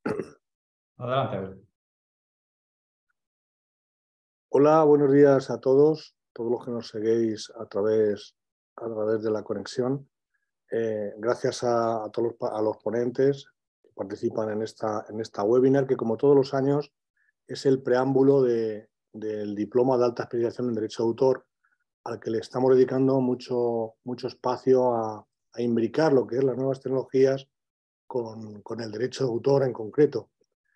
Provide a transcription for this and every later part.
Adelante, Abel. Hola, buenos días a todos los que nos seguís a través de la conexión. Gracias a todos a los ponentes que participan en esta webinar, que como todos los años es el preámbulo del diploma de alta especialización en Derecho de Autor, al que le estamos dedicando mucho espacio a imbricar lo que es las nuevas tecnologías con el derecho de autor en concreto.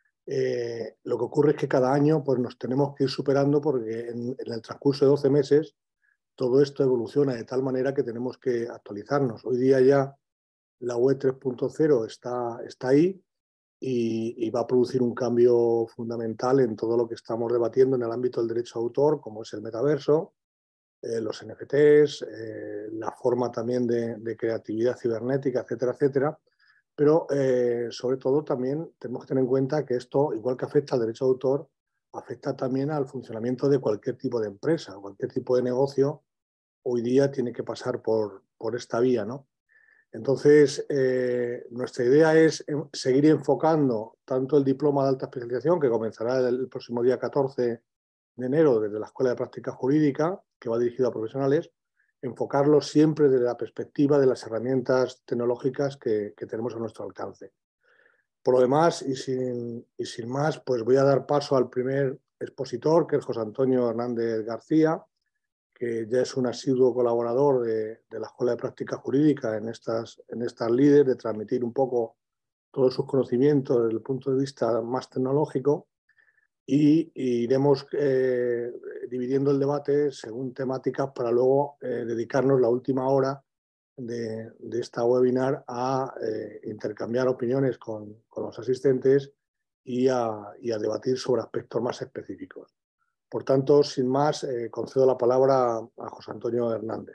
Lo que ocurre es que cada año pues, nos tenemos que ir superando porque en el transcurso de 12 meses todo esto evoluciona de tal manera que tenemos que actualizarnos. Hoy día ya la web 3.0 está ahí y va a producir un cambio fundamental en todo lo que estamos debatiendo en el ámbito del derecho de autor, como es el metaverso, los NFTs, la forma también de creatividad cibernética, etcétera, etcétera. Pero sobre todo también tenemos que tener en cuenta que esto, igual que afecta al derecho de autor, afecta también al funcionamiento de cualquier tipo de empresa, cualquier tipo de negocio. Hoy día tiene que pasar por esta vía, ¿no? Entonces, nuestra idea es seguir enfocando tanto el diploma de alta especialización, que comenzará el próximo día 14 de enero desde la Escuela de Práctica Jurídica, que va dirigido a profesionales, enfocarlo siempre desde la perspectiva de las herramientas tecnológicas que tenemos a nuestro alcance. Por lo demás, y sin más, pues voy a dar paso al primer expositor, que es José Antonio Hernández García, que ya es un asiduo colaborador de la Escuela de Práctica Jurídica en estas líderes, de transmitir un poco todos sus conocimientos desde el punto de vista más tecnológico, y iremos dividiendo el debate según temáticas para luego dedicarnos la última hora de esta webinar a intercambiar opiniones con los asistentes y a debatir sobre aspectos más específicos. Por tanto, sin más, concedo la palabra a José Antonio Hernández.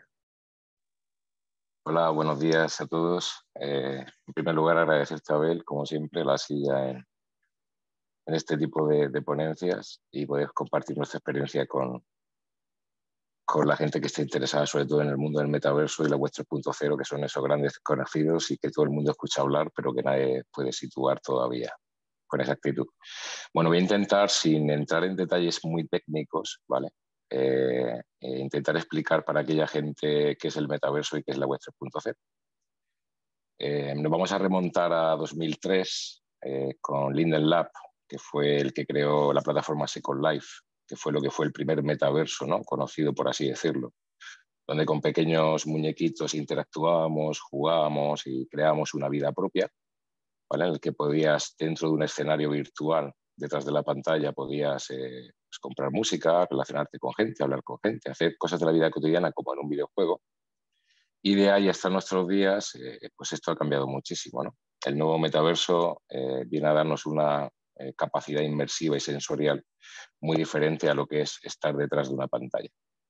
Hola, buenos días a todos. En primer lugar, agradecerte, Abel, como siempre, la silla en este tipo de ponencias y poder compartir nuestra experiencia con la gente que esté interesada, sobre todo en el mundo del metaverso y la web 3.0, que son esos grandes conocidos y que todo el mundo escucha hablar, pero que nadie puede situar todavía con exactitud. Bueno, voy a intentar, sin entrar en detalles muy técnicos, ¿vale? Intentar explicar para aquella gente qué es el metaverso y qué es la web 3.0. Nos vamos a remontar a 2003 con Linden Lab, que fue el que creó la plataforma Second Life, que fue lo que fue el primer metaverso, ¿no? Conocido, por así decirlo, donde con pequeños muñequitos interactuábamos, jugábamos y creábamos una vida propia, ¿vale? En el que podías, dentro de un escenario virtual, detrás de la pantalla, podías pues comprar música, relacionarte con gente, hablar con gente, hacer cosas de la vida cotidiana como en un videojuego. Y de ahí hasta nuestros días, pues esto ha cambiado muchísimo, ¿no? El nuevo metaverso viene a darnos una capacidad inmersiva y sensorial muy diferente a lo que es estar detrás de una pantalla.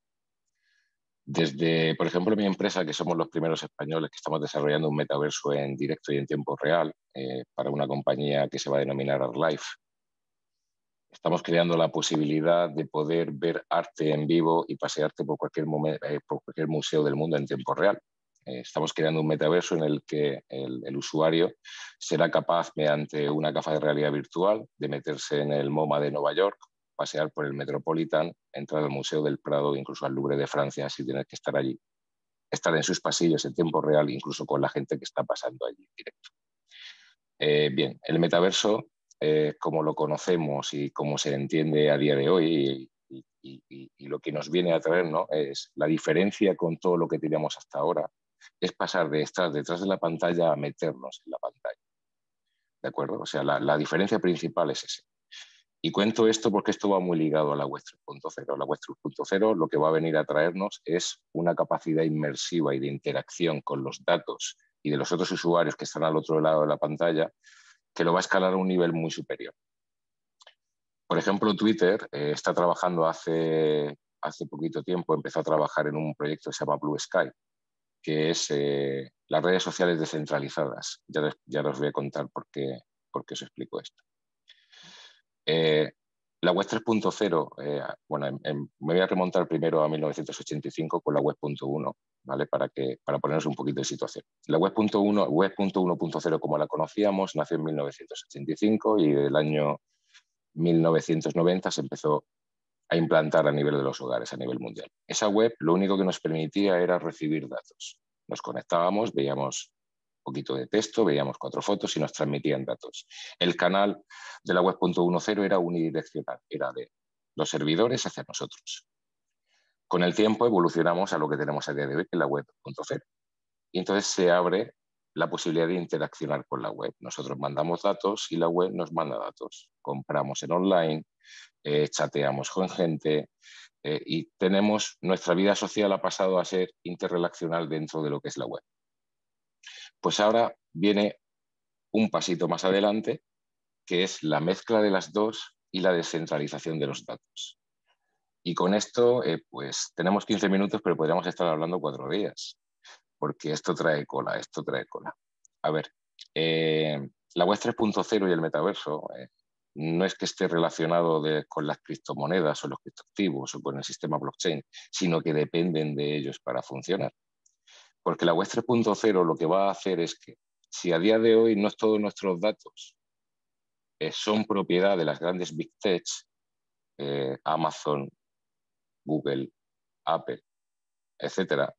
Desde, por ejemplo, mi empresa, que somos los primeros españoles que estamos desarrollando un metaverso en directo y en tiempo real para una compañía que se va a denominar ArtLife, estamos creando la posibilidad de poder ver arte en vivo y pasearte por cualquier museo del mundo en tiempo real. Estamos creando un metaverso en el que el usuario será capaz, mediante una gafa de realidad virtual, de meterse en el MoMA de Nueva York, pasear por el Metropolitan, entrar al Museo del Prado, incluso al Louvre de Francia, si tienes que estar allí. Estar en sus pasillos en tiempo real, incluso con la gente que está pasando allí en directo. Bien, el metaverso, como lo conocemos y como se entiende a día de hoy y lo que nos viene a traer, ¿no? Es la diferencia con todo lo que teníamos hasta ahora, es pasar de estar detrás de la pantalla a meternos en la pantalla. ¿De acuerdo? O sea, la diferencia principal es esa. Y cuento esto porque esto va muy ligado a la web 3.0. La web 3.0 lo que va a venir a traernos es una capacidad inmersiva y de interacción con los datos y de los otros usuarios que están al otro lado de la pantalla, que lo va a escalar a un nivel muy superior. Por ejemplo, Twitter está trabajando hace poquito tiempo, empezó a trabajar en un proyecto que se llama Blue Sky, que es las redes sociales descentralizadas. Ya os voy a contar por qué os explico esto. La web 3.0, bueno, me voy a remontar primero a 1985 con la web 1.1, ¿vale? Para ponernos un poquito de situación. La web 1.1.0 como la conocíamos nació en 1985 y del año 1990 se empezó a implantar a nivel de los hogares, a nivel mundial. Esa web lo único que nos permitía era recibir datos. Nos conectábamos, veíamos un poquito de texto, veíamos 4 fotos y nos transmitían datos. El canal de la web 1.10 era unidireccional, era de los servidores hacia nosotros. Con el tiempo evolucionamos a lo que tenemos a día de hoy, que es la web 2.0. Y entonces se abre la posibilidad de interaccionar con la web. Nosotros mandamos datos y la web nos manda datos. Compramos en online, chateamos con gente y nuestra vida social ha pasado a ser interrelacional dentro de lo que es la web. Pues ahora viene un pasito más adelante, que es la mezcla de las dos y la descentralización de los datos. Y con esto, pues tenemos 15 minutos, pero podríamos estar hablando 4 días, porque esto trae cola, esto trae cola. A ver, la web 3.0 y el metaverso no es que esté relacionado con las criptomonedas o los criptoactivos o con el sistema blockchain, sino que dependen de ellos para funcionar. Porque la web 3.0 lo que va a hacer es que si a día de hoy no todos nuestros datos son propiedad de las grandes big tech, Amazon, Google, Apple, etcétera,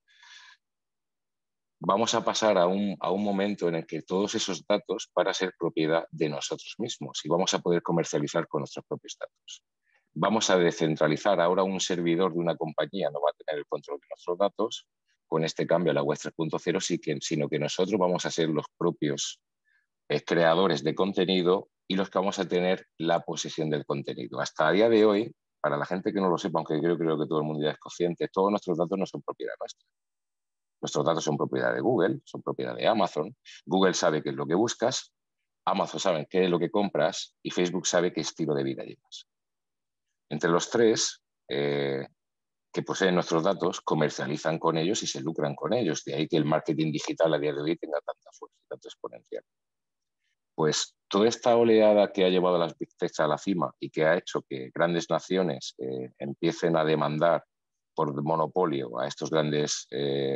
vamos a pasar a un momento en el que todos esos datos van a ser propiedad de nosotros mismos y vamos a poder comercializar con nuestros propios datos. Vamos a descentralizar. Ahora un servidor de una compañía no va a tener el control de nuestros datos. Con este cambio a la web 3.0, sino que nosotros vamos a ser los propios creadores de contenido y los que vamos a tener la posesión del contenido. Hasta a día de hoy, para la gente que no lo sepa, aunque creo que todo el mundo ya es consciente, todos nuestros datos no son propiedad nuestra. Nuestros datos son propiedad de Google, son propiedad de Amazon. Google sabe qué es lo que buscas, Amazon sabe qué es lo que compras y Facebook sabe qué estilo de vida llevas. Entre los tres que poseen nuestros datos, comercializan con ellos y se lucran con ellos. De ahí que el marketing digital a día de hoy tenga tanta fuerza y tanto exponencial. Pues toda esta oleada que ha llevado a las Big Tech a la cima y que ha hecho que grandes naciones empiecen a demandar por monopolio a estos grandes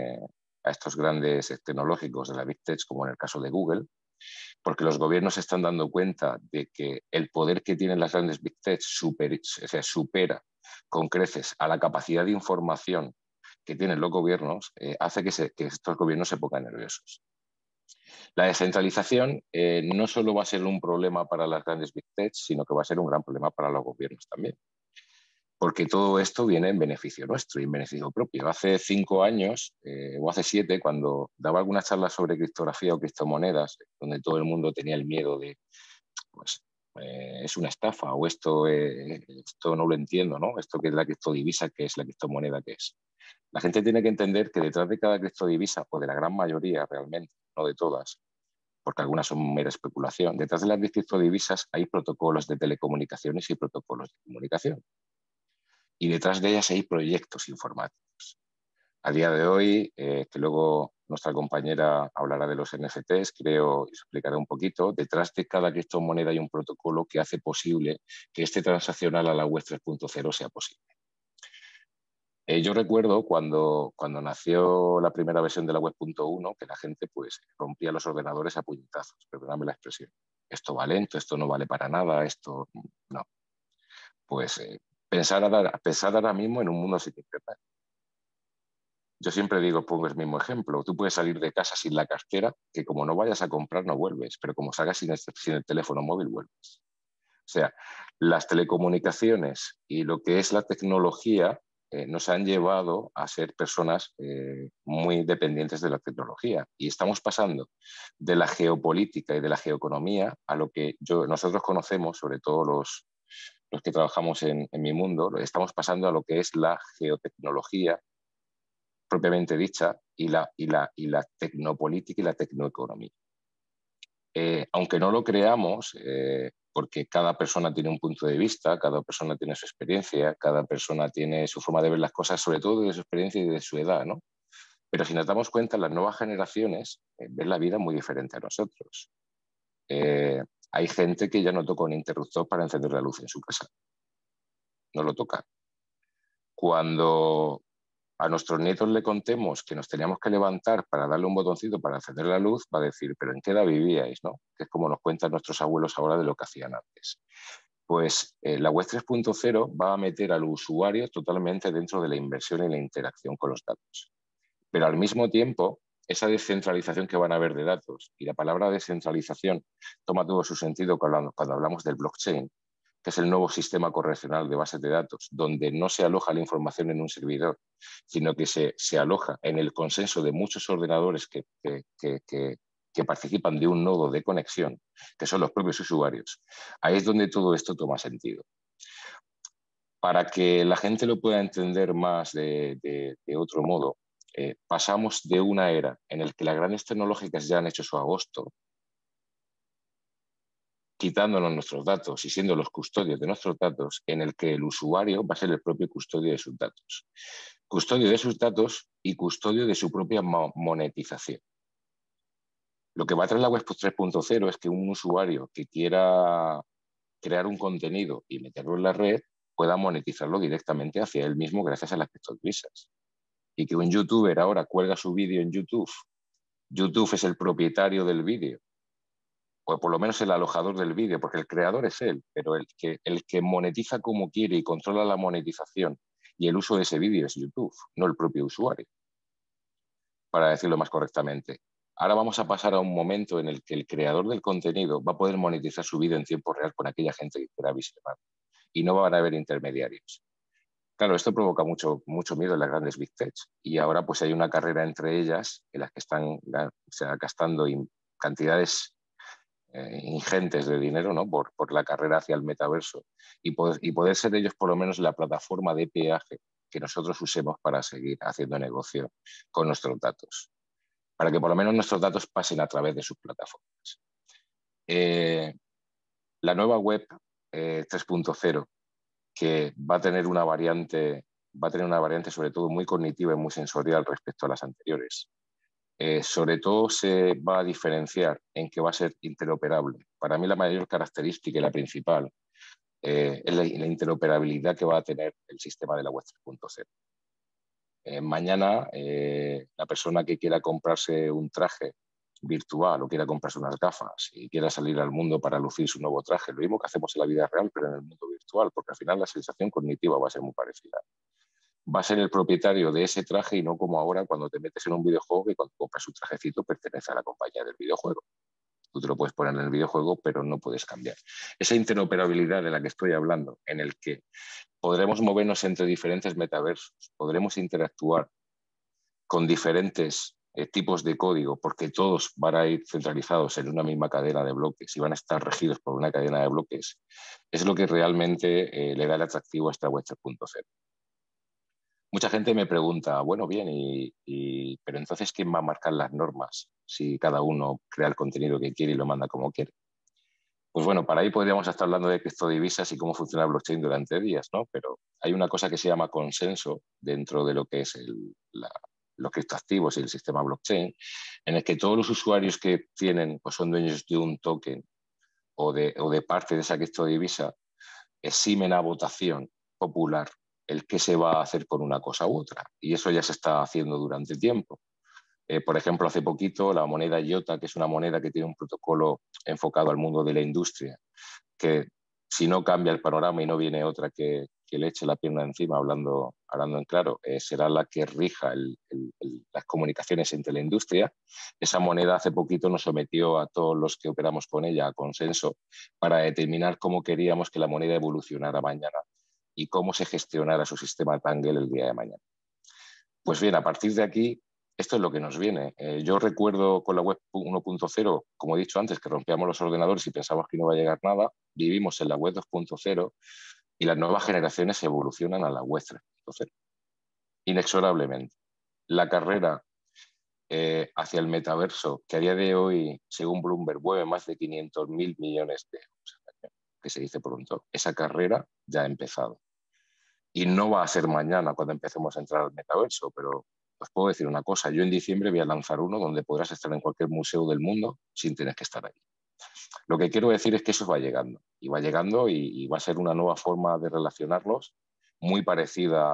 tecnológicos de la Big Tech, como en el caso de Google, porque los gobiernos se están dando cuenta de que el poder que tienen las grandes Big Tech supera con creces a la capacidad de información que tienen los gobiernos, hace que estos gobiernos se pongan nerviosos. La descentralización no solo va a ser un problema para las grandes Big Tech, sino que va a ser un gran problema para los gobiernos también. Porque todo esto viene en beneficio nuestro y en beneficio propio. Hace 5 años o hace 7, cuando daba algunas charlas sobre criptografía o criptomonedas, donde todo el mundo tenía el miedo de, pues, es una estafa o esto no lo entiendo, ¿no? Esto que es la criptodivisa, que es la criptomoneda, que es. La gente tiene que entender que detrás de cada criptodivisa, o de la gran mayoría realmente, no de todas, porque algunas son mera especulación, detrás de las criptodivisas hay protocolos de telecomunicaciones y protocolos de comunicación. Y detrás de ellas hay proyectos informáticos. A día de hoy, que luego nuestra compañera hablará de los NFTs, creo, y explicará un poquito, detrás de cada criptomoneda hay un protocolo que hace posible que este transaccional a la web 3.0 sea posible. Yo recuerdo cuando nació la primera versión de la web.1 que la gente pues rompía los ordenadores a puñetazos, perdóname la expresión. Esto va lento, esto no vale para nada, esto no. Pues pensar ahora mismo en un mundo sin internet. Yo siempre digo, pongo el mismo ejemplo. Tú puedes salir de casa sin la cartera, que como no vayas a comprar no vuelves, pero como salgas sin el teléfono móvil vuelves. O sea, las telecomunicaciones y lo que es la tecnología nos han llevado a ser personas muy dependientes de la tecnología. Y estamos pasando de la geopolítica y de la geoeconomía a lo que nosotros conocemos, sobre todo los que trabajamos en mi mundo, estamos pasando a lo que es la geotecnología propiamente dicha y la tecnopolítica y la tecnoeconomía. Aunque no lo creamos, porque cada persona tiene un punto de vista, cada persona tiene su experiencia, cada persona tiene su forma de ver las cosas, sobre todo de su experiencia y de su edad, ¿no? Pero si nos damos cuenta, las nuevas generaciones ven la vida muy diferente a nosotros. Hay gente que ya no toca un interruptor para encender la luz en su casa. no lo toca. Cuando a nuestros nietos le contemos que nos teníamos que levantar para darle un botoncito para encender la luz, va a decir, ¿pero en qué edad vivíais, no? Que es como nos cuentan nuestros abuelos ahora de lo que hacían antes. Pues la web 3.0 va a meter al usuario totalmente dentro de la inversión y la interacción con los datos. Pero al mismo tiempo, esa descentralización que van a haber de datos, y la palabra descentralización toma todo su sentido cuando hablamos del blockchain, que es el nuevo sistema correlacional de bases de datos, donde no se aloja la información en un servidor, sino que se aloja en el consenso de muchos ordenadores que participan de un nodo de conexión, que son los propios usuarios. Ahí es donde todo esto toma sentido. Para que la gente lo pueda entender más de otro modo, pasamos de una era en la que las grandes tecnológicas ya han hecho su agosto, quitándonos nuestros datos y siendo los custodios de nuestros datos, en el que el usuario va a ser el propio custodio de sus datos. Custodio de sus datos y custodio de su propia monetización. Lo que va a traer la web 3.0 es que un usuario que quiera crear un contenido y meterlo en la red pueda monetizarlo directamente hacia él mismo gracias a las criptodivisas. Y que un youtuber ahora cuelga su vídeo en YouTube. YouTube es el propietario del vídeo, o por lo menos el alojador del vídeo, porque el creador es él, pero el que monetiza como quiere y controla la monetización y el uso de ese vídeo es YouTube, no el propio usuario, para decirlo más correctamente. Ahora vamos a pasar a un momento en el que el creador del contenido va a poder monetizar su vídeo en tiempo real con aquella gente que quiera visionar y no van a haber intermediarios. Claro, esto provoca mucho miedo en las grandes Big Tech y ahora pues hay una carrera entre ellas en las que están gastando cantidades ingentes de dinero, ¿no? por la carrera hacia el metaverso y poder ser ellos por lo menos la plataforma de peaje que nosotros usemos para seguir haciendo negocio con nuestros datos, para que por lo menos nuestros datos pasen a través de sus plataformas. La nueva web 3.0, que va a tener una variante sobre todo muy cognitiva y muy sensorial respecto a las anteriores. Sobre todo se va a diferenciar en que va a ser interoperable. Para mí la mayor característica y la principal es la interoperabilidad que va a tener el sistema de la web 3.0. Mañana la persona que quiera comprarse un traje virtual o quiera comprarse unas gafas y quiera salir al mundo para lucir su nuevo traje, lo mismo que hacemos en la vida real, pero en el mundo virtual, porque al final la sensación cognitiva va a ser muy parecida. Va a ser el propietario de ese traje y no como ahora cuando te metes en un videojuego y cuando compras un trajecito pertenece a la compañía del videojuego. Tú te lo puedes poner en el videojuego, pero no puedes cambiar. Esa interoperabilidad de la que estoy hablando, en el que podremos movernos entre diferentes metaversos, podremos interactuar con diferentes tipos de código, porque todos van a ir centralizados en una misma cadena de bloques y van a estar regidos por una cadena de bloques, es lo que realmente le da el atractivo a esta web 3.0. Mucha gente me pregunta, bueno, bien, pero entonces, ¿quién va a marcar las normas si cada uno crea el contenido que quiere y lo manda como quiere? Pues bueno, para ahí podríamos estar hablando de criptodivisas y cómo funciona el blockchain durante días, ¿no? Pero hay una cosa que se llama consenso dentro de lo que es los criptoactivos y el sistema blockchain, en el que todos los usuarios que tienen, pues son dueños de un token o de parte de esa criptodivisa, eximen a votación popular el qué se va a hacer con una cosa u otra. Y eso ya se está haciendo durante tiempo. Por ejemplo, hace poquito la moneda IOTA, que es una moneda que tiene un protocolo enfocado al mundo de la industria, que si no cambia el panorama y no viene otra que le eche la pierna encima, hablando en claro, será la que rija las comunicaciones entre la industria. Esa moneda hace poquito nos sometió a todos los que operamos con ella a consenso para determinar cómo queríamos que la moneda evolucionara mañana y cómo se gestionara su sistema Tangle el día de mañana. Pues bien, a partir de aquí, esto es lo que nos viene. Yo recuerdo con la web 1.0, como he dicho antes, que rompíamos los ordenadores y pensábamos que no iba a llegar nada. Vivimos en la web 2.0 y las nuevas generaciones evolucionan a la web 3.0. Inexorablemente. La carrera hacia el metaverso, que a día de hoy, según Bloomberg, mueve más de 500.000 millones de euros al año, que se dice pronto, esa carrera ya ha empezado. Y no va a ser mañana cuando empecemos a entrar al metaverso, pero os puedo decir una cosa. Yo en diciembre voy a lanzar uno donde podrás estar en cualquier museo del mundo sin tener que estar ahí. Lo que quiero decir es que eso va llegando y va a ser una nueva forma de relacionarnos muy parecida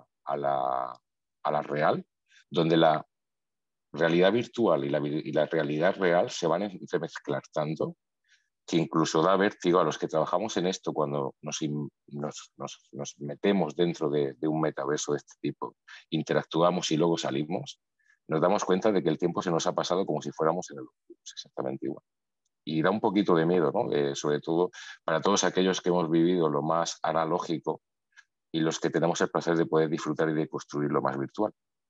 a la real, donde la realidad virtual y la realidad real se van a entremezclar tanto que incluso da vértigo a los que trabajamos en esto cuando nos metemos dentro de un metaverso de este tipo, interactuamos y luego salimos, nos damos cuenta de que el tiempo se nos ha pasado como si fuéramos en el exactamente igual. Y da un poquito de miedo, ¿no? Sobre todo para todos aquellos que hemos vivido lo más analógico y los que tenemos el placer de poder disfrutar y de construir lo más virtual.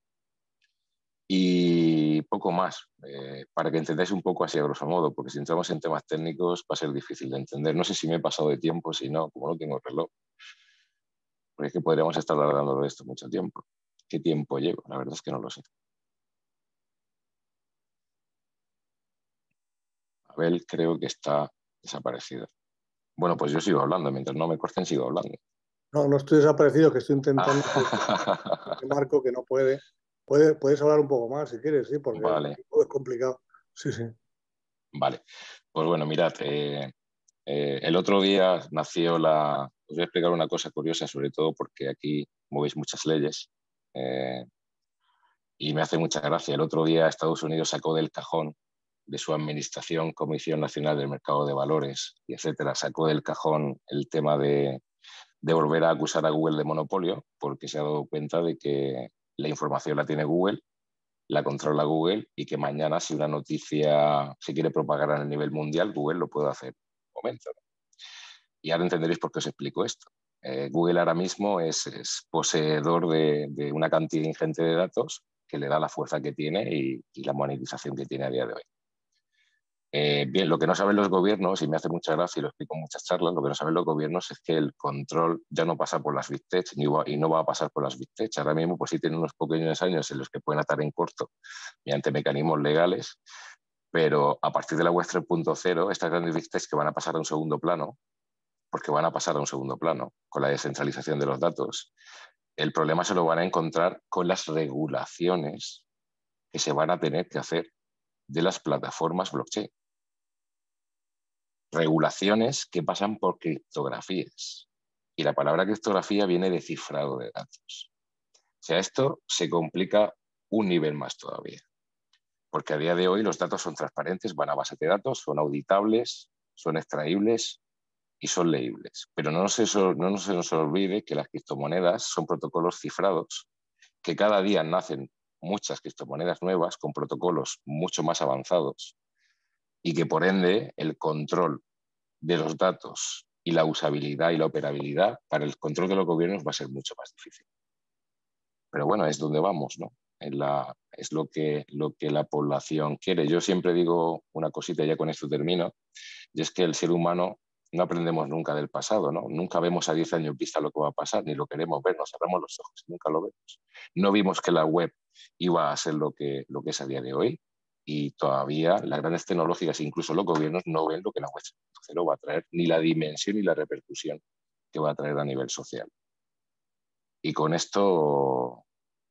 Y poco más, para que entendáis un poco así a grosso modo, porque si entramos en temas técnicos va a ser difícil de entender. No sé si me he pasado de tiempo, si no, como no tengo reloj, porque es que podríamos estar hablando de esto mucho tiempo. ¿Qué tiempo llevo? La verdad es que no lo sé. Abel creo que está desaparecida. Bueno, pues yo sigo hablando, mientras no me corten sigo hablando. No, no estoy desaparecido, que estoy intentando que Marco, que no puede. Puedes hablar un poco más si quieres, sí, porque Vale, es complicado. Sí, sí. vale. Pues bueno, mirad, el otro día nació la... Os voy a explicar una cosa curiosa, sobre todo porque aquí movéis muchas leyes y me hace mucha gracia. El otro día Estados Unidos sacó del cajón de su administración, Comisión Nacional del Mercado de Valores, y etcétera, sacó del cajón el tema de volver a acusar a Google de monopolio, porque se ha dado cuenta de que la información la tiene Google, la controla Google y que mañana si una noticia se quiere propagar a nivel mundial, Google lo puede hacer en un momento. Y ahora entenderéis por qué os explico esto. Google ahora mismo es poseedor de una cantidad ingente de datos que le da la fuerza que tiene y la monetización que tiene a día de hoy. Bien, lo que no saben los gobiernos, y me hace mucha gracia y lo explico en muchas charlas, lo que no saben los gobiernos es que el control ya no pasa por las Big Tech y no va a pasar por las Big Tech. Ahora mismo pues sí tienen unos pequeños años en los que pueden atar en corto mediante mecanismos legales, pero a partir de la web 3.0, estas grandes Big Tech que van a pasar a un segundo plano, porque van a pasar a un segundo plano con la descentralización de los datos, el problema se lo van a encontrar con las regulaciones que se van a tener que hacer de las plataformas blockchain. Regulaciones que pasan por criptografías. Y la palabra criptografía viene de cifrado de datos. O sea, esto se complica un nivel más todavía. Porque a día de hoy los datos son transparentes, van a base de datos, son auditables, son extraíbles y son leíbles. Pero no se nos olvide que las criptomonedas son protocolos cifrados, que cada día nacen muchas criptomonedas nuevas con protocolos mucho más avanzados y que por ende el control de los datos y la usabilidad y la operabilidad para el control de los gobiernos va a ser mucho más difícil. Pero bueno, es donde vamos, ¿no? Es lo que la población quiere. Yo siempre digo una cosita, ya con esto termino, y es que el ser humano no aprendemos nunca del pasado, ¿no? Nunca vemos a 10 años vista lo que va a pasar, ni lo queremos ver, nos cerramos los ojos, nunca lo vemos. No vimos que la web iba a ser lo que es a día de hoy y todavía las grandes tecnológicas, incluso los gobiernos, no ven lo que la web 3.0 va a traer, ni la dimensión ni la repercusión que va a traer a nivel social. Y con esto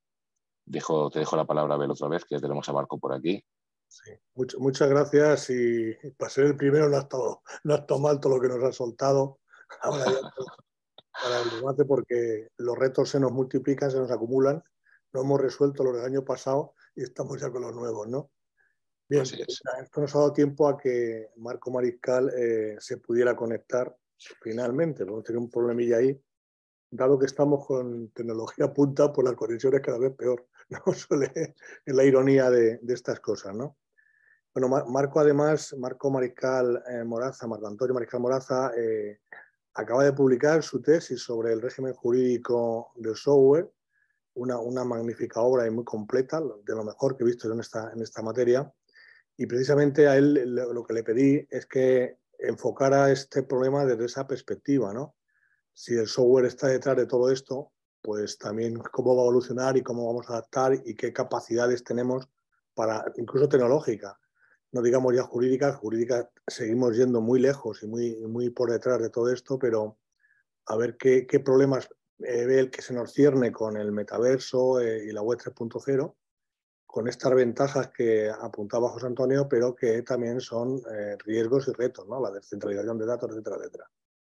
te dejo la palabra, Abel, otra vez, que ya tenemos a Marco por aquí. Sí. Muchas gracias y para ser el primero no has estado mal todo lo que nos has soltado. Ahora ya para el debate porque los retos se nos multiplican, se nos acumulan. No hemos resuelto los del año pasado y estamos ya con los nuevos, ¿no? Bien, Así es. esto nos ha dado tiempo a que Marco Mariscal se pudiera conectar finalmente. Hemos tenido un problemilla ahí. Dado que estamos con tecnología punta, pues la conexión es cada vez peor. No suele, es la ironía de estas cosas, ¿no? Bueno, Marco además, Marco Mariscal Moraza, Marco Antonio Mariscal Moraza, acaba de publicar su tesis sobre el régimen jurídico del software, una magnífica obra y muy completa, de lo mejor que he visto en esta materia. Y precisamente a él lo que le pedí es que enfocara este problema desde esa perspectiva, ¿no? Si el software está detrás de todo esto, pues también cómo va a evolucionar y cómo vamos a adaptar y qué capacidades tenemos para, incluso tecnológica, no digamos ya jurídicas seguimos yendo muy lejos y muy por detrás de todo esto, pero a ver qué problemas ve el que se nos cierne con el metaverso y la web 3.0, con estas ventajas que apuntaba José Antonio, pero que también son riesgos y retos, ¿no? La descentralización de datos, etcétera, etcétera.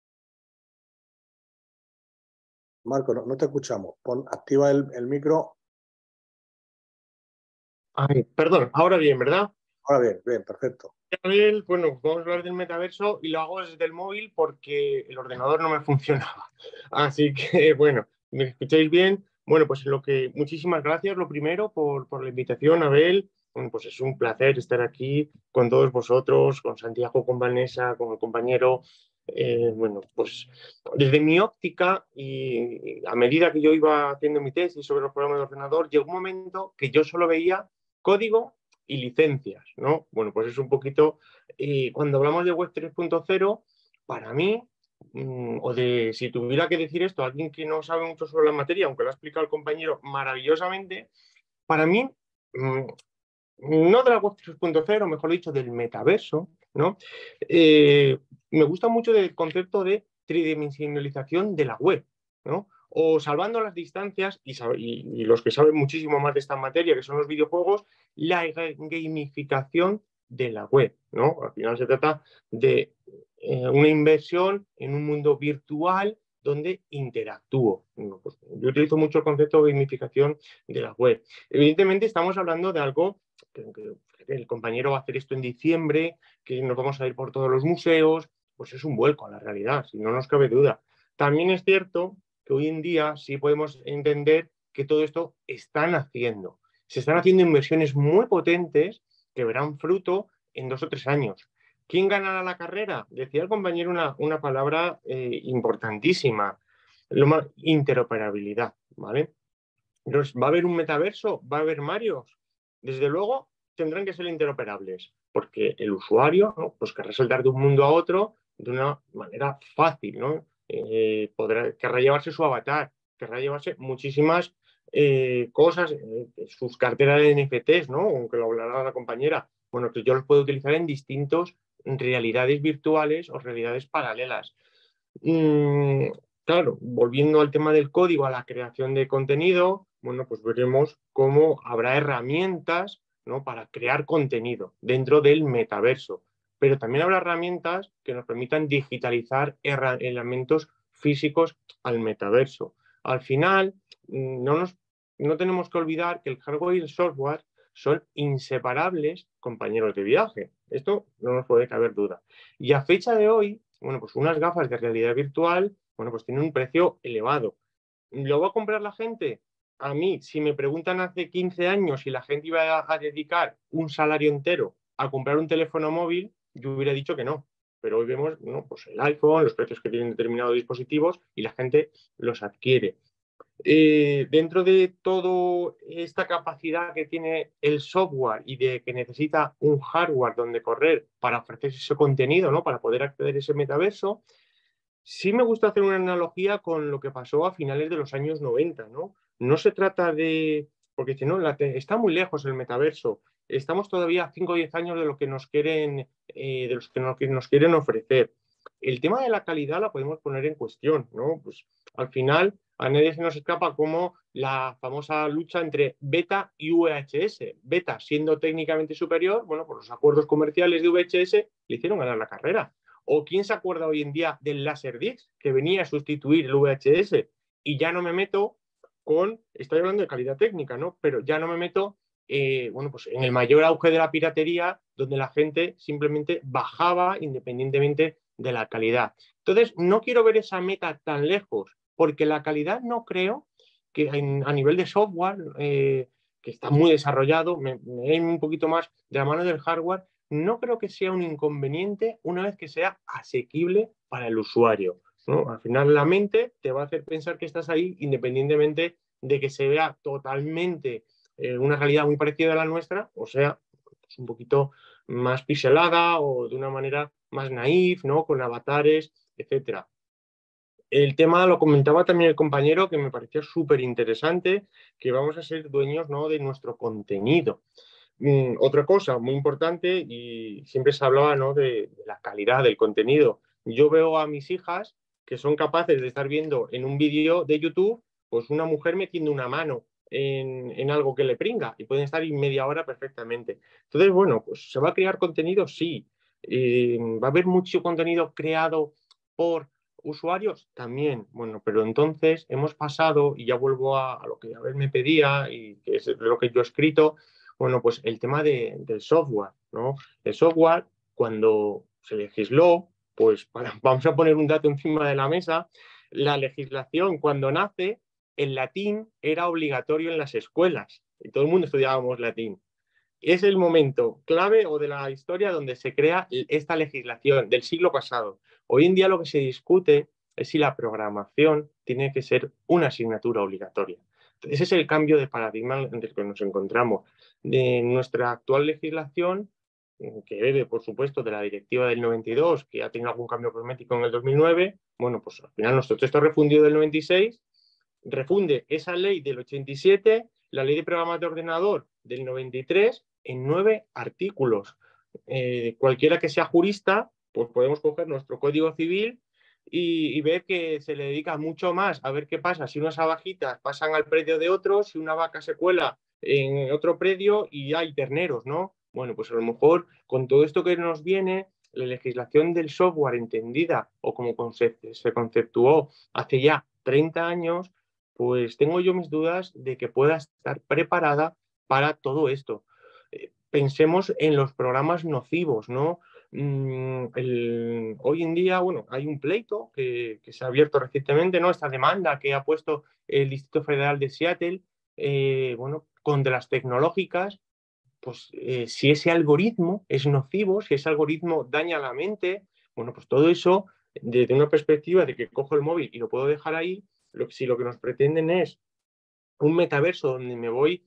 Marco, no te escuchamos. Activa el micro. Ay, perdón, ahora bien, ¿verdad? Ahora bien, perfecto. Bueno, vamos a hablar del metaverso y lo hago desde el móvil porque el ordenador no me funcionaba. Así que, bueno, ¿me escucháis bien? Bueno, pues muchísimas gracias, lo primero, por la invitación, Abel. Bueno, pues es un placer estar aquí con todos vosotros, con Santiago, con Vanessa, con el compañero. Bueno, pues desde mi óptica y a medida que yo iba haciendo mi tesis sobre los programas de ordenador, llegó un momento que yo solo veía código y licencias, ¿no? Bueno, pues es un poquito, cuando hablamos de Web 3.0, para mí, o de si tuviera que decir esto a alguien que no sabe mucho sobre la materia, aunque lo ha explicado el compañero maravillosamente, para mí, no de la Web 3.0, mejor dicho, del metaverso, ¿no? Me gusta mucho el concepto de tridimensionalización de la web, ¿no? O salvando las distancias, y los que saben muchísimo más de esta materia, que son los videojuegos, la gamificación de la web, ¿no? Al final se trata de una inversión en un mundo virtual donde interactúo. Bueno, pues yo utilizo mucho el concepto de gamificación de la web. Evidentemente estamos hablando de algo que el compañero va a hacer esto en diciembre, que nos vamos a ir por todos los museos, pues es un vuelco a la realidad, si no nos cabe duda. También es cierto que hoy en día sí podemos entender que todo esto se están haciendo inversiones muy potentes que verán fruto en 2 o 3 años. ¿Quién ganará la carrera? Decía el compañero una palabra importantísima, interoperabilidad, ¿vale? Entonces, ¿va a haber un metaverso? ¿Va a haber Marios? Desde luego, tendrán que ser interoperables, porque el usuario, ¿no? Pues querrá saltar de un mundo a otro de una manera fácil, ¿no? Querrá llevarse su avatar, querrá llevarse muchísimas cosas, sus carteras de NFTs, ¿no? Aunque lo hablará la compañera. Bueno, que yo los puedo utilizar en distintas realidades virtuales o realidades paralelas. Claro, volviendo al tema del código, a la creación de contenido, bueno, pues veremos cómo habrá herramientas, ¿no? Para crear contenido dentro del metaverso. Pero también habrá herramientas que nos permitan digitalizar elementos físicos al metaverso. Al final, no tenemos que olvidar que el hardware y el software son inseparables compañeros de viaje. Esto no nos puede caber duda. Y a fecha de hoy, bueno, pues unas gafas de realidad virtual, bueno, pues tienen un precio elevado. ¿Lo va a comprar la gente? A mí, si me preguntan hace 15 años si la gente iba a dedicar un salario entero a comprar un teléfono móvil, yo hubiera dicho que no. Pero hoy vemos, ¿no? Pues el iPhone, los precios que tienen determinados dispositivos y la gente los adquiere. Dentro de toda esta capacidad que tiene el software y de que necesita un hardware donde correr para ofrecer ese contenido, ¿no? Para poder acceder a ese metaverso, sí me gusta hacer una analogía con lo que pasó a finales de los años 90, ¿no? No se trata de, porque si no, está muy lejos el metaverso. Estamos todavía a 5 o 10 años de lo que nos quieren, de los que nos quieren ofrecer. El tema de la calidad la podemos poner en cuestión, ¿no? Pues al final a nadie se nos escapa como la famosa lucha entre beta y VHS. Beta siendo técnicamente superior, bueno, pues los acuerdos comerciales de VHS le hicieron ganar la carrera. ¿O quién se acuerda hoy en día del Laserdisc que venía a sustituir el VHS? Y ya no me meto estoy hablando de calidad técnica, ¿no? Pero ya no me meto, bueno, pues en el mayor auge de la piratería, donde la gente simplemente bajaba independientemente de la calidad. Entonces, no quiero ver esa meta tan lejos, porque la calidad no creo que a nivel de software, que está muy desarrollado, me un poquito más de la mano del hardware, no creo que sea un inconveniente una vez que sea asequible para el usuario, ¿no? Al final la mente te va a hacer pensar que estás ahí independientemente de que se vea totalmente una realidad muy parecida a la nuestra, o sea, pues un poquito más pixelada o de una manera más naif, ¿no? Con avatares, etcétera. El tema lo comentaba también el compañero, que me pareció súper interesante, que vamos a ser dueños, ¿no? De nuestro contenido. Otra cosa muy importante, y siempre se hablaba, ¿no? de la calidad del contenido. Yo veo a mis hijas que son capaces de estar viendo en un vídeo de YouTube, pues una mujer metiendo una mano en algo que le pringa y pueden estar media hora perfectamente. Entonces, bueno, pues ¿se va a crear contenido? Sí. ¿Va a haber mucho contenido creado por usuarios? También. Bueno, pero entonces hemos pasado, y ya vuelvo a lo que Abel me pedía y que es lo que yo he escrito, bueno, pues el tema del software, ¿no? El software, cuando se legisló, pues vamos a poner un dato encima de la mesa, la legislación cuando nace, el latín era obligatorio en las escuelas y todo el mundo estudiábamos latín. Es el momento clave o de la historia donde se crea esta legislación del siglo pasado. Hoy en día lo que se discute es si la programación tiene que ser una asignatura obligatoria. Ese es el cambio de paradigma en el que nos encontramos. De nuestra actual legislación, que bebe, por supuesto, de la directiva del 92, que ha tenido algún cambio cosmético en el 2009, bueno, pues al final nuestro texto refundido del 96 refunde esa ley del 87, la ley de programas de ordenador del 93, en 9 artículos. Cualquiera que sea jurista, pues podemos coger nuestro Código Civil y ver que se le dedica mucho más a ver qué pasa si unas abajitas pasan al predio de otro, si una vaca se cuela en otro predio y hay terneros, ¿no? Bueno, pues a lo mejor con todo esto que nos viene, la legislación del software entendida o como se conceptuó hace ya 30 años, pues tengo yo mis dudas de que pueda estar preparada para todo esto. Pensemos en los programas nocivos, ¿no? Hoy en día, bueno, hay un pleito que se ha abierto recientemente, ¿no? Esta demanda que ha puesto el Distrito Federal de Seattle, bueno, contra las tecnológicas, pues si ese algoritmo es nocivo, si ese algoritmo daña la mente, bueno, pues todo eso, desde una perspectiva de que cojo el móvil y lo puedo dejar ahí, si lo que nos pretenden es un metaverso donde me voy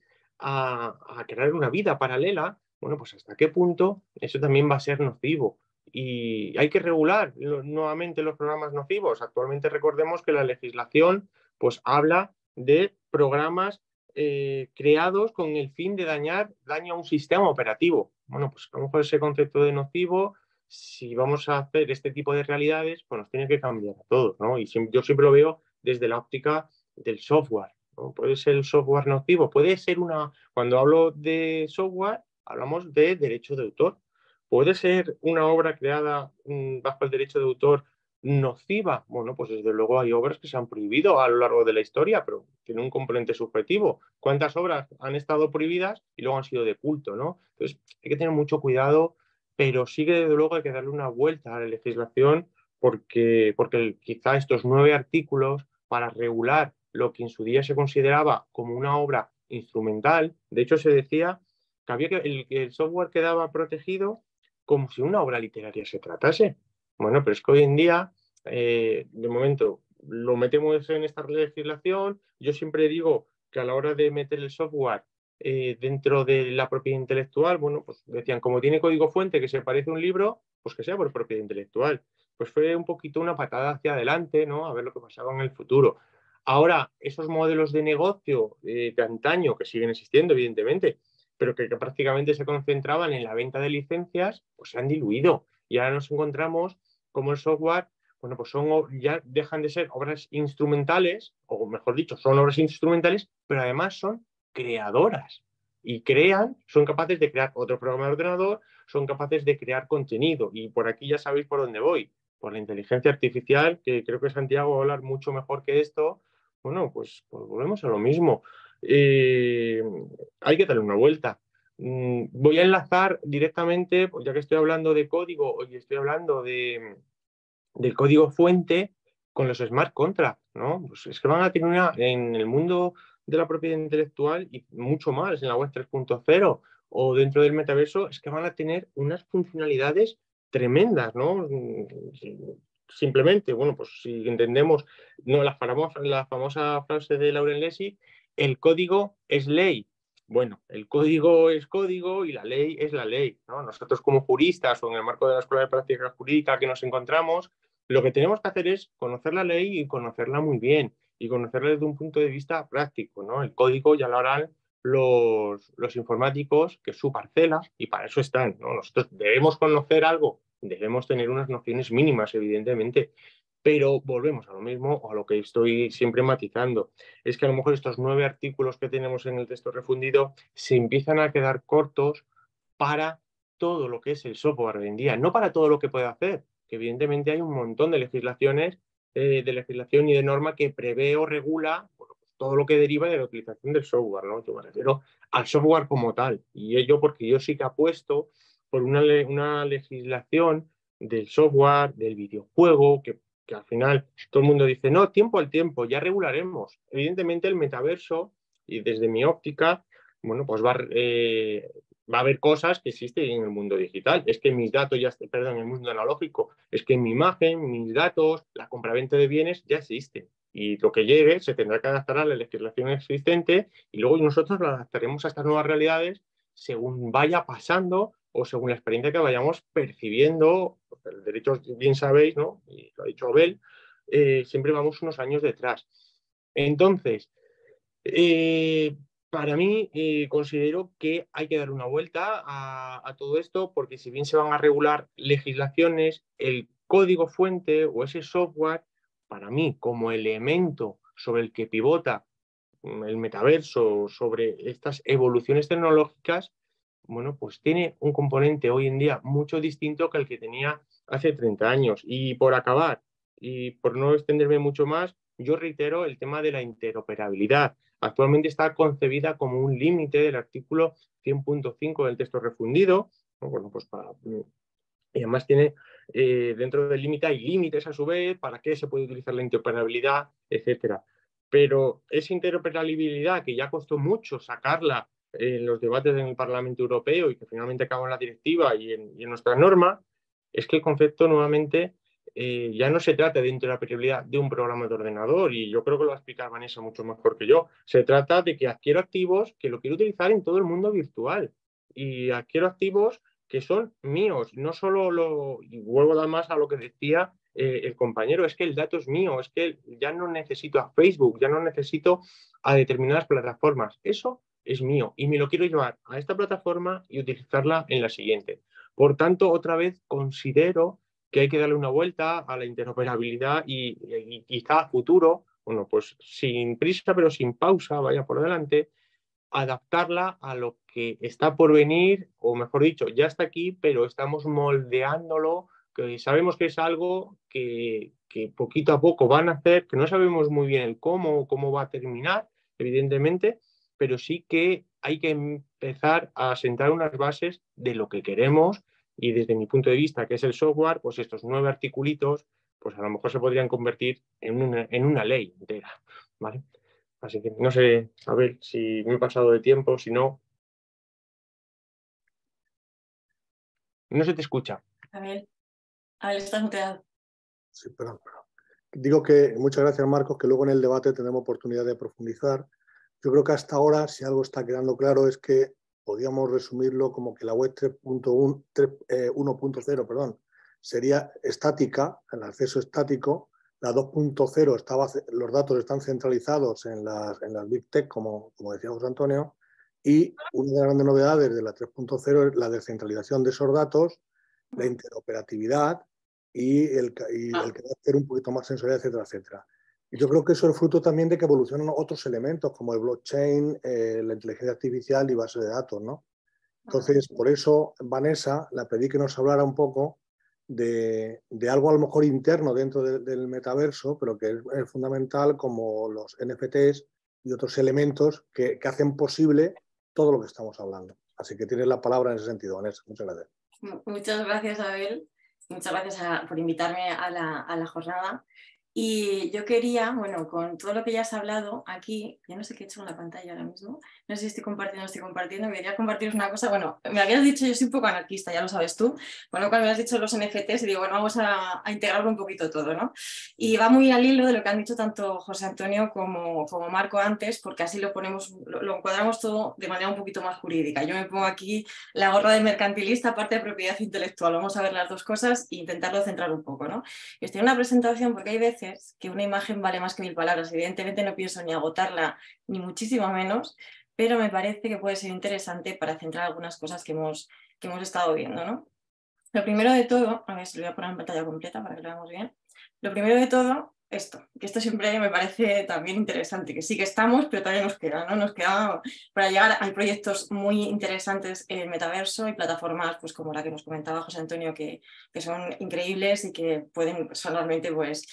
a crear una vida paralela, bueno, pues hasta qué punto eso también va a ser nocivo. Y hay que regular nuevamente los programas nocivos. Actualmente recordemos que la legislación pues habla de programas creados con el fin de daño a un sistema operativo. Bueno, pues a lo mejor ese concepto de nocivo, si vamos a hacer este tipo de realidades, pues nos tiene que cambiar a todos, ¿no? Y yo siempre lo veo desde la óptica del software. ¿No? Puede ser el software nocivo, puede ser cuando hablo de software, hablamos de derecho de autor. Puede ser una obra creada bajo el derecho de autor nociva. Bueno, pues desde luego hay obras que se han prohibido a lo largo de la historia, pero tiene un componente subjetivo. ¿Cuántas obras han estado prohibidas y luego han sido de culto, ¿no? Entonces hay que tener mucho cuidado, pero sí que desde luego hay que darle una vuelta a la legislación porque quizá estos 9 artículos para regular lo que en su día se consideraba como una obra instrumental. De hecho, se decía que había que el software quedaba protegido como si una obra literaria se tratase. Bueno, pero es que hoy en día, de momento, lo metemos en esta legislación. Yo siempre digo que a la hora de meter el software dentro de la propiedad intelectual, bueno, pues decían, como tiene código fuente que se parece a un libro, pues que sea por propiedad intelectual. Pues fue un poquito una patada hacia adelante, ¿no? A ver lo que pasaba en el futuro. Ahora, esos modelos de negocio de antaño, que siguen existiendo, evidentemente, pero que prácticamente se concentraban en la venta de licencias, pues se han diluido. Y ahora nos encontramos como el software, bueno, pues ya dejan de ser obras instrumentales, o mejor dicho, son obras instrumentales, pero además son creadoras. Y son capaces de crear otro programa de ordenador, son capaces de crear contenido. Y por aquí ya sabéis por dónde voy. Por la inteligencia artificial, que creo que Santiago va a hablar mucho mejor que esto. Bueno, pues volvemos a lo mismo. Hay que darle una vuelta. Voy a enlazar directamente, pues ya que estoy hablando de código y estoy hablando del código fuente con los smart contracts, ¿no? Pues es que van a tener en el mundo de la propiedad intelectual y mucho más en la web 3.0 o dentro del metaverso, es que van a tener unas funcionalidades tremendas, ¿no? Simplemente, bueno, pues si entendemos no, la famosa frase de Lauren Lessig, el código es ley. Bueno, el código es código y la ley es la ley, ¿no? Nosotros como juristas o en el marco de la Escuela de Práctica Jurídica que nos encontramos, lo que tenemos que hacer es conocer la ley y conocerla muy bien y conocerla desde un punto de vista práctico, ¿no? El código ya lo harán los informáticos, que es su parcela, y para eso están, ¿no? Nosotros debemos conocer algo, debemos tener unas nociones mínimas, evidentemente, Pero volvemos a lo mismo, o a lo que estoy siempre matizando. Es que a lo mejor estos 9 artículos que tenemos en el texto refundido se empiezan a quedar cortos para todo lo que es el software hoy en día, no para todo lo que puede hacer, que evidentemente hay un montón de legislaciones, de legislación y de norma que prevé o regula, bueno, pues todo lo que deriva de la utilización del software, ¿no? Yo me refiero al software como tal. Y ello porque yo sí que apuesto por una legislación del software, del videojuego, que al final todo el mundo dice, no, tiempo al tiempo, ya regularemos. Evidentemente el metaverso, y desde mi óptica, bueno, pues va a haber cosas que existen en el mundo digital. Es que mis datos ya, perdón, en el mundo analógico, es que mi imagen, mis datos, la compraventa de bienes ya existen. Y lo que llegue se tendrá que adaptar a la legislación existente y luego nosotros lo adaptaremos a estas nuevas realidades según vaya pasando o según la experiencia que vayamos percibiendo. El derecho, bien sabéis, ¿no? Y lo ha dicho Abel, siempre vamos unos años detrás. Entonces, para mí, considero que hay que dar una vuelta a todo esto, porque si bien se van a regular legislaciones, el código fuente o ese software, para mí, como elemento sobre el que pivota el metaverso, sobre estas evoluciones tecnológicas, bueno, pues tiene un componente hoy en día mucho distinto que el que tenía hace 30 años. Y por acabar, y por no extenderme mucho más, yo reitero el tema de la interoperabilidad. Actualmente está concebida como un límite del artículo 100.5 del texto refundido. Bueno, pues y además tiene, dentro del límite hay límites a su vez, para qué se puede utilizar la interoperabilidad, etcétera. Pero esa interoperabilidad que ya costó mucho sacarla en los debates en el Parlamento Europeo y que finalmente acabó en la directiva y en nuestra norma, es que el concepto nuevamente ya no se trata de interoperabilidad de un programa de ordenador, y yo creo que lo va a explicar Vanessa mucho mejor que yo. Se trata de que adquiero activos que lo quiero utilizar en todo el mundo virtual y adquiero activos que son míos, no solo y vuelvo además a lo que decía el compañero, es que el dato es mío, es que ya no necesito a Facebook, ya no necesito a determinadas plataformas, eso es mío y me lo quiero llevar a esta plataforma y utilizarla en la siguiente. Por tanto, otra vez considero que hay que darle una vuelta a la interoperabilidad y quizá a futuro, bueno, pues sin prisa pero sin pausa, vaya por delante, adaptarla a lo que está por venir, o mejor dicho, ya está aquí, pero estamos moldeándolo, que sabemos que es algo que poquito a poco van a hacer, que no sabemos muy bien el cómo va a terminar, evidentemente, pero sí que hay que empezar a sentar unas bases de lo que queremos, y desde mi punto de vista, que es el software, pues estos 9 articulitos, pues a lo mejor se podrían convertir en una ley entera, ¿vale? Así que no sé, a ver si me he pasado de tiempo, si no. No se te escucha. A ver, estás muteado. Sí, perdón. Digo que muchas gracias, Marcos, que luego en el debate tendremos oportunidad de profundizar. Yo creo que hasta ahora, si algo está quedando claro, es que podríamos resumirlo como que la web 1.0, perdón, sería estática, el acceso estático. La 2.0 los datos están centralizados en las Big Tech, como decía José Antonio, y una de las grandes novedades de la 3.0 es la descentralización de esos datos, la interoperatividad y el carácter un poquito más sensorial, etcétera, etcétera. Y yo creo que eso es fruto también de que evolucionan otros elementos como el blockchain, la inteligencia artificial y base de datos, ¿no? Entonces, por eso, Vanessa, la pedí que nos hablara un poco de algo a lo mejor interno dentro del metaverso, pero que es fundamental, como los NFTs y otros elementos que hacen posible todo lo que estamos hablando. Así que tienes la palabra en ese sentido, Vanessa. Muchas gracias. Muchas gracias, Abel. Muchas gracias por invitarme a la jornada. Y yo quería, bueno, con todo lo que ya has hablado aquí, ya no sé qué he hecho en la pantalla ahora mismo, no sé si estoy compartiendo o no estoy compartiendo, quería compartiros una cosa. Bueno, me habías dicho, yo soy un poco anarquista, ya lo sabes tú, bueno, cuando me has dicho los NFTs y digo, bueno, vamos a integrarlo un poquito todo, ¿no? Y va muy al hilo de lo que han dicho tanto José Antonio como Marco antes, porque así lo encuadramos todo de manera un poquito más jurídica. Yo me pongo aquí la gorra de mercantilista, parte de propiedad intelectual, vamos a ver las dos cosas e intentarlo centrar un poco, ¿no? Estoy en una presentación porque hay veces que una imagen vale más que 1000 palabras. Evidentemente no pienso ni agotarla, ni muchísimo menos, pero me parece que puede ser interesante para centrar algunas cosas que hemos estado viendo, ¿no? Lo primero de todo, a ver si lo voy a poner en pantalla completa para que lo veamos bien. Lo primero de todo, que esto siempre me parece también interesante, que sí que estamos, pero todavía nos queda, ¿no? Nos queda para llegar. Hay proyectos muy interesantes en metaverso y plataformas pues, como la que nos comentaba José Antonio, que son increíbles y que pueden ser realmente pues,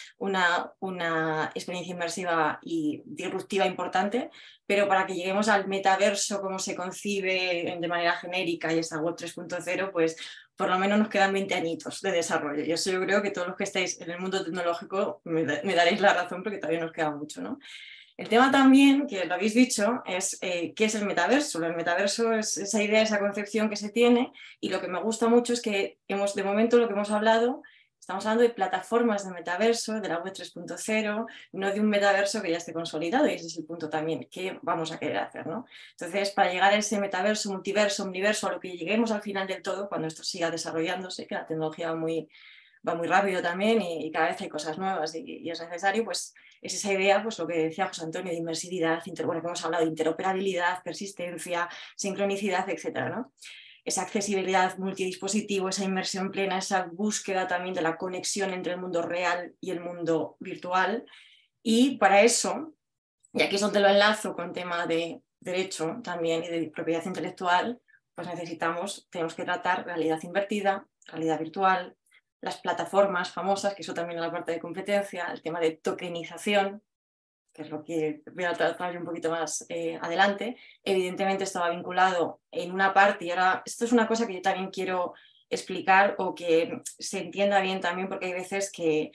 una experiencia inmersiva y disruptiva importante, pero para que lleguemos al metaverso como se concibe de manera genérica y esa web 3.0, pues por lo menos nos quedan 20 añitos de desarrollo. Y eso yo creo que todos los que estáis en el mundo tecnológico me daréis la razón porque todavía nos queda mucho, ¿no? El tema también, que lo habéis dicho, es qué es el metaverso. El metaverso es esa idea, esa concepción que se tiene, y lo que me gusta mucho es que de momento lo que hemos hablado, estamos hablando de plataformas de metaverso, de la web 3.0, no de un metaverso que ya esté consolidado, y ese es el punto también que vamos a querer hacer, ¿no? Entonces, para llegar a ese metaverso, multiverso, omniverso, a lo que lleguemos al final del todo, cuando esto siga desarrollándose, que la tecnología va muy rápido también y cada vez hay cosas nuevas y es necesario, pues es esa idea, pues lo que decía José Antonio, de inmersividad, bueno, que hemos hablado de interoperabilidad, persistencia, sincronicidad, etcétera, ¿no? Esa accesibilidad multidispositivo, esa inmersión plena, esa búsqueda también de la conexión entre el mundo real y el mundo virtual. Y para eso, y aquí es donde lo enlazo con tema de derecho también y de propiedad intelectual, pues tenemos que tratar realidad invertida, realidad virtual, las plataformas famosas, que eso también es la parte de competencia, el tema de tokenización, que es lo que voy a tratar un poquito más adelante. Evidentemente estaba vinculado en una parte, y ahora esto es una cosa que yo también quiero explicar o que se entienda bien también, porque hay veces que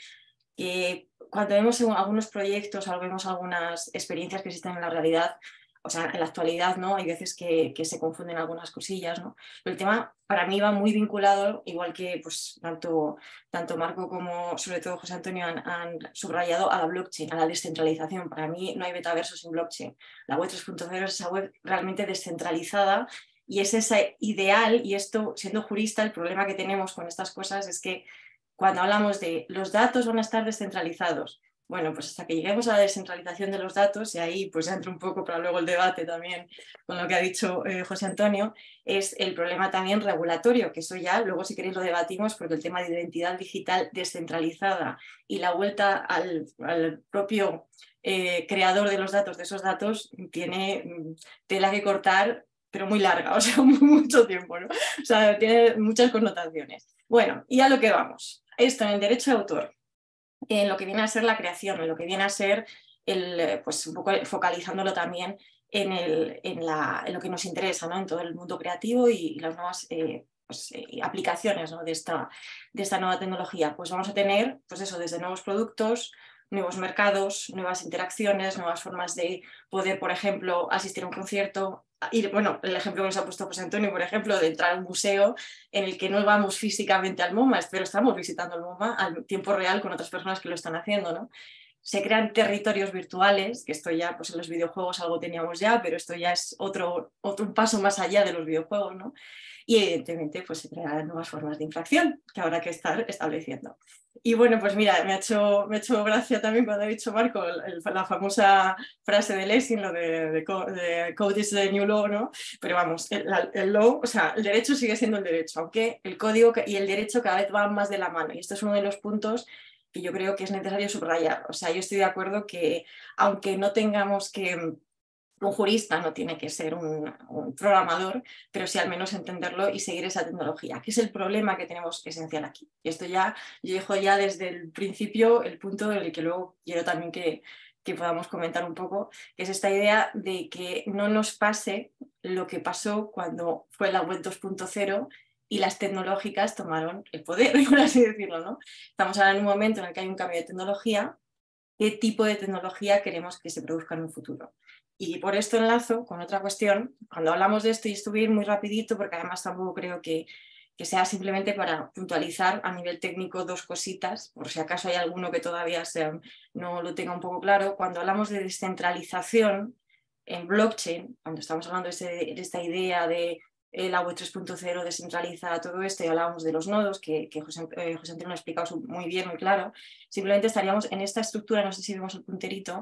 cuando vemos algunos proyectos o vemos algunas experiencias que existen en la realidad, o sea, en la actualidad, ¿no? Hay veces que se confunden algunas cosillas, ¿no? Pero el tema para mí va muy vinculado, igual que pues, tanto Marco como sobre todo José Antonio han subrayado, a la blockchain, a la descentralización. Para mí no hay metaverso sin blockchain. La web 3.0 es esa web realmente descentralizada y es ese ideal, y esto, siendo jurista, el problema que tenemos con estas cosas es que cuando hablamos de los datos van a estar descentralizados, bueno, pues hasta que lleguemos a la descentralización de los datos, y ahí pues entra un poco para luego el debate también con lo que ha dicho José Antonio, es el problema también regulatorio, que eso ya luego si queréis lo debatimos, porque el tema de identidad digital descentralizada y la vuelta al propio creador de los datos, de esos datos, tiene tela que cortar, pero muy larga, o sea, mucho tiempo, ¿no? O sea, tiene muchas connotaciones. Bueno, y a lo que vamos. Esto en el derecho de autor, en lo que viene a ser la creación, en lo que viene a ser pues un poco focalizándolo también en lo que nos interesa, ¿no? En todo el mundo creativo y las nuevas aplicaciones, ¿no? de esta nueva tecnología. Pues vamos a tener, pues eso, desde nuevos productos, nuevos mercados, nuevas interacciones, nuevas formas de poder, por ejemplo, asistir a un concierto. Y bueno, el ejemplo que nos ha puesto José Antonio, por ejemplo, de entrar a un museo en el que no vamos físicamente al MoMA, pero estamos visitando el MoMA al tiempo real con otras personas que lo están haciendo, ¿no? Se crean territorios virtuales, que esto ya pues en los videojuegos algo teníamos ya, pero esto ya es otro paso más allá de los videojuegos, ¿no? Y evidentemente pues se crean nuevas formas de infracción que habrá que estar estableciendo. Y bueno, pues mira, me ha hecho gracia también cuando ha dicho Marco la famosa frase de Lessing, lo de code is the new law, ¿no? Pero vamos, el law, o sea, el derecho sigue siendo el derecho, aunque el código y el derecho cada vez van más de la mano. Y esto es uno de los puntos que yo creo que es necesario subrayar. O sea, yo estoy de acuerdo que aunque no tengamos que... Un jurista no tiene que ser un programador, pero sí al menos entenderlo y seguir esa tecnología, que es el problema que tenemos esencial aquí. Y esto ya, yo dejo ya desde el principio el punto en el que luego quiero también que podamos comentar un poco, que es esta idea de que no nos pase lo que pasó cuando fue la web 2.0 y las tecnológicas tomaron el poder, por así decirlo, ¿no? Estamos ahora en un momento en el que hay un cambio de tecnología. ¿Qué tipo de tecnología queremos que se produzca en un futuro? Y por esto enlazo con otra cuestión. Cuando hablamos de esto, y esto voy a ir muy rapidito porque además tampoco creo que sea simplemente para puntualizar a nivel técnico dos cositas, por si acaso hay alguno que todavía no lo tenga un poco claro. Cuando hablamos de descentralización en blockchain, cuando estamos hablando de esta idea de la web 3.0 descentraliza todo esto y hablábamos de los nodos, que José Antonio lo ha explicado muy bien, muy claro, simplemente estaríamos en esta estructura, no sé si vemos el punterito,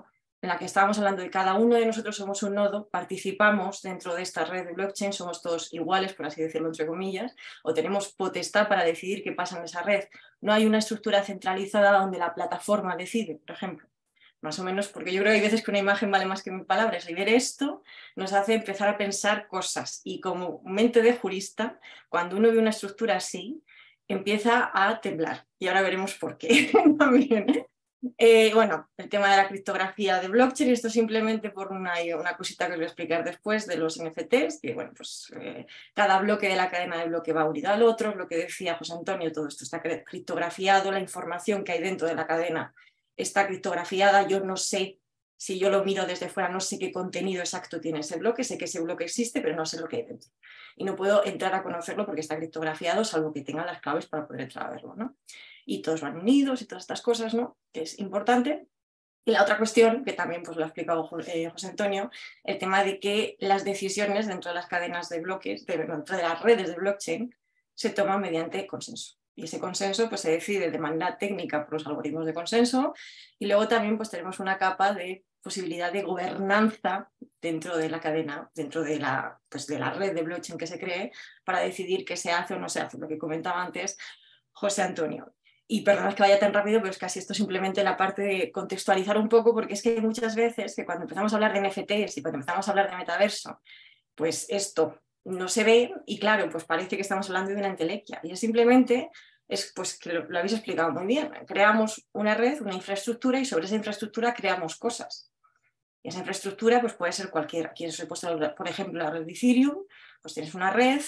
en la que estábamos hablando de cada uno de nosotros somos un nodo, participamos dentro de esta red de blockchain, somos todos iguales, por así decirlo entre comillas, o tenemos potestad para decidir qué pasa en esa red. No hay una estructura centralizada donde la plataforma decide, por ejemplo. Más o menos, porque yo creo que hay veces que una imagen vale más que 1000 palabras, y ver esto nos hace empezar a pensar cosas, y como mente de jurista, cuando uno ve una estructura así, empieza a temblar, y ahora veremos por qué también. Bueno, el tema de la criptografía de blockchain, esto simplemente por una cosita que os voy a explicar después de los NFTs, que bueno, pues cada bloque de la cadena de bloque va unido al otro, lo que decía José Antonio, todo esto está criptografiado, la información que hay dentro de la cadena está criptografiada, yo no sé, si yo lo miro desde fuera, no sé qué contenido exacto tiene ese bloque, sé que ese bloque existe, pero no sé lo que hay dentro. Y no puedo entrar a conocerlo porque está criptografiado, salvo que tenga las claves para poder entrar a verlo, ¿no? Y todos van unidos y todas estas cosas, ¿no? Que es importante. Y la otra cuestión, que también pues, lo ha explicado José Antonio, el tema de que las decisiones dentro de las cadenas de bloques, dentro de las redes de blockchain, se toman mediante consenso. Y ese consenso pues, se decide de manera técnica por los algoritmos de consenso, y luego también pues, tenemos una capa de posibilidad de gobernanza dentro de la cadena, dentro de la red de blockchain que se cree, para decidir qué se hace o no se hace, lo que comentaba antes José Antonio. Y perdonad que vaya tan rápido, pero es casi esto simplemente la parte de contextualizar un poco, porque es que hay muchas veces que cuando empezamos a hablar de NFTs y cuando empezamos a hablar de metaverso, pues esto no se ve y claro, pues parece que estamos hablando de una entelequia. Y es simplemente, pues que lo habéis explicado muy bien, creamos una red, una infraestructura, y sobre esa infraestructura creamos cosas. Y esa infraestructura pues puede ser cualquiera. Aquí os he puesto, por ejemplo, la red de Ethereum, pues tienes una red,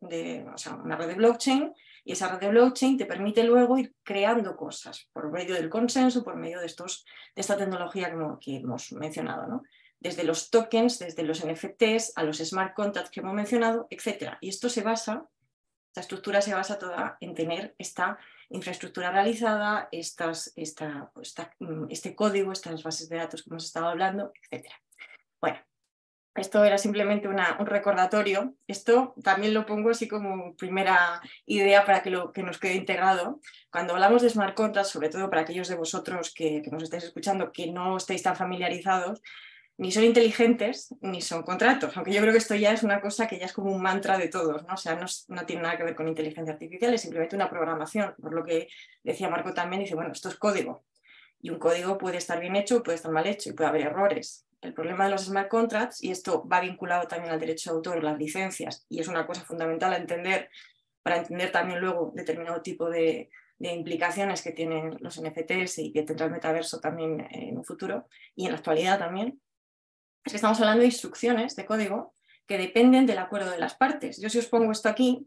una red de blockchain, y esa red de blockchain te permite luego ir creando cosas por medio del consenso, por medio de esta tecnología que hemos mencionado, ¿no? Desde los tokens, desde los NFTs, a los smart contracts que hemos mencionado, etc. Y esto esta estructura se basa toda en tener esta infraestructura realizada, este código, estas bases de datos que hemos estado hablando, etc. Bueno, esto era simplemente un recordatorio. Esto también lo pongo así como primera idea para que nos quede integrado. Cuando hablamos de smart contracts, sobre todo para aquellos de vosotros que nos estáis escuchando que no estéis tan familiarizados, ni son inteligentes ni son contratos, aunque yo creo que esto ya es una cosa que ya es como un mantra de todos, ¿no? O sea, no tiene nada que ver con inteligencia artificial, es simplemente una programación, por lo que decía Marco también, dice, bueno, esto es código, y un código puede estar bien hecho, puede estar mal hecho, y puede haber errores. El problema de los smart contracts, y esto va vinculado también al derecho de autor, las licencias, y es una cosa fundamental a entender, para entender también luego determinado tipo de implicaciones que tienen los NFTs y que tendrá el metaverso también en un futuro, y en la actualidad también, es que estamos hablando de instrucciones de código que dependen del acuerdo de las partes. Yo si os pongo esto aquí,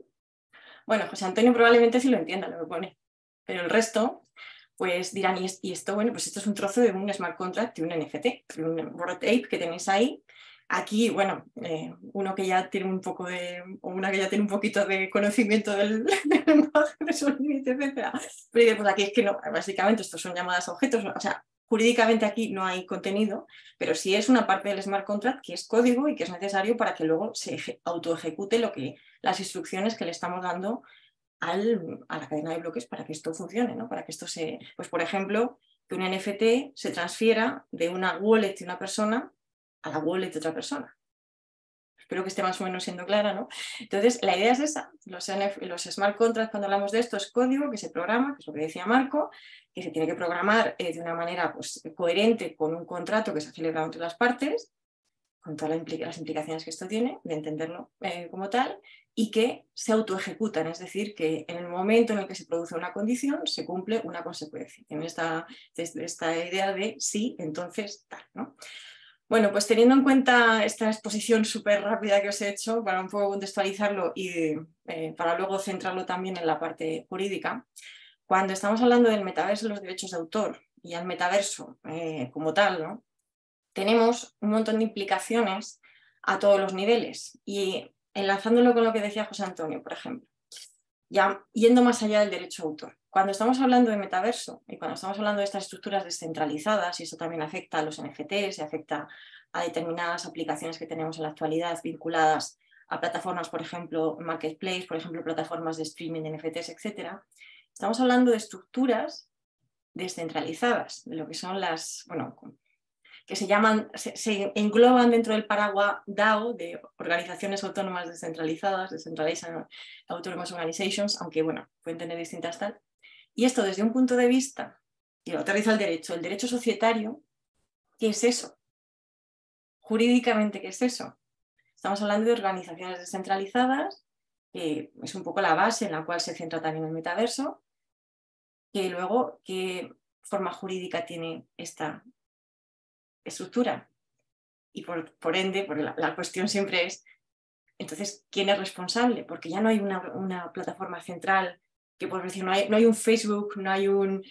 bueno, José Antonio probablemente sí lo entienda lo que pone, pero el resto pues dirán, y esto, bueno, pues esto es un trozo de un smart contract, de un NFT, de un Bored Ape que tenéis ahí. Aquí, bueno, uno que ya tiene un poco o una que ya tiene un poquito de conocimiento del lenguaje de Solidity, etc. Pero pues aquí es que no, básicamente estos son llamadas a objetos, o sea, jurídicamente aquí no hay contenido, pero sí es una parte del smart contract que es código y que es necesario para que luego se autoejecute las instrucciones que le estamos dando a la cadena de bloques para que esto funcione, ¿no? Para que esto pues por ejemplo, que un NFT se transfiera de una wallet de una persona a la wallet de otra persona. Espero que esté más o menos siendo clara, ¿no? Entonces, la idea es esa. Los smart contracts, cuando hablamos de esto, es código que se programa, que es lo que decía Marco, que se tiene que programar de una manera pues, coherente con un contrato que se ha celebrado entre las partes, con todas las implicaciones que esto tiene, de entenderlo como tal, y que se autoejecutan, es decir, que en el momento en el que se produce una condición se cumple una consecuencia. En esta idea de sí, entonces tal, ¿no? Bueno, pues teniendo en cuenta esta exposición súper rápida que os he hecho, para un poco contextualizarlo y para luego centrarlo también en la parte jurídica, cuando estamos hablando del metaverso y los derechos de autor y al metaverso como tal, ¿no? Tenemos un montón de implicaciones a todos los niveles y enlazándolo con lo que decía José Antonio, por ejemplo, ya yendo más allá del derecho de autor. Cuando estamos hablando de metaverso y cuando estamos hablando de estas estructuras descentralizadas, y eso también afecta a los NFTs y afecta a determinadas aplicaciones que tenemos en la actualidad vinculadas a plataformas, por ejemplo, marketplace, por ejemplo, plataformas de streaming de NFTs, etc. Estamos hablando de estructuras descentralizadas, de lo que son que se engloban dentro del paraguas DAO, de Organizaciones Autónomas Descentralizadas, Decentralized Autonomous Organizations, aunque bueno, pueden tener distintas tal. Y esto desde un punto de vista, y lo aterrizo al derecho, el derecho societario, ¿qué es eso? Jurídicamente, ¿qué es eso? Estamos hablando de organizaciones descentralizadas, que es un poco la base en la cual se centra también el metaverso, que luego, ¿qué forma jurídica tiene esta estructura? Y por ende, la cuestión siempre es, entonces, ¿quién es responsable? Porque ya no hay una plataforma central, que por decir, no hay un Facebook, no hay un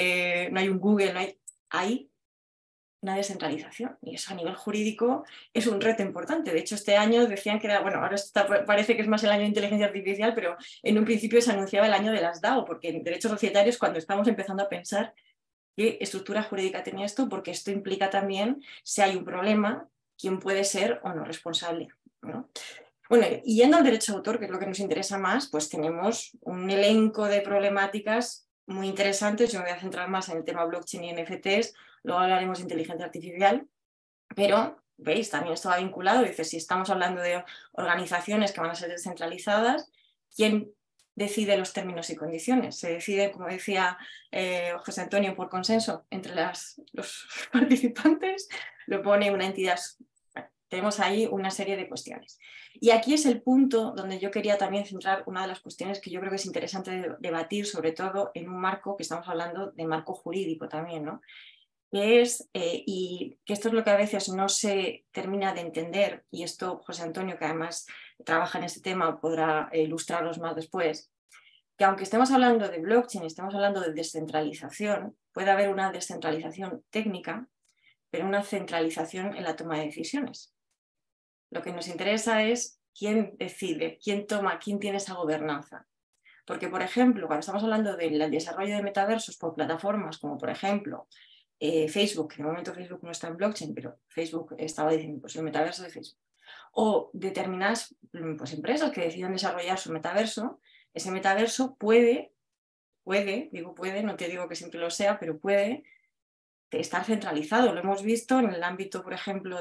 Google, hay una descentralización. Y eso a nivel jurídico es un reto importante. De hecho, este año decían que era, bueno, ahora parece que es más el año de inteligencia artificial, pero en un principio se anunciaba el año de las DAO, porque en derechos societarios, cuando estamos empezando a pensar qué estructura jurídica tenía esto, porque esto implica también, si hay un problema, quién puede ser o no responsable, ¿no? Bueno, y yendo al derecho de autor, que es lo que nos interesa más, pues tenemos un elenco de problemáticas muy interesantes. Yo me voy a centrar más en el tema blockchain y NFTs, luego hablaremos de inteligencia artificial, pero, veis, también esto va vinculado. Dice, si estamos hablando de organizaciones que van a ser descentralizadas, ¿quién decide los términos y condiciones? Se decide, como decía José Antonio, por consenso entre los participantes, lo pone una entidad. Tenemos ahí una serie de cuestiones. Y aquí es el punto donde yo quería también centrar una de las cuestiones que yo creo que es interesante debatir, sobre todo en un marco que estamos hablando de marco jurídico también, ¿no? Que es, y que esto es lo que a veces no se termina de entender, y esto José Antonio, que además trabaja en este tema, podrá ilustrarlos más después, que aunque estemos hablando de blockchain, estemos hablando de descentralización, puede haber una descentralización técnica, pero una centralización en la toma de decisiones. Lo que nos interesa es quién decide, quién toma, quién tiene esa gobernanza. Porque, por ejemplo, cuando estamos hablando del desarrollo de metaversos por plataformas como, por ejemplo, Facebook, que de momento Facebook no está en blockchain, pero Facebook estaba diciendo, pues el metaverso de Facebook, o determinadas pues, empresas que deciden desarrollar su metaverso, ese metaverso puede, digo puede, no te digo que siempre lo sea, pero puede estar centralizado. Lo hemos visto en el ámbito, por ejemplo,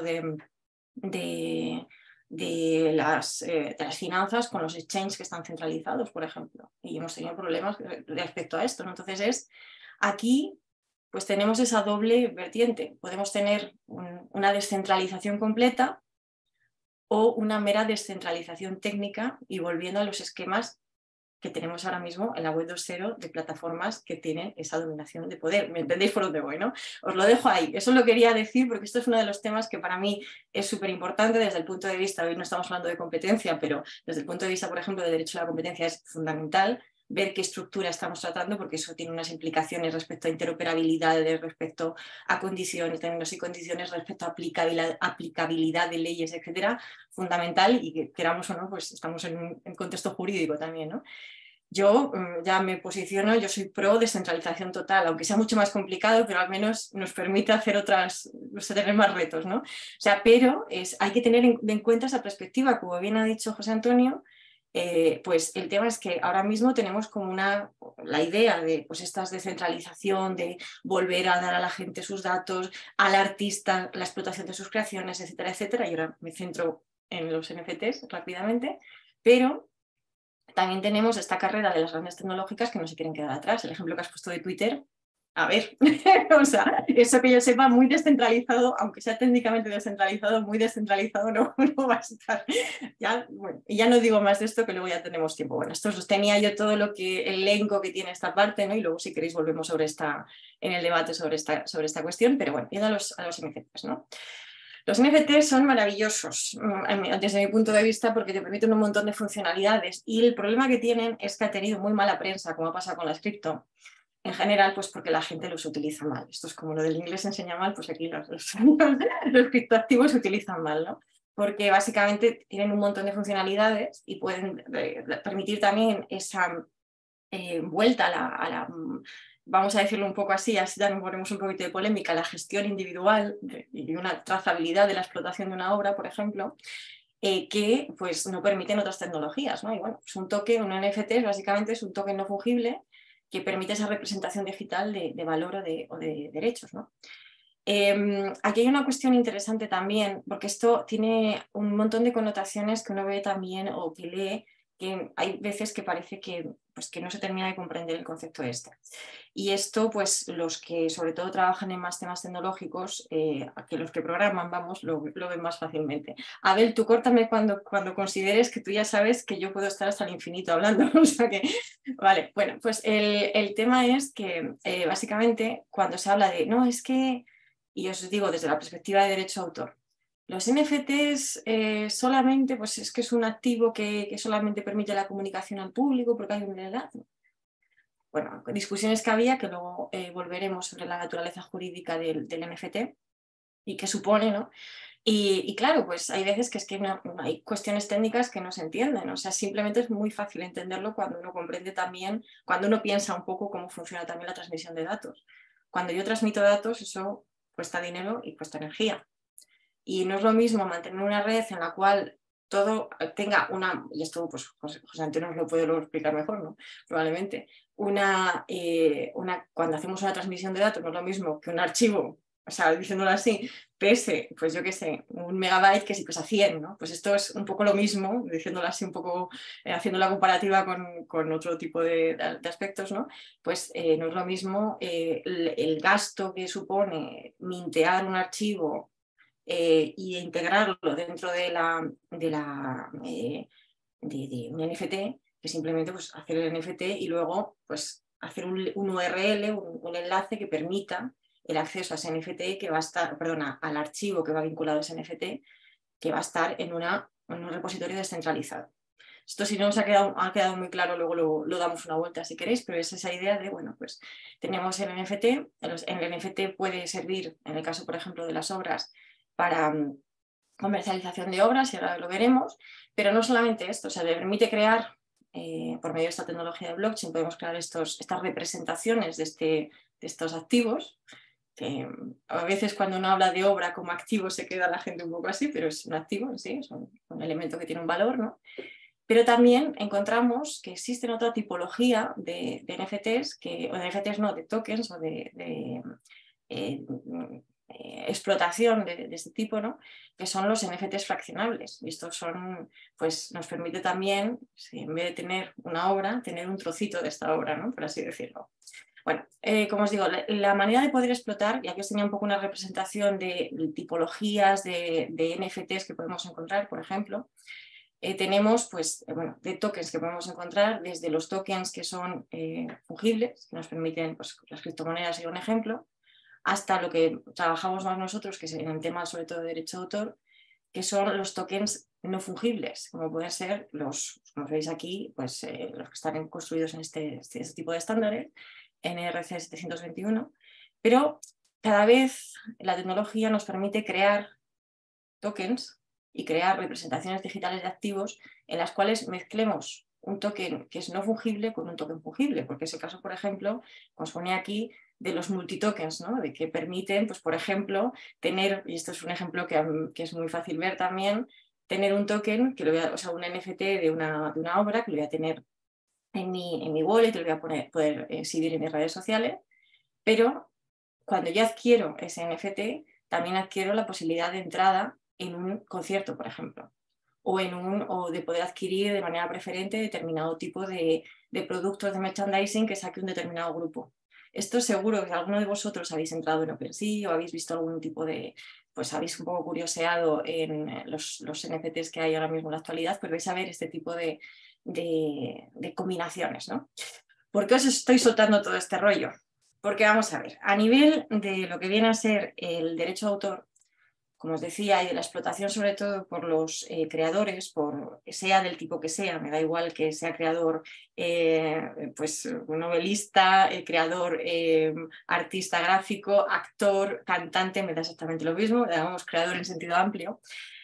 de las finanzas con los exchanges que están centralizados, por ejemplo, y hemos tenido problemas respecto a esto, ¿no? Entonces aquí pues tenemos esa doble vertiente. Podemos tener una descentralización completa o una mera descentralización técnica, y volviendo a los esquemas que tenemos ahora mismo en la web 2.0 de plataformas que tienen esa dominación de poder. ¿Me entendéis por dónde voy, no? Os lo dejo ahí. Eso lo quería decir porque esto es uno de los temas que para mí es súper importante desde el punto de vista, hoy no estamos hablando de competencia, pero desde el punto de vista, por ejemplo, de derecho a la competencia es fundamental ver qué estructura estamos tratando, porque eso tiene unas implicaciones respecto a interoperabilidades, respecto a condiciones, términos y condiciones, respecto a aplicabilidad de leyes, etcétera, fundamental, y que queramos o no, pues estamos en un contexto jurídico también, ¿no? Yo ya me posiciono, yo soy pro descentralización total, aunque sea mucho más complicado, pero al menos nos permite hacer tener más retos, ¿no? O sea, pero hay que tener en cuenta esa perspectiva, como bien ha dicho José Antonio. Pues el tema es que ahora mismo tenemos como la idea de pues esta descentralización, de volver a dar a la gente sus datos, al artista la explotación de sus creaciones, etcétera, etcétera. Y ahora me centro en los NFTs rápidamente, pero también tenemos esta carrera de las grandes tecnológicas que no se quieren quedar atrás. El ejemplo que has puesto de Twitter, a ver, o sea, eso que yo sepa, muy descentralizado, aunque sea técnicamente descentralizado, muy descentralizado no va a estar. Ya, bueno, y ya no digo más de esto, que luego ya tenemos tiempo. Bueno, esto os tenía yo todo el elenco que tiene esta parte, ¿no? Y luego si queréis volvemos en el debate sobre esta cuestión, pero bueno, yendo a los NFTs, ¿no? Los NFTs son maravillosos desde mi punto de vista porque te permiten un montón de funcionalidades, y el problema que tienen es que ha tenido muy mala prensa, como ha pasado con las cripto. En general, pues porque la gente los utiliza mal. Esto es como lo del inglés enseña mal, pues aquí los criptoactivos se utilizan mal, ¿no? Porque básicamente tienen un montón de funcionalidades y pueden permitir también esa vuelta a la vamos a decirlo un poco así también ponemos un poquito de polémica, la gestión individual y una trazabilidad de la explotación de una obra, por ejemplo, que pues no permiten otras tecnologías, ¿no? Y bueno, pues un NFT básicamente es un token no fungible que permite esa representación digital de valor o de derechos, ¿no? Aquí hay una cuestión interesante también, porque esto tiene un montón de connotaciones que uno ve también o que lee, que hay veces que parece que, pues, que no se termina de comprender el concepto este. Y esto, pues los que sobre todo trabajan en más temas tecnológicos, que los que programan, vamos, lo ven más fácilmente. Abel, tú córtame cuando consideres que tú ya sabes que yo puedo estar hasta el infinito hablando. O sea que, vale, bueno, pues el tema es que básicamente cuando se habla de, no, es que, y os digo desde la perspectiva de derecho de autor, los NFTs solamente, pues es que es un activo que solamente permite la comunicación al público porque hay un enlace. Bueno, discusiones que había, que luego volveremos sobre la naturaleza jurídica del NFT y qué supone, ¿no? Y claro, pues hay veces que es que no, hay cuestiones técnicas que no se entienden, o sea, simplemente es muy fácil entenderlo cuando uno comprende también, cuando uno piensa un poco cómo funciona también la transmisión de datos. Cuando yo transmito datos, eso cuesta dinero y cuesta energía. Y no es lo mismo mantener una red en la cual todo tenga una, y esto pues José Antonio nos lo puede luego explicar mejor, ¿no? Probablemente, cuando hacemos una transmisión de datos no es lo mismo que un archivo, o sea, diciéndolo así, pese, pues yo qué sé, 1 megabyte que si pesa 100, ¿no? Pues esto es un poco lo mismo, diciéndolo así un poco, haciendo la comparativa con otro tipo de aspectos, ¿no? Pues no es lo mismo el gasto que supone mintear un archivo y integrarlo dentro de un NFT, que simplemente pues, hacer el NFT y luego pues, hacer un URL, un enlace que permita el acceso a ese NFT que va a estar, perdona, al archivo que va vinculado a ese NFT, que va a estar en un repositorio descentralizado. Esto si no os ha quedado muy claro, luego lo damos una vuelta si queréis, pero es esa idea de, bueno, pues tenemos el NFT, el NFT puede servir, en el caso, por ejemplo, de las obras, para comercialización de obras, y ahora lo veremos, pero no solamente esto, o sea, le permite crear, por medio de esta tecnología de blockchain, podemos crear estas representaciones de estos activos, que a veces cuando uno habla de obra como activo se queda la gente un poco así, pero es un activo en sí, es un elemento que tiene un valor, ¿no? Pero también encontramos que existen otra tipología de NFTs, o de NFTs no, de tokens o de explotación de este tipo, ¿no? Que son los NFTs fraccionables. Y estos son, pues nos permite también, en vez de tener una obra, tener un trocito de esta obra, ¿no? Por así decirlo. Bueno, como os digo, la manera de poder explotar, y aquí os tenía un poco una representación de tipologías de NFTs que podemos encontrar, por ejemplo, tenemos pues, de tokens que podemos encontrar, desde los tokens que son fungibles, que nos permiten, pues las criptomonedas sería un ejemplo, hasta lo que trabajamos más nosotros, que es en el tema sobre todo de derecho de autor, que son los tokens no fungibles, como pueden ser como veis aquí, pues los que están construidos en este tipo de estándares, NRC 721, pero cada vez la tecnología nos permite crear tokens y crear representaciones digitales de activos en las cuales mezclemos un token que es no fungible con un token fungible, porque es el caso, por ejemplo, como os pone aquí, de los multitokens, ¿no? De que permiten, pues, por ejemplo, tener, y esto es un ejemplo que es muy fácil ver también, tener un token, o sea, un NFT de una obra que lo voy a tener en mi wallet, lo voy a poder exhibir en mis redes sociales, pero cuando yo adquiero ese NFT, también adquiero la posibilidad de entrada en un concierto, por ejemplo, o de poder adquirir de manera preferente determinado tipo de productos de merchandising que saque un determinado grupo. Esto seguro que alguno de vosotros habéis entrado en OpenSea o habéis visto algún tipo de, pues habéis un poco curioseado en los NFTs que hay ahora mismo en la actualidad, pues vais a ver este tipo de combinaciones, ¿no? ¿Por qué os estoy soltando todo este rollo? Porque vamos a ver, a nivel de lo que viene a ser el derecho de autor, como os decía, y de la explotación sobre todo por los creadores, sea del tipo que sea, me da igual que sea creador, pues novelista, creador, artista gráfico, actor, cantante, me da exactamente lo mismo, llamamos creador en sentido amplio,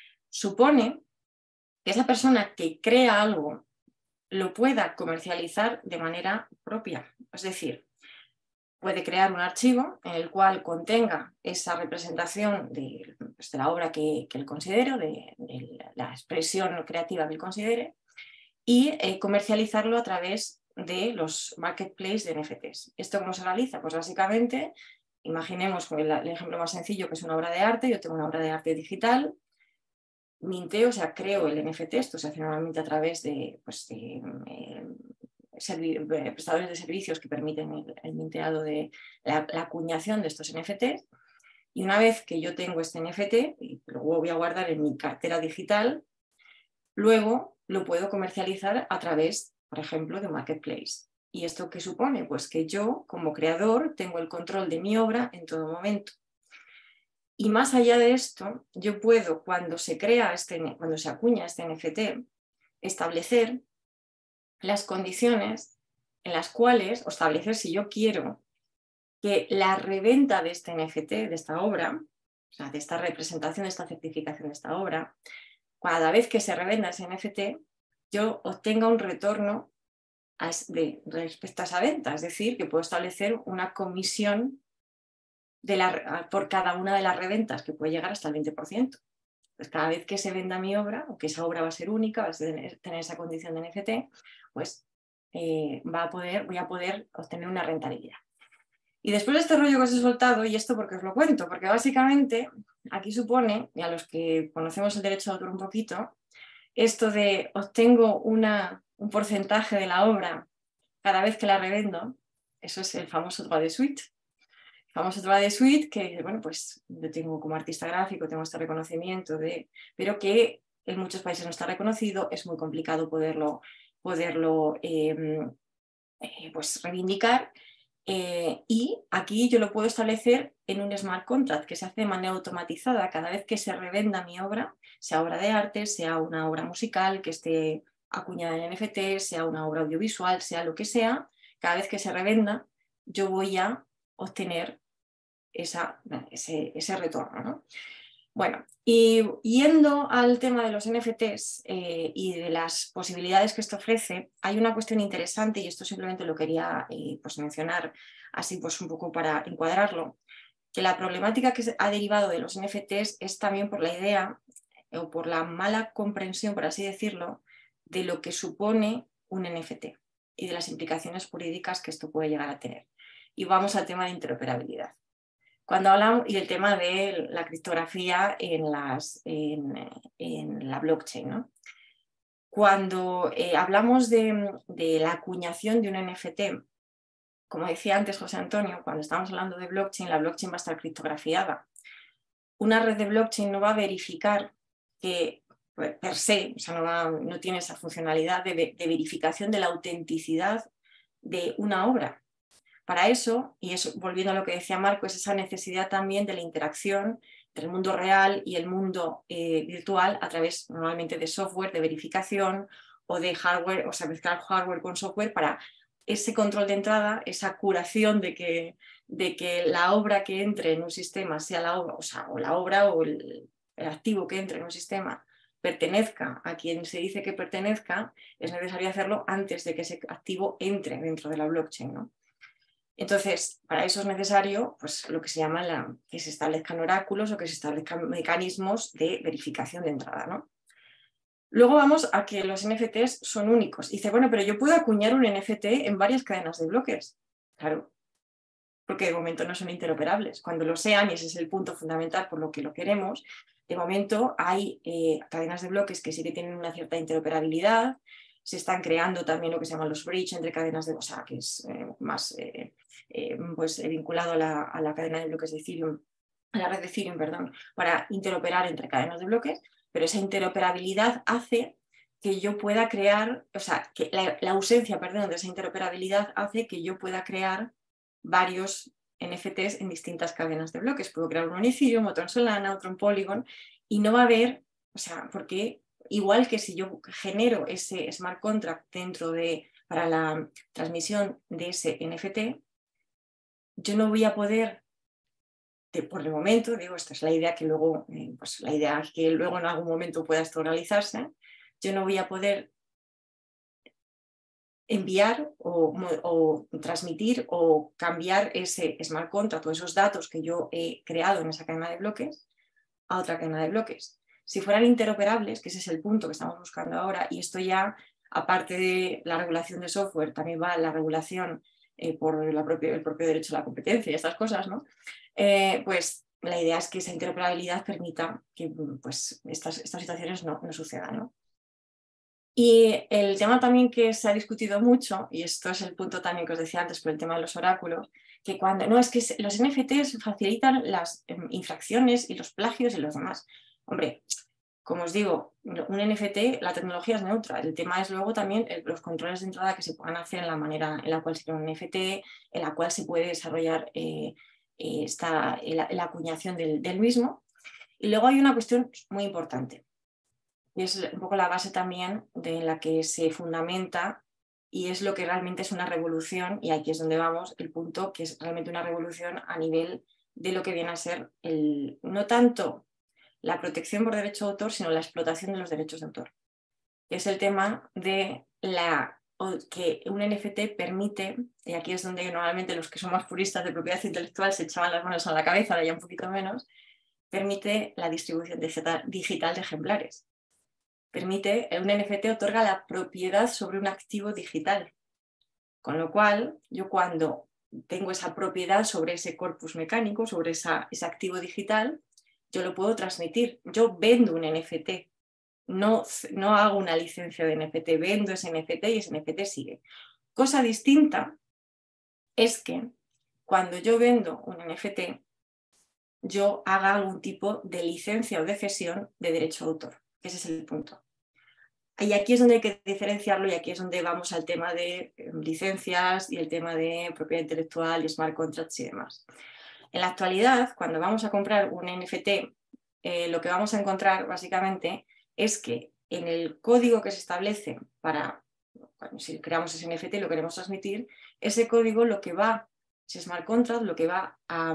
supone que esa persona que crea algo lo pueda comercializar de manera propia, es decir, puede crear un archivo en el cual contenga esa representación de la obra que él considere, de la expresión creativa que él considere, y comercializarlo a través de los marketplaces de NFTs. ¿Esto cómo se realiza? Pues básicamente imaginemos el ejemplo más sencillo, que es una obra de arte. Yo tengo una obra de arte digital, minteo, o sea, creo el NFT. Esto se hace normalmente a través de, pues, prestadores de servicios que permiten el minteado de la acuñación de estos NFTs. Y una vez que yo tengo este NFT, y luego voy a guardar en mi cartera digital, luego lo puedo comercializar a través, por ejemplo, de un marketplace. ¿Y esto qué supone? Pues que yo, como creador, tengo el control de mi obra en todo momento. Y más allá de esto, yo puedo, cuando se acuña este NFT, establecer las condiciones en las cuales, o establecer si yo quiero que la reventa de este NFT, de esta obra, o sea, de esta representación, de esta certificación de esta obra, cada vez que se revenda ese NFT, yo obtenga un retorno respecto a esa venta. Es decir, que puedo establecer una comisión por cada una de las reventas, que puede llegar hasta el 20%. Pues cada vez que se venda mi obra, o que esa obra va a ser única, va a tener esa condición de NFT, pues voy a poder obtener una rentabilidad. Y después de este rollo que os he soltado, y esto porque os lo cuento, porque básicamente aquí supone, y a los que conocemos el derecho de autor un poquito, esto de obtengo un porcentaje de la obra cada vez que la revendo, eso es el famoso droit de suite. El famoso droit de suite que, bueno, pues yo tengo como artista gráfico, tengo este reconocimiento, pero que en muchos países no está reconocido, es muy complicado poderlo pues reivindicar. Y aquí yo lo puedo establecer en un smart contract que se hace de manera automatizada cada vez que se revenda mi obra, sea obra de arte, sea una obra musical que esté acuñada en NFT, sea una obra audiovisual, sea lo que sea. Cada vez que se revenda, yo voy a obtener ese retorno, ¿no? Bueno, y yendo al tema de los NFTs y de las posibilidades que esto ofrece, hay una cuestión interesante, y esto simplemente lo quería pues mencionar así pues un poco para encuadrarlo, que la problemática que ha derivado de los NFTs es también por la idea o por la mala comprensión, por así decirlo, de lo que supone un NFT y de las implicaciones jurídicas que esto puede llegar a tener. Y vamos al tema de interoperabilidad. Cuando hablamos, y el tema de la criptografía en la blockchain, ¿no? Cuando hablamos de la acuñación de un NFT, como decía antes José Antonio, cuando estamos hablando de blockchain, la blockchain va a estar criptografiada. Una red de blockchain no va a verificar que per se, o sea, no tiene esa funcionalidad de verificación de la autenticidad de una obra. Para eso, y eso, volviendo a lo que decía Marco, es esa necesidad también de la interacción entre el mundo real y el mundo virtual a través normalmente de software, de verificación o de hardware, o sea, mezclar hardware con software para ese control de entrada, esa curación de que la obra que entre en un sistema sea la obra, o la obra o el activo que entre en un sistema pertenezca a quien se dice que pertenezca, es necesario hacerlo antes de que ese activo entre dentro de la blockchain, ¿no? Entonces, para eso es necesario pues, lo que se llama que se establezcan oráculos o que se establezcan mecanismos de verificación de entrada, ¿no? Luego vamos a que los NFTs son únicos. Y dice, bueno, pero yo puedo acuñar un NFT en varias cadenas de bloques. Claro, porque de momento no son interoperables. Cuando lo sean, y ese es el punto fundamental por lo que lo queremos, de momento hay cadenas de bloques que sí que tienen una cierta interoperabilidad. Se están creando también lo que se llaman los bridge entre cadenas de bloques, que es más pues, vinculado a la cadena de bloques de Ethereum, a la red de Ethereum, perdón, para interoperar entre cadenas de bloques, pero esa interoperabilidad hace que yo pueda crear, o sea, que la ausencia, perdón, de esa interoperabilidad hace que yo pueda crear varios NFTs en distintas cadenas de bloques. Puedo crear uno en Ethereum, otro en Solana, otro en Polygon, y no va a haber, o sea, porque igual que si yo genero ese smart contract para la transmisión de ese NFT, yo no voy a poder, por el momento, digo, esta es la idea que luego, pues la idea que luego en algún momento pueda esto realizarse, yo no voy a poder enviar o transmitir o cambiar ese smart contract o esos datos que yo he creado en esa cadena de bloques a otra cadena de bloques. Si fueran interoperables, que ese es el punto que estamos buscando ahora, y esto ya, aparte de la regulación de software, también va la regulación por el propio derecho a la competencia y estas cosas, ¿no? Pues la idea es que esa interoperabilidad permita que pues, estas situaciones no sucedan, ¿no? Y el tema también que se ha discutido mucho, y esto es el punto también que os decía antes por el tema de los oráculos, que cuando no, es que los NFTs facilitan las infracciones y los plagios y los demás. Hombre, como os digo, un NFT, la tecnología es neutra. El tema es luego también los controles de entrada que se puedan hacer en la manera en la cual se crea un NFT, en la cual se puede desarrollar la acuñación del mismo. Y luego hay una cuestión muy importante. Y es un poco la base también de la que se fundamenta y es lo que realmente es una revolución, y aquí es donde vamos, el punto que es realmente una revolución a nivel de lo que viene a ser no tanto la protección por derecho de autor, sino la explotación de los derechos de autor. Es el tema de que un NFT permite, y aquí es donde normalmente los que son más puristas de propiedad intelectual se echaban las manos a la cabeza, ahora ya un poquito menos, permite la distribución digital de ejemplares. Permite, un NFT otorga la propiedad sobre un activo digital. Con lo cual, yo cuando tengo esa propiedad sobre ese corpus mecánico, sobre ese activo digital, yo lo puedo transmitir. Yo vendo un NFT, no hago una licencia de NFT, vendo ese NFT y ese NFT sigue. Cosa distinta es que cuando yo vendo un NFT, yo haga algún tipo de licencia o de cesión de derecho de autor. Ese es el punto. Y aquí es donde hay que diferenciarlo y aquí es donde vamos al tema de licencias y el tema de propiedad intelectual y smart contracts y demás. En la actualidad, cuando vamos a comprar un NFT, lo que vamos a encontrar básicamente es que en el código que se establece para, bueno, si creamos ese NFT y lo queremos transmitir, ese código lo que va, ese smart contract, lo que va a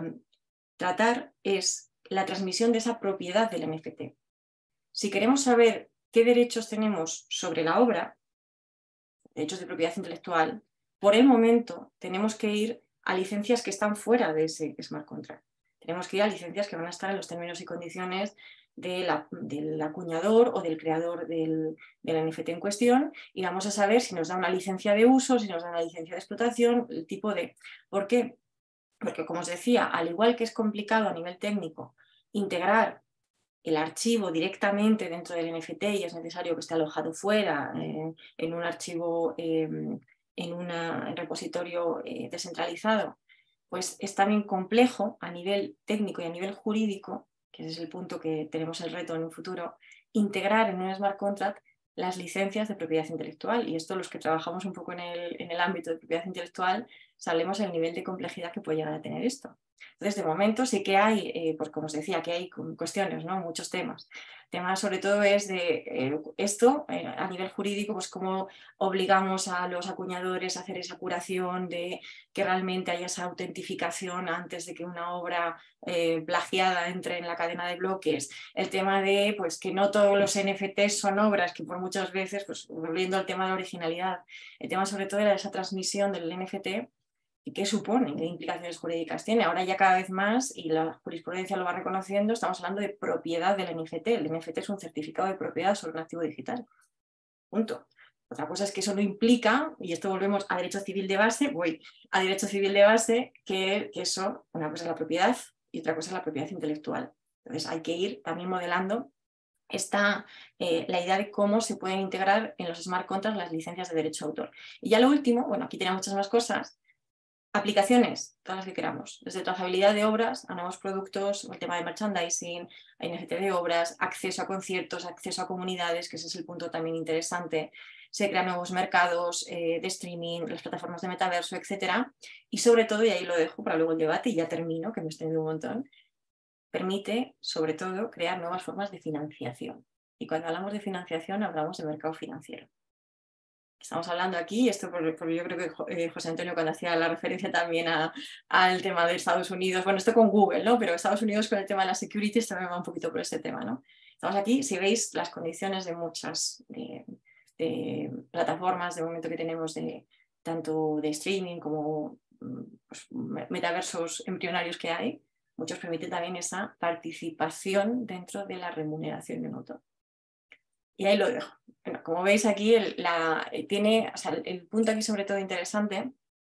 tratar es la transmisión de esa propiedad del NFT. Si queremos saber qué derechos tenemos sobre la obra, derechos de propiedad intelectual, por el momento tenemos que ir a licencias que están fuera de ese smart contract. Tenemos que ir a licencias que van a estar en los términos y condiciones del acuñador o del creador del NFT en cuestión, y vamos a saber si nos da una licencia de uso, si nos da una licencia de explotación, el tipo de... ¿Por qué? Porque, como os decía, al igual que es complicado a nivel técnico integrar el archivo directamente dentro del NFT y es necesario que esté alojado fuera, en un archivo, en un repositorio descentralizado, pues es también complejo a nivel técnico y a nivel jurídico, que ese es el punto que tenemos el reto en un futuro, integrar en un smart contract las licencias de propiedad intelectual. Y esto, los que trabajamos un poco en el ámbito de propiedad intelectual, sabemos el nivel de complejidad que puede llegar a tener esto. Entonces, de momento sí que hay, pues como os decía, que hay cuestiones, ¿no? Muchos temas. Temas sobre todo es de esto, a nivel jurídico, pues cómo obligamos a los acuñadores a hacer esa curación de que realmente haya esa autentificación antes de que una obra plagiada entre en la cadena de bloques. El tema de pues, que no todos los NFTs son obras, que por muchas veces, pues volviendo al tema de la originalidad, el tema sobre todo era esa transmisión del NFT. ¿Y qué supone? ¿Qué implicaciones jurídicas tiene? Ahora ya cada vez más, y la jurisprudencia lo va reconociendo, estamos hablando de propiedad del NFT. El NFT es un certificado de propiedad sobre un activo digital. Punto. Otra cosa es que eso no implica, y esto volvemos a derecho civil de base, que eso, una cosa es la propiedad y otra cosa es la propiedad intelectual. Entonces hay que ir también modelando la idea de cómo se pueden integrar en los smart contracts las licencias de derecho de autor. Y ya lo último, bueno, aquí tenemos muchas más cosas. Aplicaciones, todas las que queramos, desde trazabilidad de obras a nuevos productos, el tema de merchandising, NFT de obras, acceso a conciertos, acceso a comunidades, que ese es el punto también interesante. Se crean nuevos mercados de streaming, las plataformas de metaverso, etc. Y sobre todo, y ahí lo dejo para luego el debate y ya termino, que me estoy viendo un montón, permite sobre todo crear nuevas formas de financiación. Y cuando hablamos de financiación hablamos de mercado financiero. Estamos hablando aquí, esto porque yo creo que José Antonio cuando hacía la referencia también al tema de Estados Unidos, bueno, esto con Google, ¿no? Pero Estados Unidos con el tema de las securities también va un poquito por este tema, ¿no? Estamos aquí, si veis las condiciones de muchas de plataformas de momento que tenemos tanto de streaming como pues, metaversos embrionarios que hay, muchos permiten también esa participación dentro de la remuneración de un autor. Y ahí lo dejo. Bueno, como veis aquí, el punto aquí sobre todo interesante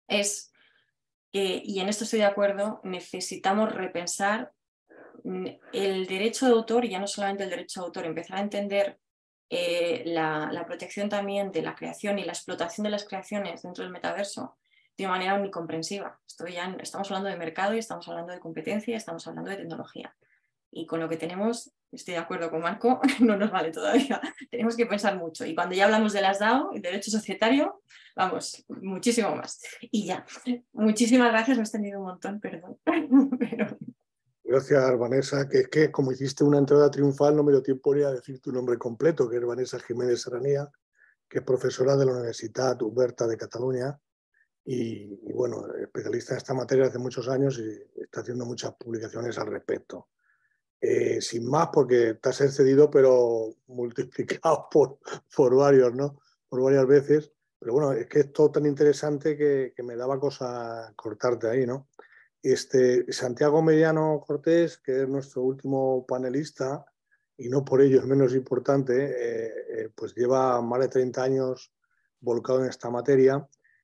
es que, y en esto estoy de acuerdo, necesitamos repensar el derecho de autor, y ya no solamente el derecho de autor, empezar a entender la protección también de la creación y la explotación de las creaciones dentro del metaverso de una manera omnicomprensiva. Estamos hablando de mercado y estamos hablando de competencia y estamos hablando de tecnología. Y con lo que tenemos, estoy de acuerdo con Marco, no nos vale todavía. Tenemos que pensar mucho. Y cuando ya hablamos de las DAO, el derecho societario, vamos, muchísimo más. Y ya, muchísimas gracias, me he extendido un montón, perdón. Pero... Gracias, Vanessa, que es que como hiciste una entrada triunfal no me dio tiempo ni a decir tu nombre completo, que es Vanessa Jiménez Serranía, que es profesora de la Universitat Oberta de Cataluña y bueno, especialista en esta materia hace muchos años y está haciendo muchas publicaciones al respecto. Sin más, porque te has excedido, pero multiplicado por varios, ¿no? Por varias veces. Pero bueno, es que es todo tan interesante que me daba cosa cortarte ahí, ¿no? Santiago Mediano Cortés, que es nuestro último panelista, y no por ello es menos importante, pues lleva más de 30 años volcado en esta materia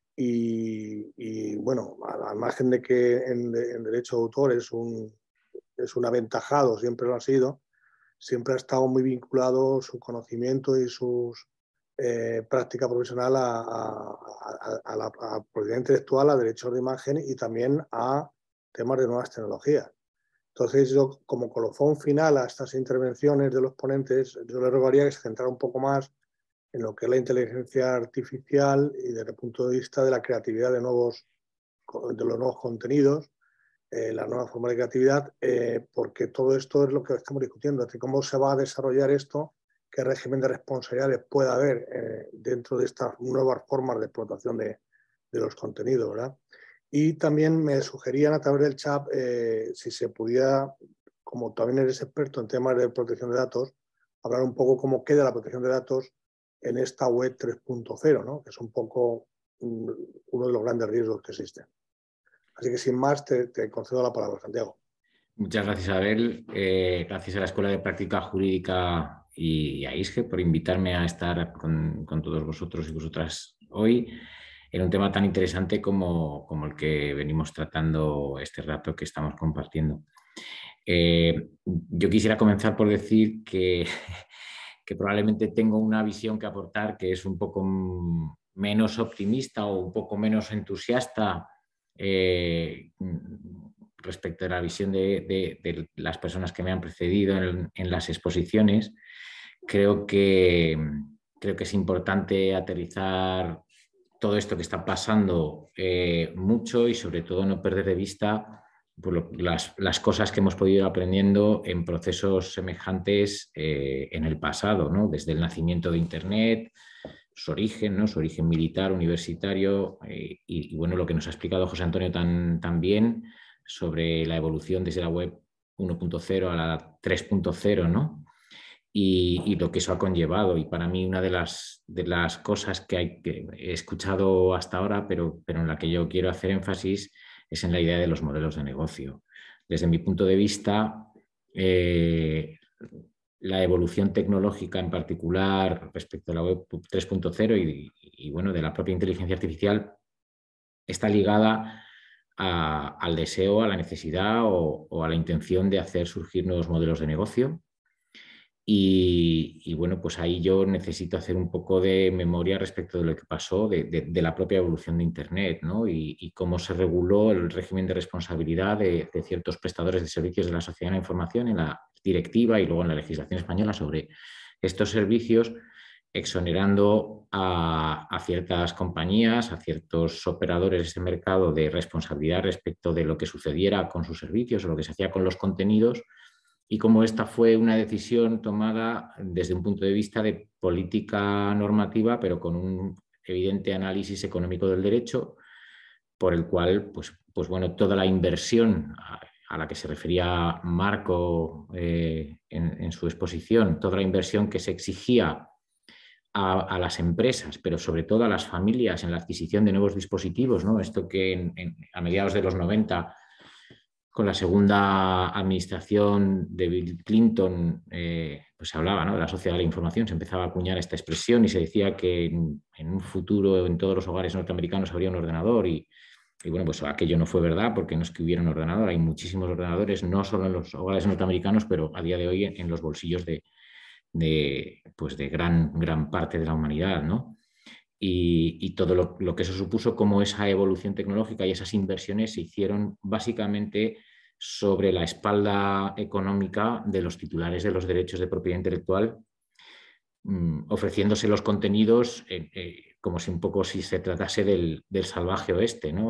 y bueno, al margen de que en derecho de autor es un aventajado, siempre lo ha sido, siempre ha estado muy vinculado su conocimiento y su práctica profesional a la propiedad intelectual, a derechos de imagen y también a temas de nuevas tecnologías. Entonces, yo como colofón final a estas intervenciones de los ponentes, yo le rogaría que se centrara un poco más en lo que es la inteligencia artificial y desde el punto de vista de la creatividad de los nuevos contenidos, la nueva forma de creatividad, porque todo esto es lo que estamos discutiendo, de cómo se va a desarrollar esto, qué régimen de responsabilidades puede haber dentro de estas nuevas formas de explotación de los contenidos, ¿verdad? Y también me sugerían a través del chat si se pudiera, como también eres experto en temas de protección de datos, hablar un poco cómo queda la protección de datos en esta web 3.0, ¿no? Que es un poco uno de los grandes riesgos que existen. Así que sin más te concedo la palabra, Santiago. Muchas gracias, Abel. Gracias a la Escuela de Práctica Jurídica y a ISGE por invitarme a estar con todos vosotros y vosotras hoy en un tema tan interesante como el que venimos tratando este rato que estamos compartiendo. Yo quisiera comenzar por decir que probablemente tengo una visión que aportar que es un poco menos optimista o un poco menos entusiasta respecto a la visión de las personas que me han precedido en las exposiciones. Creo que es importante aterrizar todo esto que está pasando mucho y sobre todo no perder de vista pues, las cosas que hemos podido ir aprendiendo en procesos semejantes en el pasado, ¿no? Desde el nacimiento de Internet, su origen, ¿no? Su origen militar, universitario y bueno, lo que nos ha explicado José Antonio tan bien sobre la evolución desde la web 1.0 a la 3.0, ¿no? Y lo que eso ha conllevado. Y para mí una de las cosas que he escuchado hasta ahora, pero en la que yo quiero hacer énfasis, es en la idea de los modelos de negocio. Desde mi punto de vista, la evolución tecnológica en particular respecto a la web 3.0 y bueno, de la propia inteligencia artificial está ligada al deseo, a la necesidad o a la intención de hacer surgir nuevos modelos de negocio. Y bueno, pues ahí yo necesito hacer un poco de memoria respecto de lo que pasó, de la propia evolución de Internet, ¿no? Y cómo se reguló el régimen de responsabilidad de ciertos prestadores de servicios de la sociedad de la información en la directiva y luego en la legislación española sobre estos servicios, exonerando a ciertas compañías, a ciertos operadores de ese mercado de responsabilidad respecto de lo que sucediera con sus servicios o lo que se hacía con los contenidos, y cómo esta fue una decisión tomada desde un punto de vista de política normativa, pero con un evidente análisis económico del derecho, por el cual, pues bueno, toda la inversión a la que se refería Marco en su exposición, toda la inversión que se exigía a las empresas, pero sobre todo a las familias en la adquisición de nuevos dispositivos, ¿no? Esto que a mediados de los 90 con la segunda administración de Bill Clinton, pues se hablaba, ¿no?, de la sociedad de la información, se empezaba a acuñar esta expresión y se decía que en un futuro en todos los hogares norteamericanos habría un ordenador y Y bueno, pues aquello no fue verdad, porque no es que hubiera un ordenador, hay muchísimos ordenadores, no solo en los hogares norteamericanos, pero a día de hoy en los bolsillos pues de gran parte de la humanidad, ¿no? Y todo lo que eso supuso, como esa evolución tecnológica y esas inversiones se hicieron básicamente sobre la espalda económica de los titulares de los derechos de propiedad intelectual, ofreciéndose los contenidos como si un poco si se tratase del salvaje oeste, ¿no?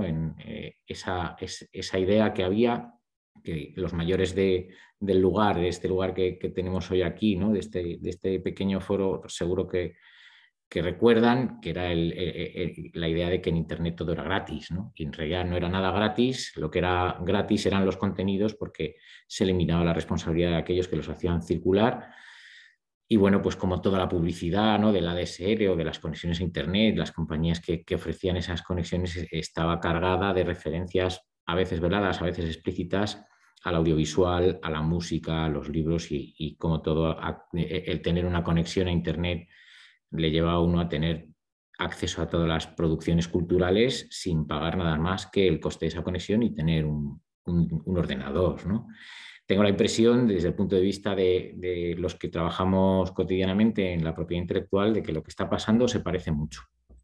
Esa idea que había, que los mayores del lugar, de este lugar que tenemos hoy aquí, ¿no? de este pequeño foro, seguro que recuerdan, que era la idea de que en Internet todo era gratis, ¿no? Y en realidad no era nada gratis, lo que era gratis eran los contenidos, porque se eliminaba la responsabilidad de aquellos que los hacían circular. Y bueno, pues como toda la publicidad, ¿no? Del ADSL o de las conexiones a Internet, las compañías que ofrecían esas conexiones estaba cargada de referencias, a veces veladas, a veces explícitas, al audiovisual, a la música, a los libros y como todo, el tener una conexión a Internet le lleva a uno a tener acceso a todas las producciones culturales sin pagar nada más que el coste de esa conexión y tener un ordenador, ¿no? Tengo la impresión, desde el punto de vista de los que trabajamos cotidianamente en la propiedad intelectual, de que lo que está pasando se parece mucho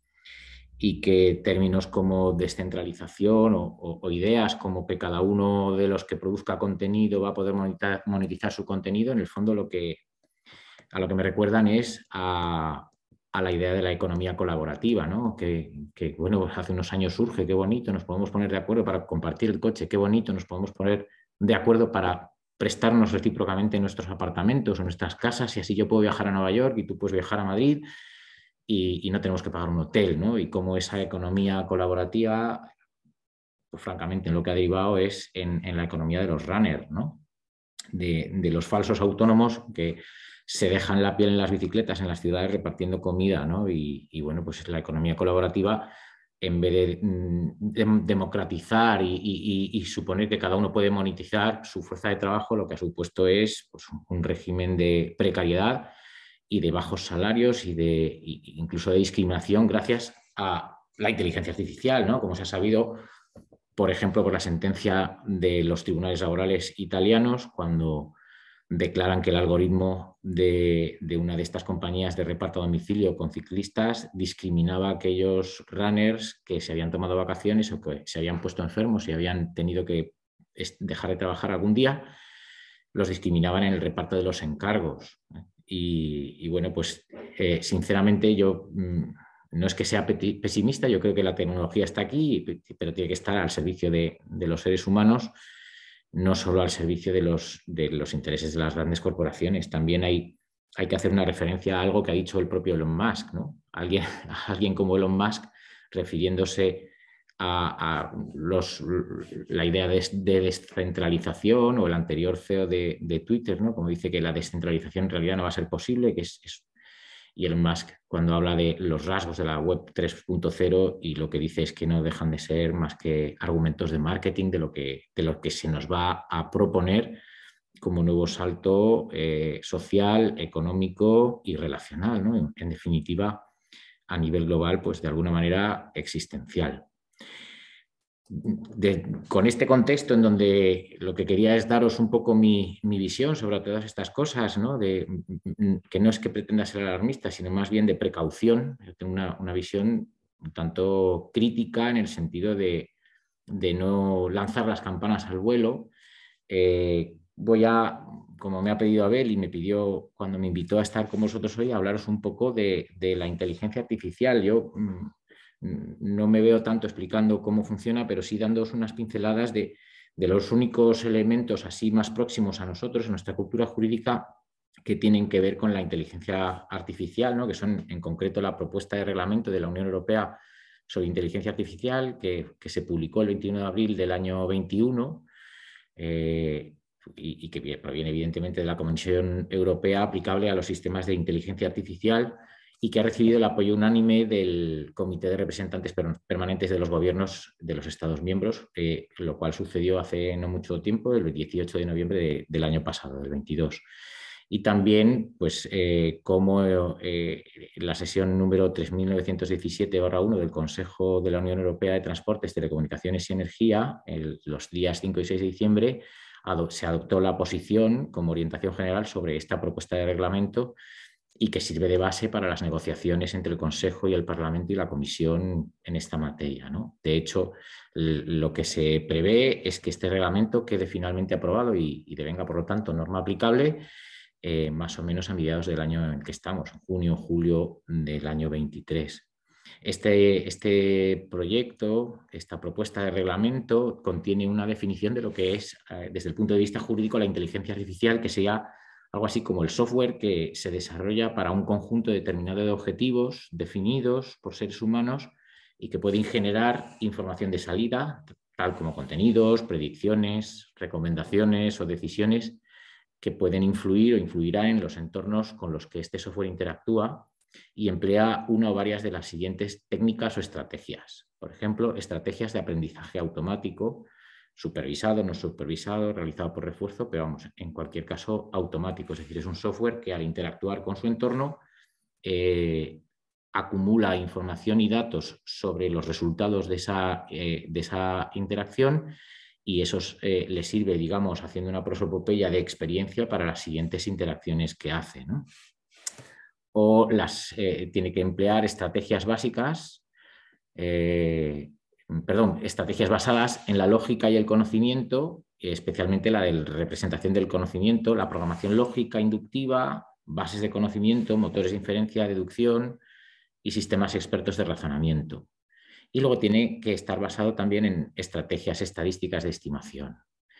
y que términos como descentralización o ideas como que cada uno de los que produzca contenido va a poder monetizar su contenido, en el fondo a lo que me recuerdan es a la idea de la economía colaborativa, ¿no? Que bueno, hace unos años surge, qué bonito, nos podemos poner de acuerdo para compartir el coche, qué bonito, nos podemos poner de acuerdo para prestarnos recíprocamente nuestros apartamentos o nuestras casas, y así yo puedo viajar a Nueva York y tú puedes viajar a Madrid y no tenemos que pagar un hotel, ¿no? Y cómo esa economía colaborativa, pues francamente, en lo que ha derivado es en la economía de los runners, ¿no? De los falsos autónomos que se dejan la piel en las bicicletas en las ciudades repartiendo comida, ¿no? Y bueno, pues la economía colaborativa, en vez de democratizar y suponer que cada uno puede monetizar su fuerza de trabajo, lo que ha supuesto es pues, un régimen de precariedad y de bajos salarios incluso de discriminación gracias a la inteligencia artificial, ¿no? Como se ha sabido, por ejemplo, por la sentencia de los tribunales laborales italianos, cuando declaran que el algoritmo de una de estas compañías de reparto a domicilio con ciclistas discriminaba a aquellos runners que se habían tomado vacaciones o que se habían puesto enfermos y habían tenido que dejar de trabajar algún día, los discriminaban en el reparto de los encargos. Y bueno, pues sinceramente yo no es que sea pesimista, yo creo que la tecnología está aquí, pero tiene que estar al servicio de los seres humanos, no solo al servicio de los intereses de las grandes corporaciones. También hay que hacer una referencia a algo que ha dicho el propio Elon Musk, ¿no? Alguien como Elon Musk, refiriéndose a la idea de descentralización, o el anterior CEO de Twitter, ¿no? Como dice que la descentralización en realidad no va a ser posible, y Elon Musk, cuando habla de los rasgos de la web 3.0, y lo que dice es que no dejan de ser más que argumentos de marketing de lo que se nos va a proponer como nuevo salto social, económico y relacional, ¿no? En definitiva, a nivel global, pues de alguna manera existencial. Con este contexto en donde lo que quería es daros un poco mi visión sobre todas estas cosas, ¿no? Que no es que pretenda ser alarmista, sino más bien de precaución. Yo tengo una visión un tanto crítica en el sentido de no lanzar las campanas al vuelo. Voy a, como me ha pedido Abel y me pidió cuando me invitó a estar con vosotros hoy, a hablaros un poco de la inteligencia artificial. Yo no me veo tanto explicando cómo funciona, pero sí dándoos unas pinceladas de los únicos elementos así más próximos a nosotros, en nuestra cultura jurídica, que tienen que ver con la inteligencia artificial, ¿no? Que son en concreto la propuesta de reglamento de la Unión Europea sobre inteligencia artificial, que se publicó el 21 de abril del año 21, y que proviene evidentemente de la Comisión Europea, aplicable a los sistemas de inteligencia artificial, y que ha recibido el apoyo unánime del Comité de Representantes Permanentes de los Gobiernos de los Estados miembros, lo cual sucedió hace no mucho tiempo, el 18 de noviembre del año pasado, del 22. Y también, pues, como la sesión número 3917/1 del Consejo de la Unión Europea de Transportes, Telecomunicaciones y Energía, los días 5 y 6 de diciembre, se adoptó la posición como orientación general sobre esta propuesta de reglamento y que sirve de base para las negociaciones entre el Consejo y el Parlamento y la Comisión en esta materia, ¿no? De hecho, lo que se prevé es que este reglamento quede finalmente aprobado y devenga, por lo tanto, norma aplicable más o menos a mediados del año en el que estamos, junio o julio del año 23. Este proyecto, esta propuesta de reglamento, contiene una definición de lo que es, desde el punto de vista jurídico, la inteligencia artificial, que sería algo así como el software que se desarrolla para un conjunto determinado de objetivos definidos por seres humanos y que pueden generar información de salida, tal como contenidos, predicciones, recomendaciones o decisiones que pueden influir o influirá en los entornos con los que este software interactúa y emplea una o varias de las siguientes técnicas o estrategias. Por ejemplo, estrategias de aprendizaje automático, supervisado, no supervisado, realizado por refuerzo, pero vamos, en cualquier caso automático, es decir, es un software que al interactuar con su entorno acumula información y datos sobre los resultados de esa interacción y eso le sirve, digamos, haciendo una prosopopeya de experiencia para las siguientes interacciones que hace, ¿no? O tiene que emplear estrategias básicas, estrategias basadas en la lógica y el conocimiento, especialmente la de representación del conocimiento, la programación lógica inductiva, bases de conocimiento, motores de inferencia, deducción y sistemas expertos de razonamiento. Y luego tiene que estar basado también en estrategias estadísticas de estimación.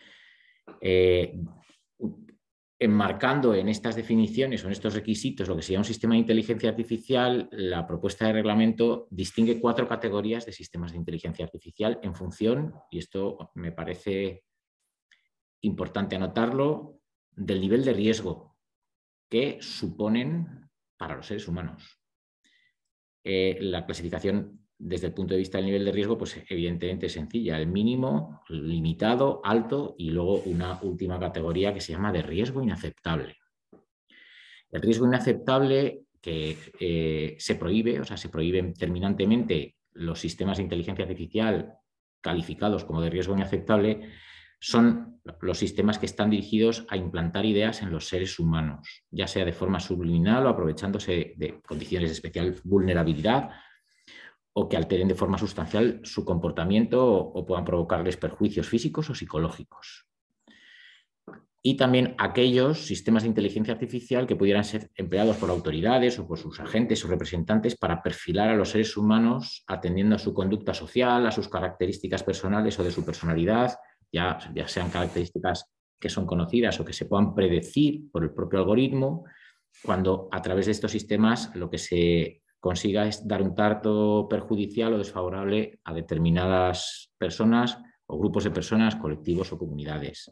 Enmarcando en estas definiciones o en estos requisitos lo que sería un sistema de inteligencia artificial, la propuesta de reglamento distingue 4 categorías de sistemas de inteligencia artificial en función, y esto me parece importante anotarlo, del nivel de riesgo que suponen para los seres humanos. La clasificación desde el punto de vista del nivel de riesgo, pues evidentemente es sencilla, el mínimo, limitado, alto y luego una última categoría que se llama de riesgo inaceptable. El riesgo inaceptable que se prohíbe, o sea, se prohíben terminantemente los sistemas de inteligencia artificial calificados como de riesgo inaceptable, son los sistemas que están dirigidos a implantar ideas en los seres humanos, ya sea de forma subliminal o aprovechándose de condiciones de especial vulnerabilidad o que alteren de forma sustancial su comportamiento o puedan provocarles perjuicios físicos o psicológicos. Y también aquellos sistemas de inteligencia artificial que pudieran ser empleados por autoridades o por sus agentes o representantes para perfilar a los seres humanos atendiendo a su conducta social, a sus características personales o de su personalidad, ya sean características que son conocidas o que se puedan predecir por el propio algoritmo, cuando a través de estos sistemas lo que se consiga es dar un trato perjudicial o desfavorable a determinadas personas o grupos de personas, colectivos o comunidades.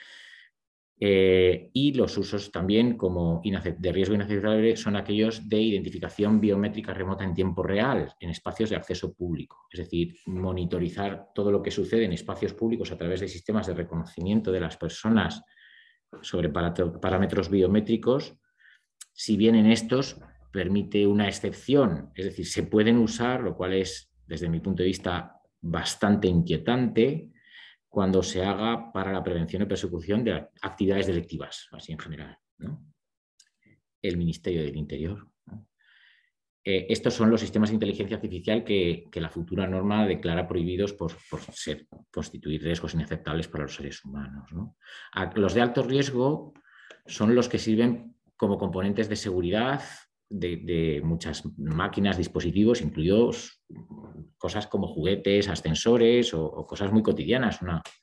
Y los usos también como de riesgo inaceptable son aquellos de identificación biométrica remota en tiempo real en espacios de acceso público, es decir, monitorizar todo lo que sucede en espacios públicos a través de sistemas de reconocimiento de las personas sobre parámetros biométricos, si bien en estos permite una excepción, es decir, se pueden usar, lo cual es, desde mi punto de vista, bastante inquietante, cuando se haga para la prevención y persecución de actividades delictivas, así en general, ¿no? El Ministerio del Interior, ¿no? Estos son los sistemas de inteligencia artificial que la futura norma declara prohibidos por constituir riesgos inaceptables para los seres humanos, ¿no? Los de alto riesgo son los que sirven como componentes de seguridad de muchas máquinas, dispositivos, incluidos cosas como juguetes, ascensores o cosas muy cotidianas.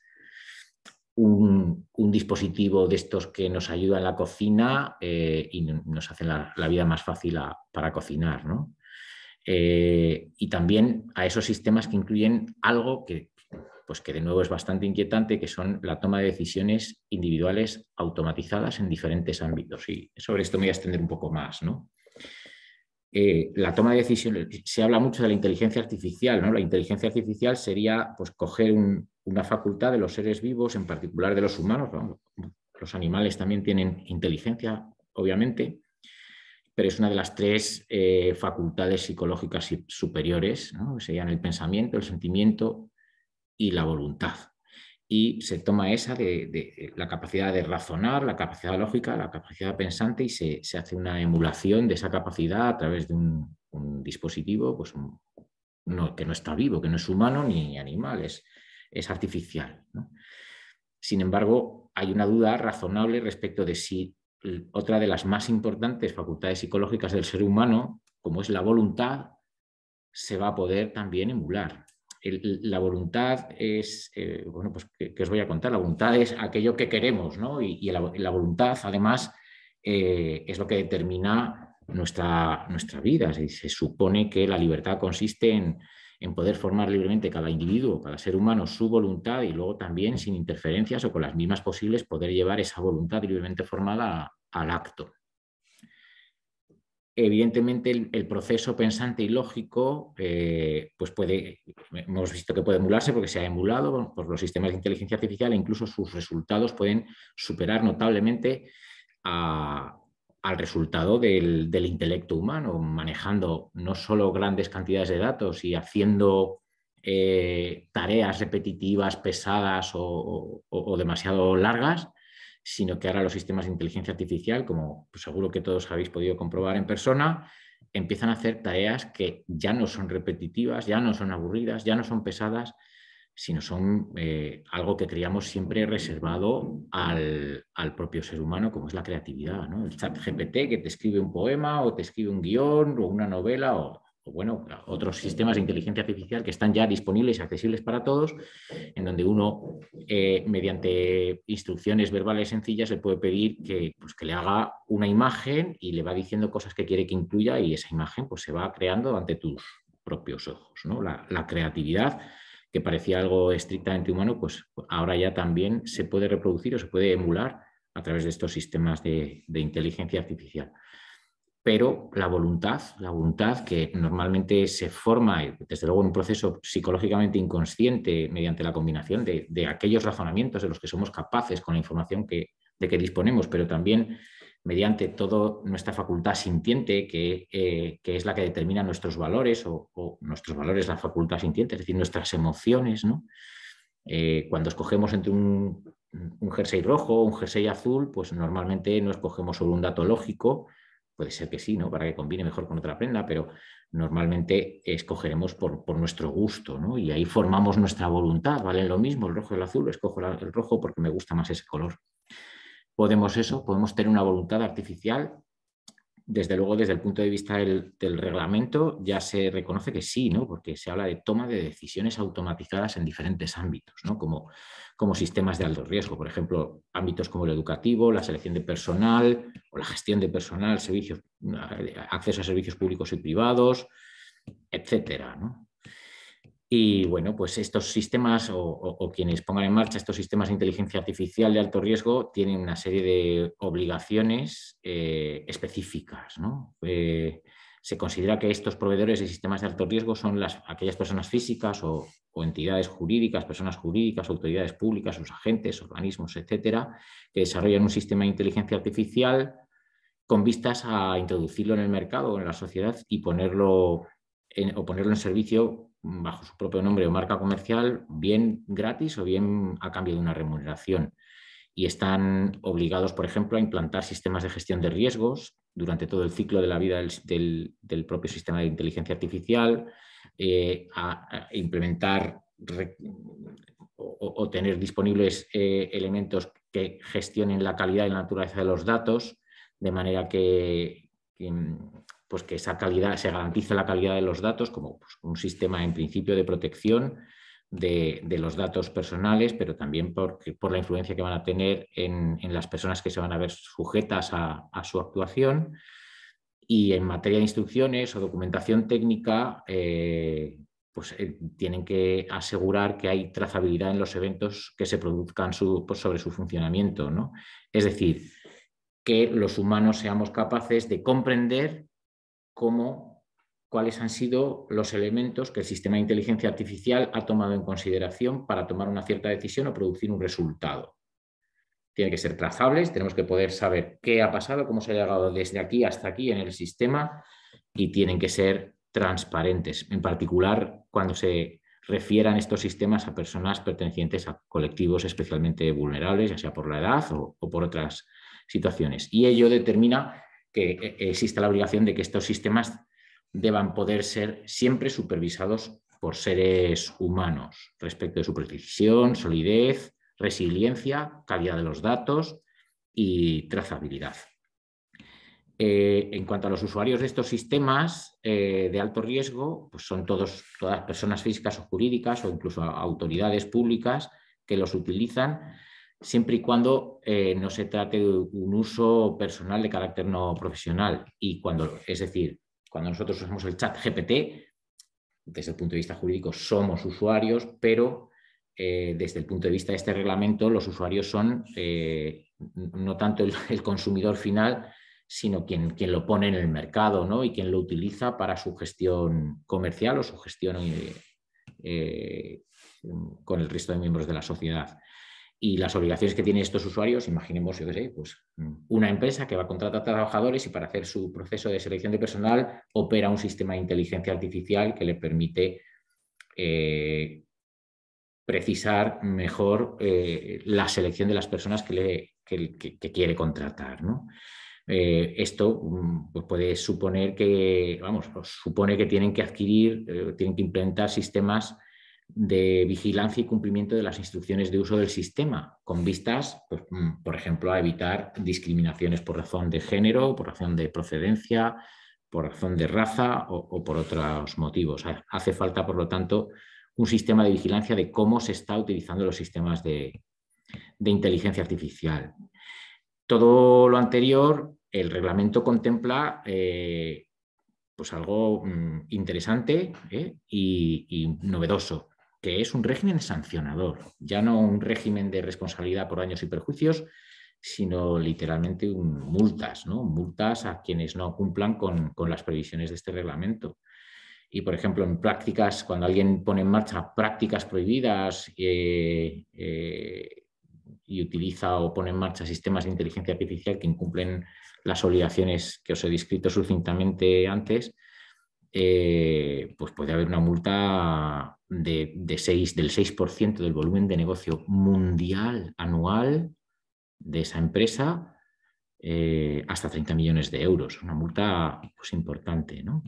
Un dispositivo de estos que nos ayuda en la cocina y nos hace la vida más fácil para cocinar, ¿no? Y también a esos sistemas que incluyen algo que de nuevo es bastante inquietante, que son la toma de decisiones individuales automatizadas en diferentes ámbitos. Y sobre esto me voy a extender un poco más, ¿no? La toma de decisiones, se habla mucho de la inteligencia artificial, ¿no? La inteligencia artificial sería pues, coger una facultad de los seres vivos, en particular de los humanos, ¿no? Los animales también tienen inteligencia obviamente, pero es una de las 3 facultades psicológicas superiores, ¿no? Que serían el pensamiento, el sentimiento y la voluntad. Y se toma esa de la capacidad de razonar, la capacidad lógica, la capacidad pensante, y se hace una emulación de esa capacidad a través de un dispositivo pues, que no está vivo, que no es humano ni animal, es artificial, ¿no? Sin embargo, hay una duda razonable respecto de si otra de las más importantes facultades psicológicas del ser humano, como es la voluntad, se va a poder también emular. La voluntad es, bueno, pues ¿qué os voy a contar? La voluntad es aquello que queremos, ¿no? Y la voluntad, además, es lo que determina nuestra vida. Se supone que la libertad consiste en poder formar libremente cada individuo, cada ser humano, su voluntad, y luego también, sin interferencias o con las mismas posibles, poder llevar esa voluntad libremente formada al acto. Evidentemente, el proceso pensante y lógico pues hemos visto que puede emularse porque se ha emulado por los sistemas de inteligencia artificial, e incluso sus resultados pueden superar notablemente al resultado del intelecto humano, manejando no solo grandes cantidades de datos y haciendo tareas repetitivas, pesadas o demasiado largas, sino que ahora los sistemas de inteligencia artificial, como pues seguro que todos habéis podido comprobar en persona, empiezan a hacer tareas que ya no son repetitivas, ya no son aburridas, ya no son pesadas, sino son algo que creíamos siempre reservado al propio ser humano, como es la creatividad, ¿no? El ChatGPT que te escribe un poema o te escribe un guión o una novela o bueno, otros sistemas de inteligencia artificial que están ya disponibles y accesibles para todos, en donde uno, mediante instrucciones verbales sencillas, le puede pedir pues, que le haga una imagen y le va diciendo cosas que quiere que incluya, y esa imagen pues, se va creando ante tus propios ojos, ¿no? La creatividad, que parecía algo estrictamente humano, pues ahora ya también se puede reproducir o se puede emular a través de estos sistemas de inteligencia artificial. Pero la voluntad que normalmente se forma, desde luego en un proceso psicológicamente inconsciente, mediante la combinación de aquellos razonamientos de los que somos capaces con la información de que disponemos, pero también mediante toda nuestra facultad sintiente, que es la que determina nuestros valores, o nuestros valores la facultad sintiente, es decir, nuestras emociones, ¿no? Cuando escogemos entre un jersey rojo o un jersey azul, pues normalmente no escogemos sobre un dato lógico. Puede ser que sí, ¿no? Para que combine mejor con otra prenda, pero normalmente escogeremos por nuestro gusto, ¿no? Y ahí formamos nuestra voluntad. Valen lo mismo el rojo y el azul, escojo el rojo porque me gusta más ese color. Podemos tener una voluntad artificial. Desde luego, desde el punto de vista del reglamento, ya se reconoce que sí, ¿no? Porque se habla de toma de decisiones automatizadas en diferentes ámbitos, ¿no? Como sistemas de alto riesgo, por ejemplo, ámbitos como el educativo, la selección de personal o la gestión de personal, acceso a servicios públicos y privados, etcétera, ¿no? Y bueno, pues estos sistemas o quienes pongan en marcha estos sistemas de inteligencia artificial de alto riesgo tienen una serie de obligaciones específicas, ¿no? Se considera que estos proveedores de sistemas de alto riesgo son aquellas personas físicas o entidades jurídicas, personas jurídicas, autoridades públicas, sus agentes, organismos, etcétera, que desarrollan un sistema de inteligencia artificial con vistas a introducirlo en el mercado o en la sociedad y ponerlo en servicio bajo su propio nombre o marca comercial, bien gratis o bien a cambio de una remuneración. Y están obligados, por ejemplo, a implantar sistemas de gestión de riesgos durante todo el ciclo de la vida del propio sistema de inteligencia artificial, a implementar o tener disponibles elementos que gestionen la calidad y la naturaleza de los datos, de manera que esa calidad, se garantice la calidad de los datos como pues, un sistema en principio de protección de los datos personales, pero también por la influencia que van a tener en las personas que se van a ver sujetas a su actuación. Y en materia de instrucciones o documentación técnica, tienen que asegurar que hay trazabilidad en los eventos que se produzcan sobre su funcionamiento, ¿no? Es decir, que los humanos seamos capaces de comprender cuáles han sido los elementos que el sistema de inteligencia artificial ha tomado en consideración para tomar una cierta decisión o producir un resultado. Es tienen que ser trazables, tenemos que poder saber qué ha pasado, cómo se ha llegado desde aquí hasta aquí en el sistema, y tienen que ser transparentes, en particular cuando se refieran estos sistemas a personas pertenecientes a colectivos especialmente vulnerables, ya sea por la edad o por otras situaciones. Y ello determina que existe la obligación de que estos sistemas deban poder ser siempre supervisados por seres humanos respecto de su precisión, solidez, resiliencia, calidad de los datos y trazabilidad. En cuanto a los usuarios de estos sistemas de alto riesgo, pues son todas personas físicas o jurídicas o incluso autoridades públicas que los utilizan, siempre y cuando no se trate de un uso personal de carácter no profesional. Y es decir, cuando nosotros usamos el chat GPT, desde el punto de vista jurídico somos usuarios, pero desde el punto de vista de este reglamento, los usuarios son no tanto el consumidor final, sino quien lo pone en el mercado, ¿no? Y quien lo utiliza para su gestión comercial o su gestión con el resto de miembros de la sociedad. Y las obligaciones que tienen estos usuarios, imaginemos, yo qué sé, pues una empresa que va a contratar a trabajadores y para hacer su proceso de selección de personal opera un sistema de inteligencia artificial que le permite precisar mejor la selección de las personas que quiere contratar, ¿no? Esto pues puede suponer que, supone que tienen que adquirir, tienen que implementar sistemas de vigilancia y cumplimiento de las instrucciones de uso del sistema, con vistas, pues, por ejemplo, a evitar discriminaciones por razón de género, por razón de procedencia, por razón de raza o por otros motivos. Hace falta, por lo tanto, un sistema de vigilancia de cómo se está utilizando los sistemas de inteligencia artificial. Todo lo anterior, el reglamento contempla pues algo interesante y novedoso, que es un régimen sancionador, ya no un régimen de responsabilidad por daños y perjuicios, sino literalmente multas, ¿no? Multas a quienes no cumplan con las previsiones de este reglamento. Y, por ejemplo, en prácticas, cuando alguien pone en marcha prácticas prohibidas y utiliza o pone en marcha sistemas de inteligencia artificial que incumplen las obligaciones que os he descrito sucintamente antes, pues puede haber una multa del 6% del volumen de negocio mundial anual de esa empresa hasta 30 millones de euros. Una multa pues, importante, ¿no?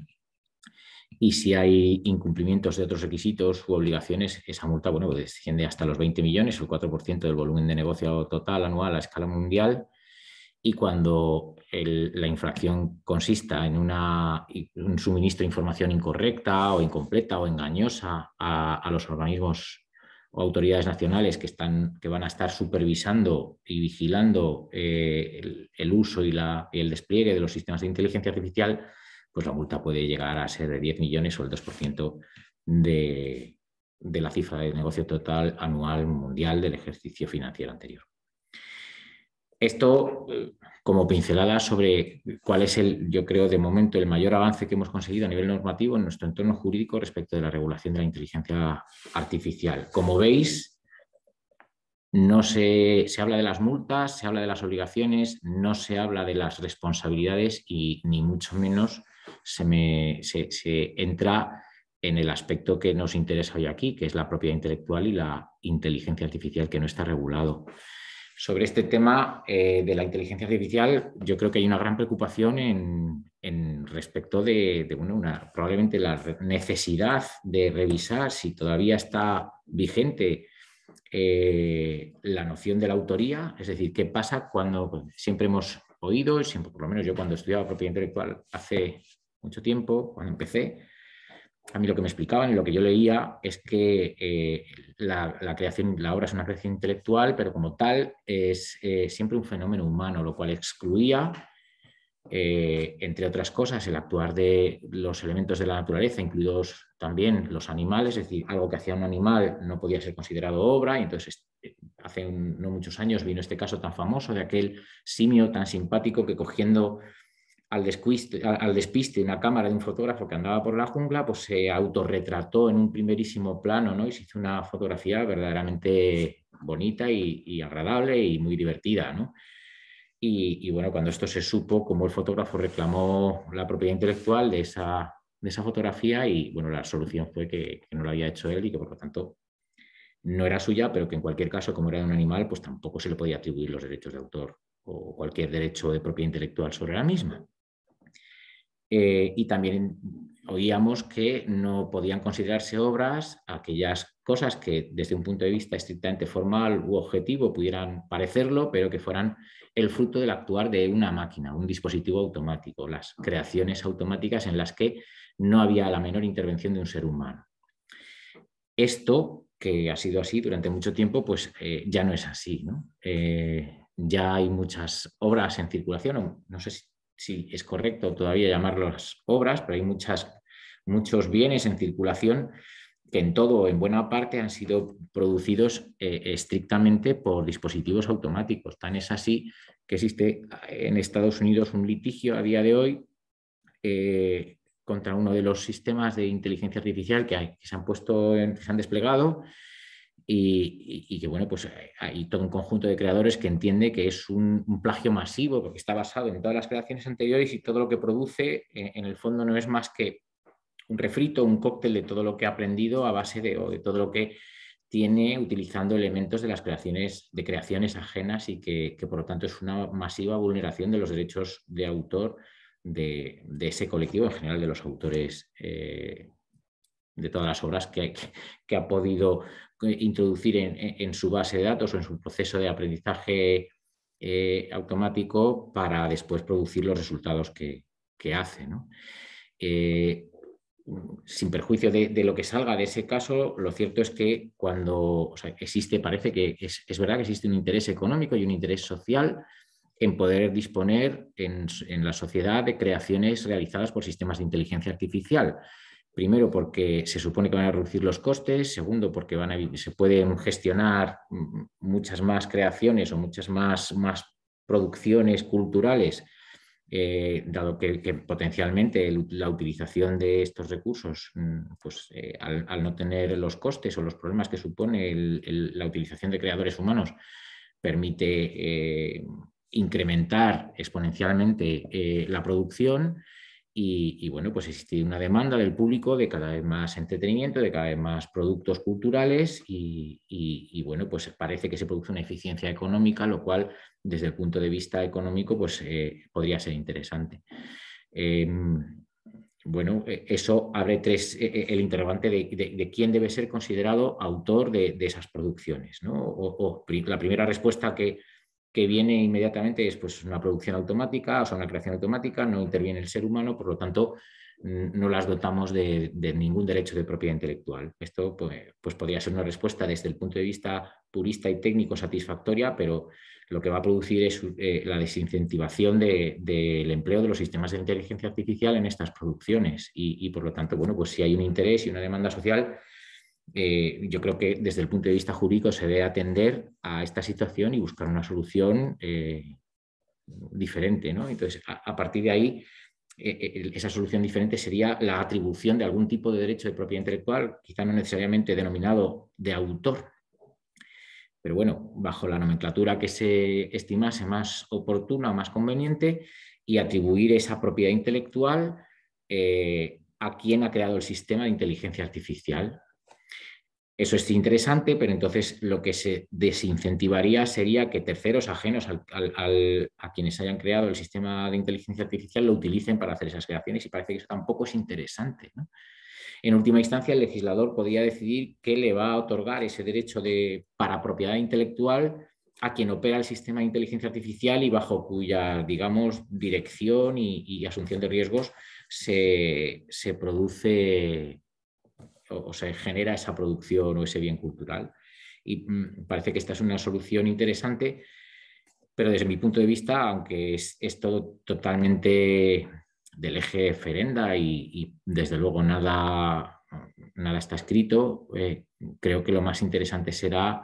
Y si hay incumplimientos de otros requisitos u obligaciones, esa multa pues desciende hasta los 20 millones, el 4% del volumen de negocio total anual a escala mundial. Y cuando la infracción consista en un suministro de información incorrecta o incompleta o engañosa a los organismos o autoridades nacionales que van a estar supervisando y vigilando el uso y el despliegue de los sistemas de inteligencia artificial, pues la multa puede llegar a ser de 10 millones o el 2% de la cifra de negocio total anual mundial del ejercicio financiero anterior. Esto como pincelada sobre cuál es yo creo, de momento el mayor avance que hemos conseguido a nivel normativo en nuestro entorno jurídico respecto de la regulación de la inteligencia artificial. Como veis, no se habla de las multas, se habla de las obligaciones, no se habla de las responsabilidades y ni mucho menos se entra en el aspecto que nos interesa hoy aquí, que es la propiedad intelectual y la inteligencia artificial, que no está regulado. Sobre este tema de la inteligencia artificial, yo creo que hay una gran preocupación en respecto de probablemente la necesidad de revisar si todavía está vigente la noción de la autoría, es decir, qué pasa cuando siempre hemos oído, siempre, por lo menos yo cuando estudiaba propiedad intelectual hace mucho tiempo, cuando empecé, a mí lo que me explicaban y lo que yo leía es que la obra es una creación intelectual, pero como tal es siempre un fenómeno humano, lo cual excluía, entre otras cosas, el actuar de los elementos de la naturaleza, incluidos también los animales, es decir, algo que hacía un animal no podía ser considerado obra, y entonces hace no muchos años vino este caso tan famoso de aquel simio tan simpático que cogiendo al despiste una cámara de un fotógrafo que andaba por la jungla, pues se autorretrató en un primerísimo plano, ¿no? Y se hizo una fotografía verdaderamente bonita y agradable y muy divertida, ¿no? Y bueno, cuando esto se supo, como el fotógrafo reclamó la propiedad intelectual de esa fotografía, y bueno, la solución fue que no lo había hecho él y que por lo tanto no era suya, pero que en cualquier caso, como era de un animal, pues tampoco se le podía atribuir los derechos de autor o cualquier derecho de propiedad intelectual sobre la misma. Y también oíamos que no podían considerarse obras aquellas cosas que desde un punto de vista estrictamente formal u objetivo pudieran parecerlo, pero que fueran el fruto del actuar de una máquina, un dispositivo automático, las creaciones automáticas en las que no había la menor intervención de un ser humano. Esto, que ha sido así durante mucho tiempo, pues ya no es así, ¿no? Ya hay muchas obras en circulación, no sé si es correcto todavía llamarlas obras, pero hay muchos bienes en circulación que en todo o en buena parte han sido producidos estrictamente por dispositivos automáticos. Tan es así que existe en Estados Unidos un litigio a día de hoy contra uno de los sistemas de inteligencia artificial que se han desplegado, y que bueno, pues hay todo un conjunto de creadores que entiende que es un plagio masivo porque está basado en todas las creaciones anteriores y todo lo que produce en el fondo no es más que un refrito, un cóctel de todo lo que ha aprendido a base de todo lo que tiene utilizando elementos de las creaciones ajenas, y que por lo tanto es una masiva vulneración de los derechos de autor de ese colectivo, en general de los autores de todas las obras que ha podido introducir en su base de datos o en su proceso de aprendizaje automático para después producir los resultados que hace, ¿no? Sin perjuicio de lo que salga de ese caso, lo cierto es que cuando parece que es verdad que existe un interés económico y un interés social en poder disponer en la sociedad de creaciones realizadas por sistemas de inteligencia artificial. Primero, porque se supone que van a reducir los costes. Segundo, porque se pueden gestionar muchas más creaciones o muchas más producciones culturales, dado que potencialmente la utilización de estos recursos, pues, al no tener los costes o los problemas que supone la utilización de creadores humanos, permite incrementar exponencialmente la producción. Y bueno, pues existe una demanda del público de cada vez más entretenimiento, de cada vez más productos culturales, y bueno, pues parece que se produce una eficiencia económica, lo cual desde el punto de vista económico pues podría ser interesante. Bueno, eso abre el interrogante de quién debe ser considerado autor de esas producciones, ¿no? La primera respuesta que viene inmediatamente es pues una producción automática, o sea, una creación automática, no interviene el ser humano, por lo tanto no las dotamos de ningún derecho de propiedad intelectual. Esto pues podría ser una respuesta desde el punto de vista purista y técnico satisfactoria, pero lo que va a producir es la desincentivación del empleo de los sistemas de inteligencia artificial en estas producciones, y por lo tanto, bueno, pues si hay un interés y una demanda social, yo creo que desde el punto de vista jurídico se debe atender a esta situación y buscar una solución diferente, ¿no? Entonces, a partir de ahí, esa solución diferente sería la atribución de algún tipo de derecho de propiedad intelectual, quizá no necesariamente denominado de autor, pero bueno, bajo la nomenclatura que se estimase más oportuna o más conveniente, y atribuir esa propiedad intelectual a quien ha creado el sistema de inteligencia artificial. Eso es interesante, pero entonces lo que se desincentivaría sería que terceros ajenos a quienes hayan creado el sistema de inteligencia artificial lo utilicen para hacer esas creaciones, y parece que eso tampoco es interesante, ¿no? En última instancia, el legislador podría decidir que le va a otorgar ese derecho para propiedad intelectual a quien opera el sistema de inteligencia artificial y bajo cuya, digamos, dirección y asunción de riesgos se produce o se genera esa producción o ese bien cultural. Y parece que esta es una solución interesante, pero desde mi punto de vista, aunque es todo totalmente del eje Ferenda y desde luego nada está escrito, creo que lo más interesante será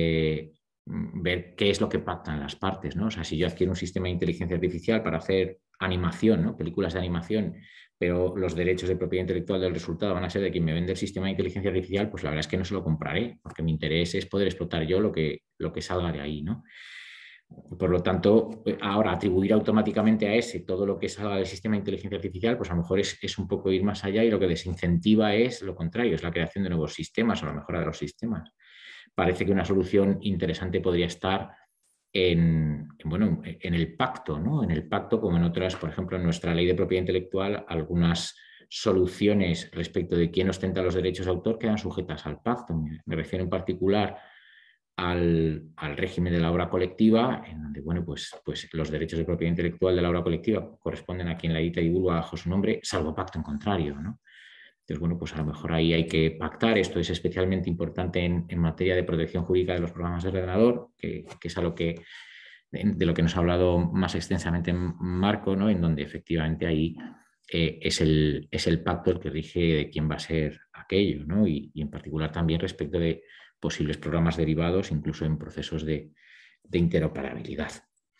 ver qué es lo que pactan las partes, ¿no? O sea, si yo adquiero un sistema de inteligencia artificial para hacer animación, ¿no? Películas de animación, pero los derechos de propiedad intelectual del resultado van a ser de quien me vende el sistema de inteligencia artificial, pues la verdad es que no se lo compraré, porque mi interés es poder explotar yo lo que salga de ahí, ¿no? Por lo tanto, ahora atribuir automáticamente a ese todo lo que salga del sistema de inteligencia artificial, pues a lo mejor es un poco ir más allá, y lo que desincentiva es lo contrario, es la creación de nuevos sistemas o la mejora de los sistemas. Parece que una solución interesante podría estar en el pacto, ¿no? En el pacto, como en otras, por ejemplo, en nuestra ley de propiedad intelectual, algunas soluciones respecto de quién ostenta los derechos de autor quedan sujetas al pacto. Me refiero en particular al régimen de la obra colectiva, en donde pues los derechos de propiedad intelectual de la obra colectiva corresponden a quien la edita y divulga bajo su nombre, salvo pacto en contrario, ¿no? Entonces, pues a lo mejor ahí hay que pactar. Esto es especialmente importante en materia de protección jurídica de los programas de ordenador, que es algo de lo que nos ha hablado más extensamente Marco, ¿no? En donde efectivamente ahí es el pacto el que rige de quién va a ser aquello, ¿no? Y en particular también respecto de posibles programas derivados, incluso en procesos de interoperabilidad.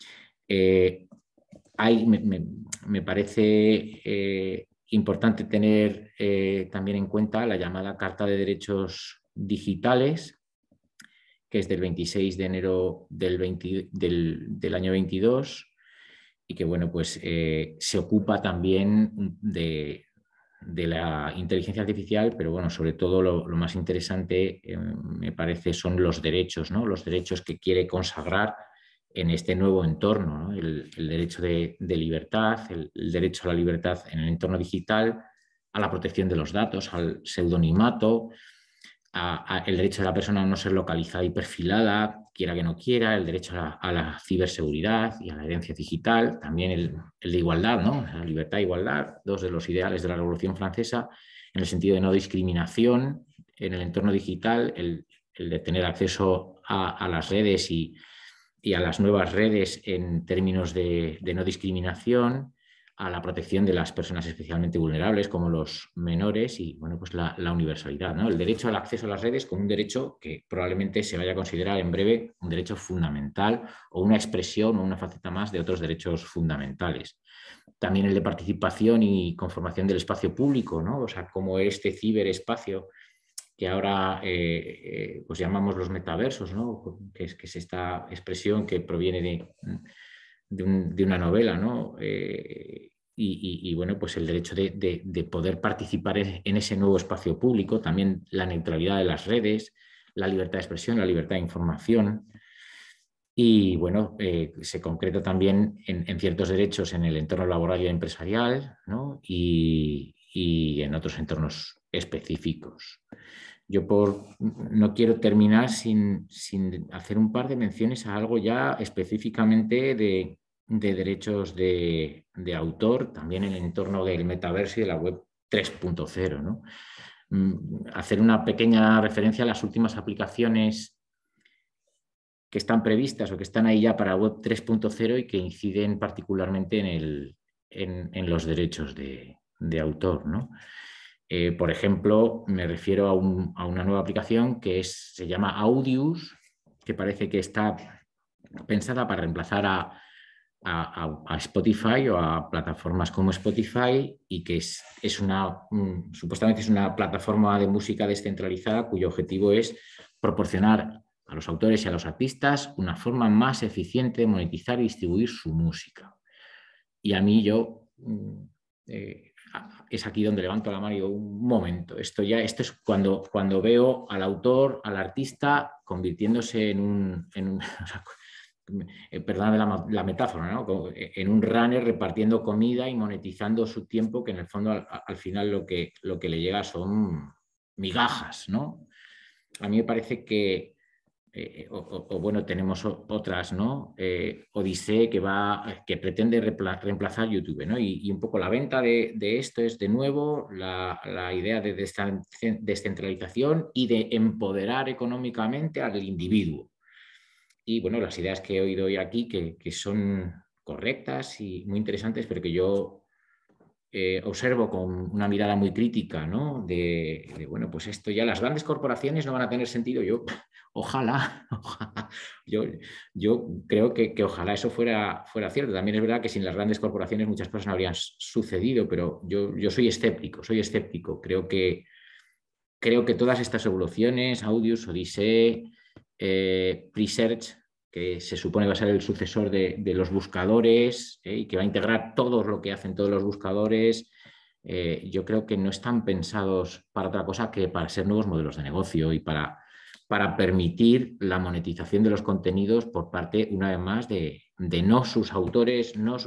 Me parece importante tener también en cuenta la llamada Carta de Derechos Digitales, que es del 26 de enero del año 22, y que pues, se ocupa también de la inteligencia artificial, pero sobre todo lo más interesante, me parece, son los derechos, ¿no? Los derechos que quiere consagrar en este nuevo entorno, ¿no? El derecho de libertad, el derecho a la libertad en el entorno digital, a la protección de los datos, al pseudonimato, el derecho de la persona a no ser localizada y perfilada, quiera que no quiera, el derecho a la ciberseguridad y a la herencia digital, también el de igualdad, ¿no? La libertad e igualdad, dos de los ideales de la Revolución Francesa, en el sentido de no discriminación en el entorno digital, el de tener acceso a las redes y a las nuevas redes en términos de no discriminación, a la protección de las personas especialmente vulnerables como los menores y pues la universalidad, ¿no? El derecho al acceso a las redes como un derecho que probablemente se vaya a considerar en breve un derecho fundamental o una expresión o una faceta más de otros derechos fundamentales. También el de participación y conformación del espacio público, ¿no? O sea, como este ciberespacio que ahora pues llamamos los metaversos, ¿no? Que es esta expresión que proviene de una novela, ¿no? Pues el derecho de poder participar en ese nuevo espacio público, también la neutralidad de las redes, la libertad de expresión, la libertad de información. Y se concreta también en ciertos derechos en el entorno laboral y empresarial, ¿no? y en otros entornos específicos. Yo no quiero terminar sin hacer un par de menciones a algo ya específicamente de derechos de autor, también en el entorno del metaverso y de la web 3.0, ¿no? Hacer una pequeña referencia a las últimas aplicaciones que están previstas o que están ahí ya para web 3.0 y que inciden particularmente en los derechos de autor, ¿no? Por ejemplo, me refiero a una nueva aplicación que se llama Audius, que parece que está pensada para reemplazar a Spotify o a plataformas como Spotify, y que supuestamente es una plataforma de música descentralizada cuyo objetivo es proporcionar a los autores y a los artistas una forma más eficiente de monetizar y distribuir su música. Y a mí es aquí donde levanto la mano y digo, un momento, esto es cuando veo al autor, al artista, convirtiéndose en un perdóname la metáfora, ¿no? En un runner repartiendo comida y monetizando su tiempo, que en el fondo al final lo que le llega son migajas, ¿no? A mí me parece que tenemos otras, ¿no? Odyssey que pretende reemplazar YouTube, ¿no? Y un poco la venta de esto es de nuevo la idea de descentralización y de empoderar económicamente al individuo. Y las ideas que he oído hoy aquí que son correctas y muy interesantes, pero que yo observo con una mirada muy crítica, ¿no? Pues esto ya las grandes corporaciones no van a tener sentido. Yo Ojalá. Yo creo que ojalá eso fuera cierto. También es verdad que sin las grandes corporaciones muchas cosas no habrían sucedido, pero yo soy escéptico. Creo que todas estas evoluciones, Audius, Odyssey, Presearch, que se supone va a ser el sucesor de los buscadores y que va a integrar todo lo que hacen todos los buscadores, yo creo que no están pensados para otra cosa que para ser nuevos modelos de negocio y para permitir la monetización de los contenidos por parte, una vez más, de no sus autores, no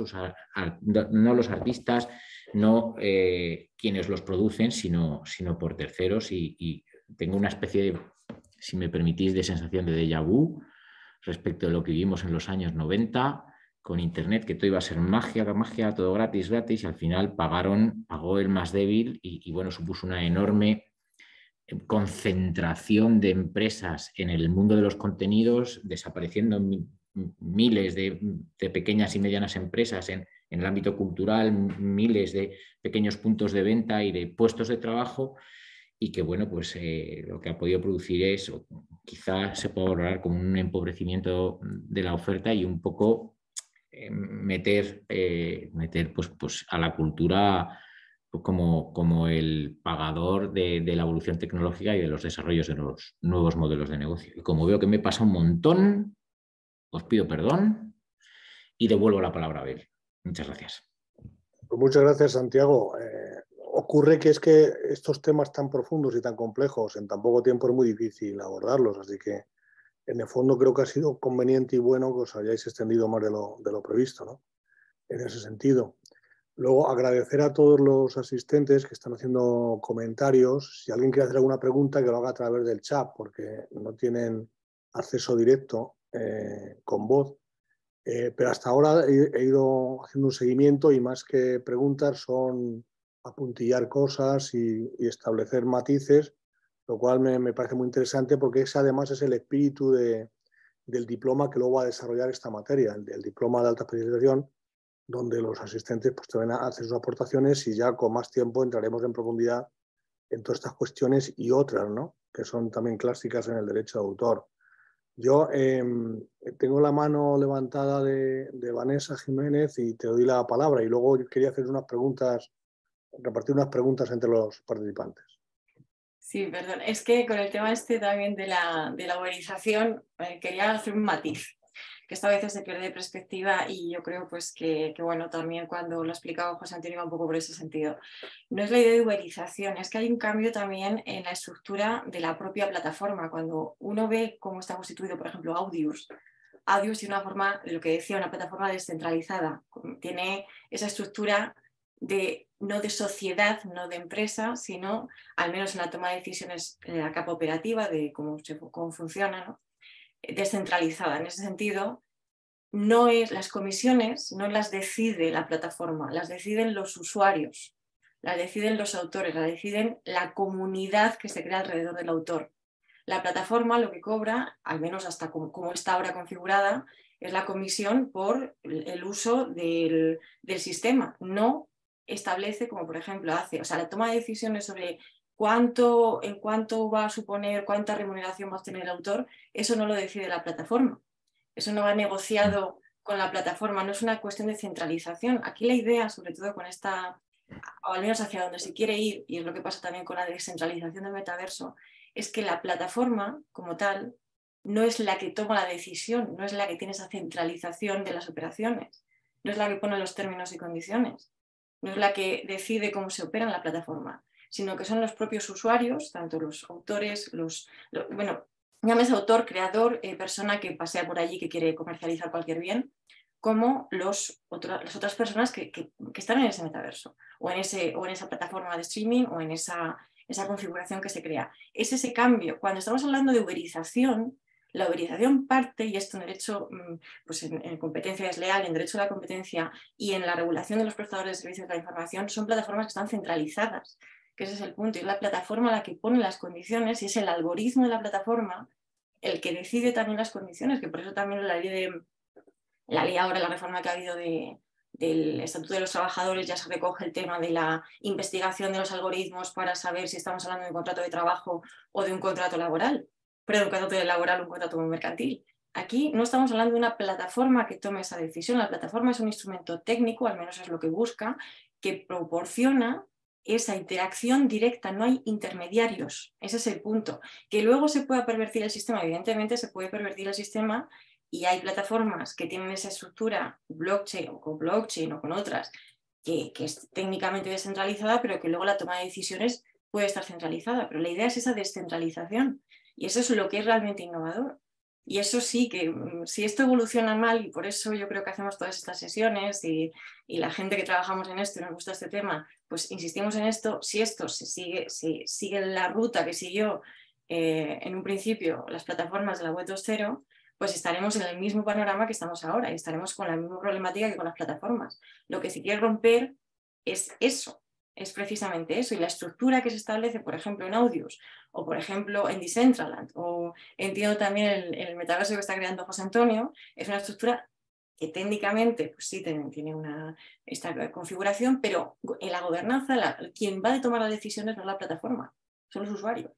los artistas, no quienes los producen, sino por terceros. Y tengo una especie de, si me permitís, de sensación de déjà vu respecto de lo que vivimos en los años 90 con Internet, que todo iba a ser magia, todo gratis, y al final pagó el más débil y bueno, supuso una enorme concentración de empresas en el mundo de los contenidos, desapareciendo miles de pequeñas y medianas empresas en el ámbito cultural, miles de pequeños puntos de venta y de puestos de trabajo, y que bueno, pues lo que ha podido producir es, o quizás se puede valorar como un empobrecimiento de la oferta y un poco meter pues a la cultura como el pagador de la evolución tecnológica y de los desarrollos de los nuevos modelos de negocio. Y como veo que me pasa un montón, os pido perdón y devuelvo la palabra a Abel. Muchas gracias. Pues muchas gracias, Santiago. Ocurre que es que estos temas tan profundos y tan complejos en tan poco tiempo es muy difícil abordarlos, así que en el fondo creo que ha sido conveniente y bueno que os hayáis extendido más de lo previsto, ¿no? En ese sentido. Luego, agradecer a todos los asistentes que están haciendo comentarios. Si alguien quiere hacer alguna pregunta, que lo haga a través del chat, porque no tienen acceso directo con voz. Pero hasta ahora he ido haciendo un seguimiento y más que preguntas son apuntillar cosas y establecer matices, lo cual me parece muy interesante porque ese además es el espíritu del diploma que luego va a desarrollar esta materia, el diploma de alta especialización, donde los asistentes pues, también hacen sus aportaciones y ya con más tiempo entraremos en profundidad en todas estas cuestiones y otras, ¿no? Que son también clásicas en el derecho de autor. Yo tengo la mano levantada de Vanessa Jiménez y te doy la palabra y luego quería hacer unas preguntas, repartir unas preguntas entre los participantes. Sí, perdón. Es que con el tema este también de la uberización quería hacer un matiz, que esto a veces se pierde de perspectiva y yo creo pues que bueno, también cuando lo ha explicado José Antonio va un poco por ese sentido. No es la idea de uberización, es que hay un cambio también en la estructura de la propia plataforma. Cuando uno ve cómo está constituido, por ejemplo, Audius tiene una forma, de lo que decía, una plataforma descentralizada. Tiene esa estructura no de sociedad, no de empresa, sino al menos en la toma de decisiones en la capa operativa de cómo funciona, ¿no? Descentralizada. En ese sentido, las comisiones no las decide la plataforma, las deciden los usuarios, las deciden los autores, las deciden la comunidad que se crea alrededor del autor. La plataforma lo que cobra, al menos hasta como está ahora configurada, es la comisión por el uso del sistema. No establece, como por ejemplo hace, o sea, la toma de decisiones sobre en cuánto va a suponer, cuánta remuneración va a tener el autor, eso no lo decide la plataforma. Eso no va negociado con la plataforma, no es una cuestión de centralización. Aquí la idea, sobre todo con esta, o al menos hacia donde se quiere ir, y es lo que pasa también con la descentralización del metaverso, es que la plataforma como tal no es la que toma la decisión, no es la que tiene esa centralización de las operaciones, no es la que pone los términos y condiciones, no es la que decide cómo se opera en la plataforma, sino que son los propios usuarios, tanto los autores, bueno, llames autor, creador, persona que pasea por allí que quiere comercializar cualquier bien, como las otras personas que están en ese metaverso o en esa plataforma de streaming o en esa configuración que se crea. Es ese cambio. Cuando estamos hablando de uberización, la uberización parte, y esto en derecho, pues en competencia desleal, en derecho a la competencia y en la regulación de los prestadores de servicios de la información, son plataformas que están centralizadas, que ese es el punto. Y es la plataforma la que pone las condiciones y es el algoritmo de la plataforma el que decide también las condiciones, que por eso también la ley ahora, la reforma que ha habido del Estatuto de los Trabajadores, ya se recoge el tema de la investigación de los algoritmos para saber si estamos hablando de un contrato de trabajo o de un contrato laboral, perdón, un contrato laboral o un contrato mercantil. Aquí no estamos hablando de una plataforma que tome esa decisión. La plataforma es un instrumento técnico, al menos es lo que busca, que proporciona esa interacción directa, no hay intermediarios. Ese es el punto. Que luego se pueda pervertir el sistema, evidentemente se puede pervertir el sistema y hay plataformas que tienen esa estructura blockchain o con otras que es técnicamente descentralizada, pero que luego la toma de decisiones puede estar centralizada. Pero la idea es esa descentralización y eso es lo que es realmente innovador. Y eso sí, que si esto evoluciona mal, y por eso yo creo que hacemos todas estas sesiones y la gente que trabajamos en esto y nos gusta este tema, pues insistimos en esto, si esto sigue la ruta que siguió en un principio las plataformas de la web 2.0, pues estaremos en el mismo panorama que estamos ahora y estaremos con la misma problemática que con las plataformas. Lo que se quiere romper es eso, es precisamente eso, y la estructura que se establece, por ejemplo, en Audius, o por ejemplo en Decentraland, o entiendo también el metaverso que está creando José Antonio, es una estructura que técnicamente pues sí tiene esta configuración, pero en la gobernanza, quien va a tomar las decisiones no es la plataforma, son los usuarios.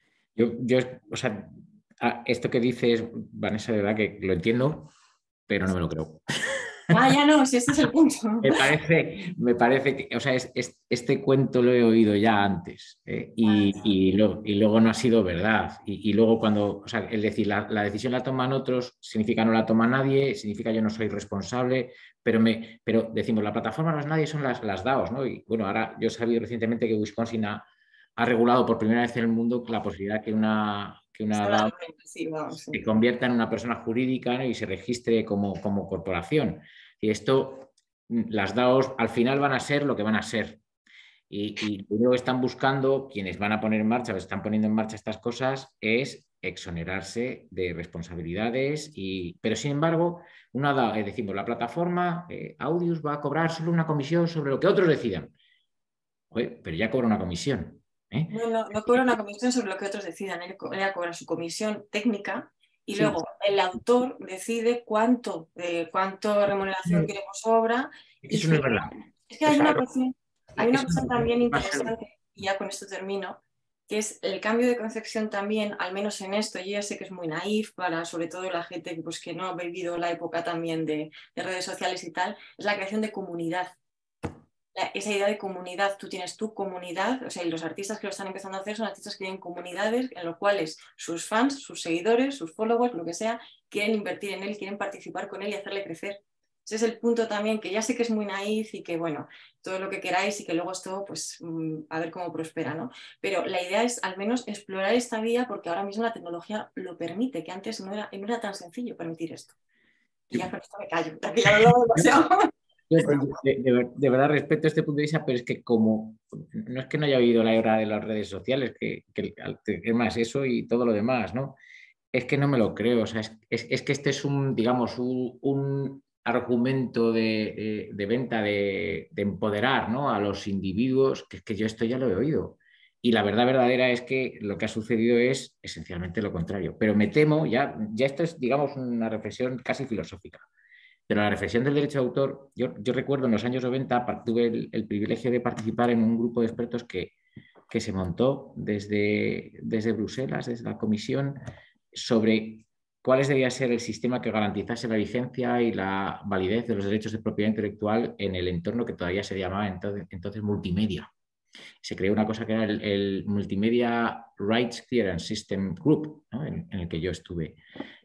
O sea, esto que dices, Vanessa, de verdad que lo entiendo, pero no me lo creo. Ya no, si este es el punto. Me parece que, o sea, este cuento lo he oído ya antes, y luego no ha sido verdad. Y luego cuando, o sea, es decir, la decisión la toman otros, significa no la toma nadie, significa yo no soy responsable, pero decimos, la plataforma no es nadie, son las DAOs, ¿no? Y bueno, ahora yo he sabido recientemente que Wisconsin ha regulado por primera vez en el mundo la posibilidad que una DAO se convierta en una persona jurídica, ¿no? Y se registre como corporación. Y esto, las DAOs al final van a ser lo que van a ser. Y lo que están buscando, quienes van a poner en marcha, están poniendo en marcha estas cosas, es exonerarse de responsabilidades. Pero sin embargo, una DAO, decimos, la plataforma Audius va a cobrar solo una comisión sobre lo que otros decidan. Oye, pero ya cobra una comisión. No cobra una comisión sobre lo que otros decidan, ella cobra su comisión técnica y luego el autor decide cuánto remuneración quiere por su obra. Eso no es verdad. Es que hay una cuestión también interesante, y ya con esto termino, que es el cambio de concepción también, al menos en esto, yo ya sé que es muy naif para sobre todo la gente que no ha vivido la época también de redes sociales y tal, es la creación de comunidad. Esa idea de comunidad, tú tienes tu comunidad, o sea, y los artistas que lo están empezando a hacer son artistas que tienen comunidades en los cuales sus fans, sus seguidores, sus followers, lo que sea, quieren invertir en él, quieren participar con él y hacerle crecer. Ese es el punto también, que ya sé que es muy naif y que, bueno, todo lo que queráis y que luego esto, pues, a ver cómo prospera, ¿no? Pero la idea es al menos explorar esta vía porque ahora mismo la tecnología lo permite, que antes no era tan sencillo permitir esto. Y ya con esto me callo, porque ya lo hago demasiado. De verdad respeto este punto de vista, pero es que como no es que no haya oído la era de las redes sociales, que es más eso y todo lo demás, ¿no? Es que no me lo creo. O sea, es que este es digamos, un argumento de venta, de empoderar, ¿no? A los individuos, que es que yo esto ya lo he oído. Y la verdad verdadera es que lo que ha sucedido es esencialmente lo contrario. Pero me temo, ya esto es, digamos, una reflexión casi filosófica. Pero la reflexión del derecho de autor, yo recuerdo en los años 90 tuve el privilegio de participar en un grupo de expertos que se montó desde Bruselas, desde la Comisión, sobre cuál debía ser el sistema que garantizase la vigencia y la validez de los derechos de propiedad intelectual en el entorno que todavía se llamaba entonces multimedia. Se creó una cosa que era el Multimedia Rights Clearance System Group, ¿no? en el que yo estuve.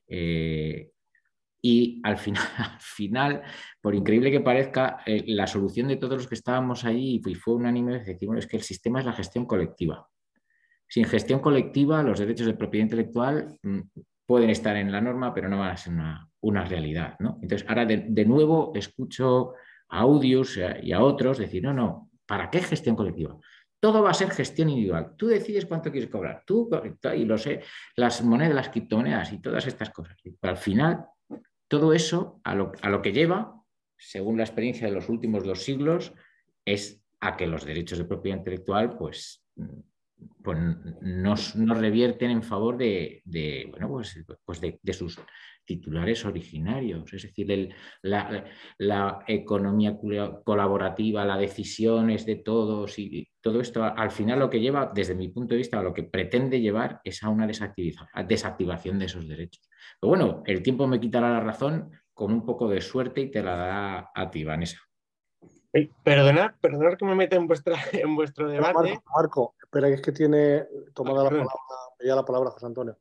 Y al final, por increíble que parezca, la solución de todos los que estábamos allí, y fue unánime, es que el sistema es la gestión colectiva. Sin gestión colectiva, los derechos de propiedad intelectual pueden estar en la norma, pero no van a ser una realidad, ¿no? Entonces, ahora de nuevo escucho a Audius y a otros decir, no, ¿para qué gestión colectiva? Todo va a ser gestión individual. Tú decides cuánto quieres cobrar. Y lo sé, las monedas, las criptomonedas y todas estas cosas. Pero al final, todo eso a lo que lleva, según la experiencia de los últimos 2 siglos, es a que los derechos de propiedad intelectual pues pues nos revierten en favor bueno, pues de sus titulares originarios. Es decir, la economía colaborativa, la decisión es de todos y todo esto al final lo que lleva, desde mi punto de vista, lo que pretende llevar es a una desactivación de esos derechos. Pero bueno, el tiempo me quitará la razón con un poco de suerte y te la dará a ti, Vanessa. Perdonad que me meta en vuestro debate. Marco, espera, que es que tiene tomada la palabra José Antonio.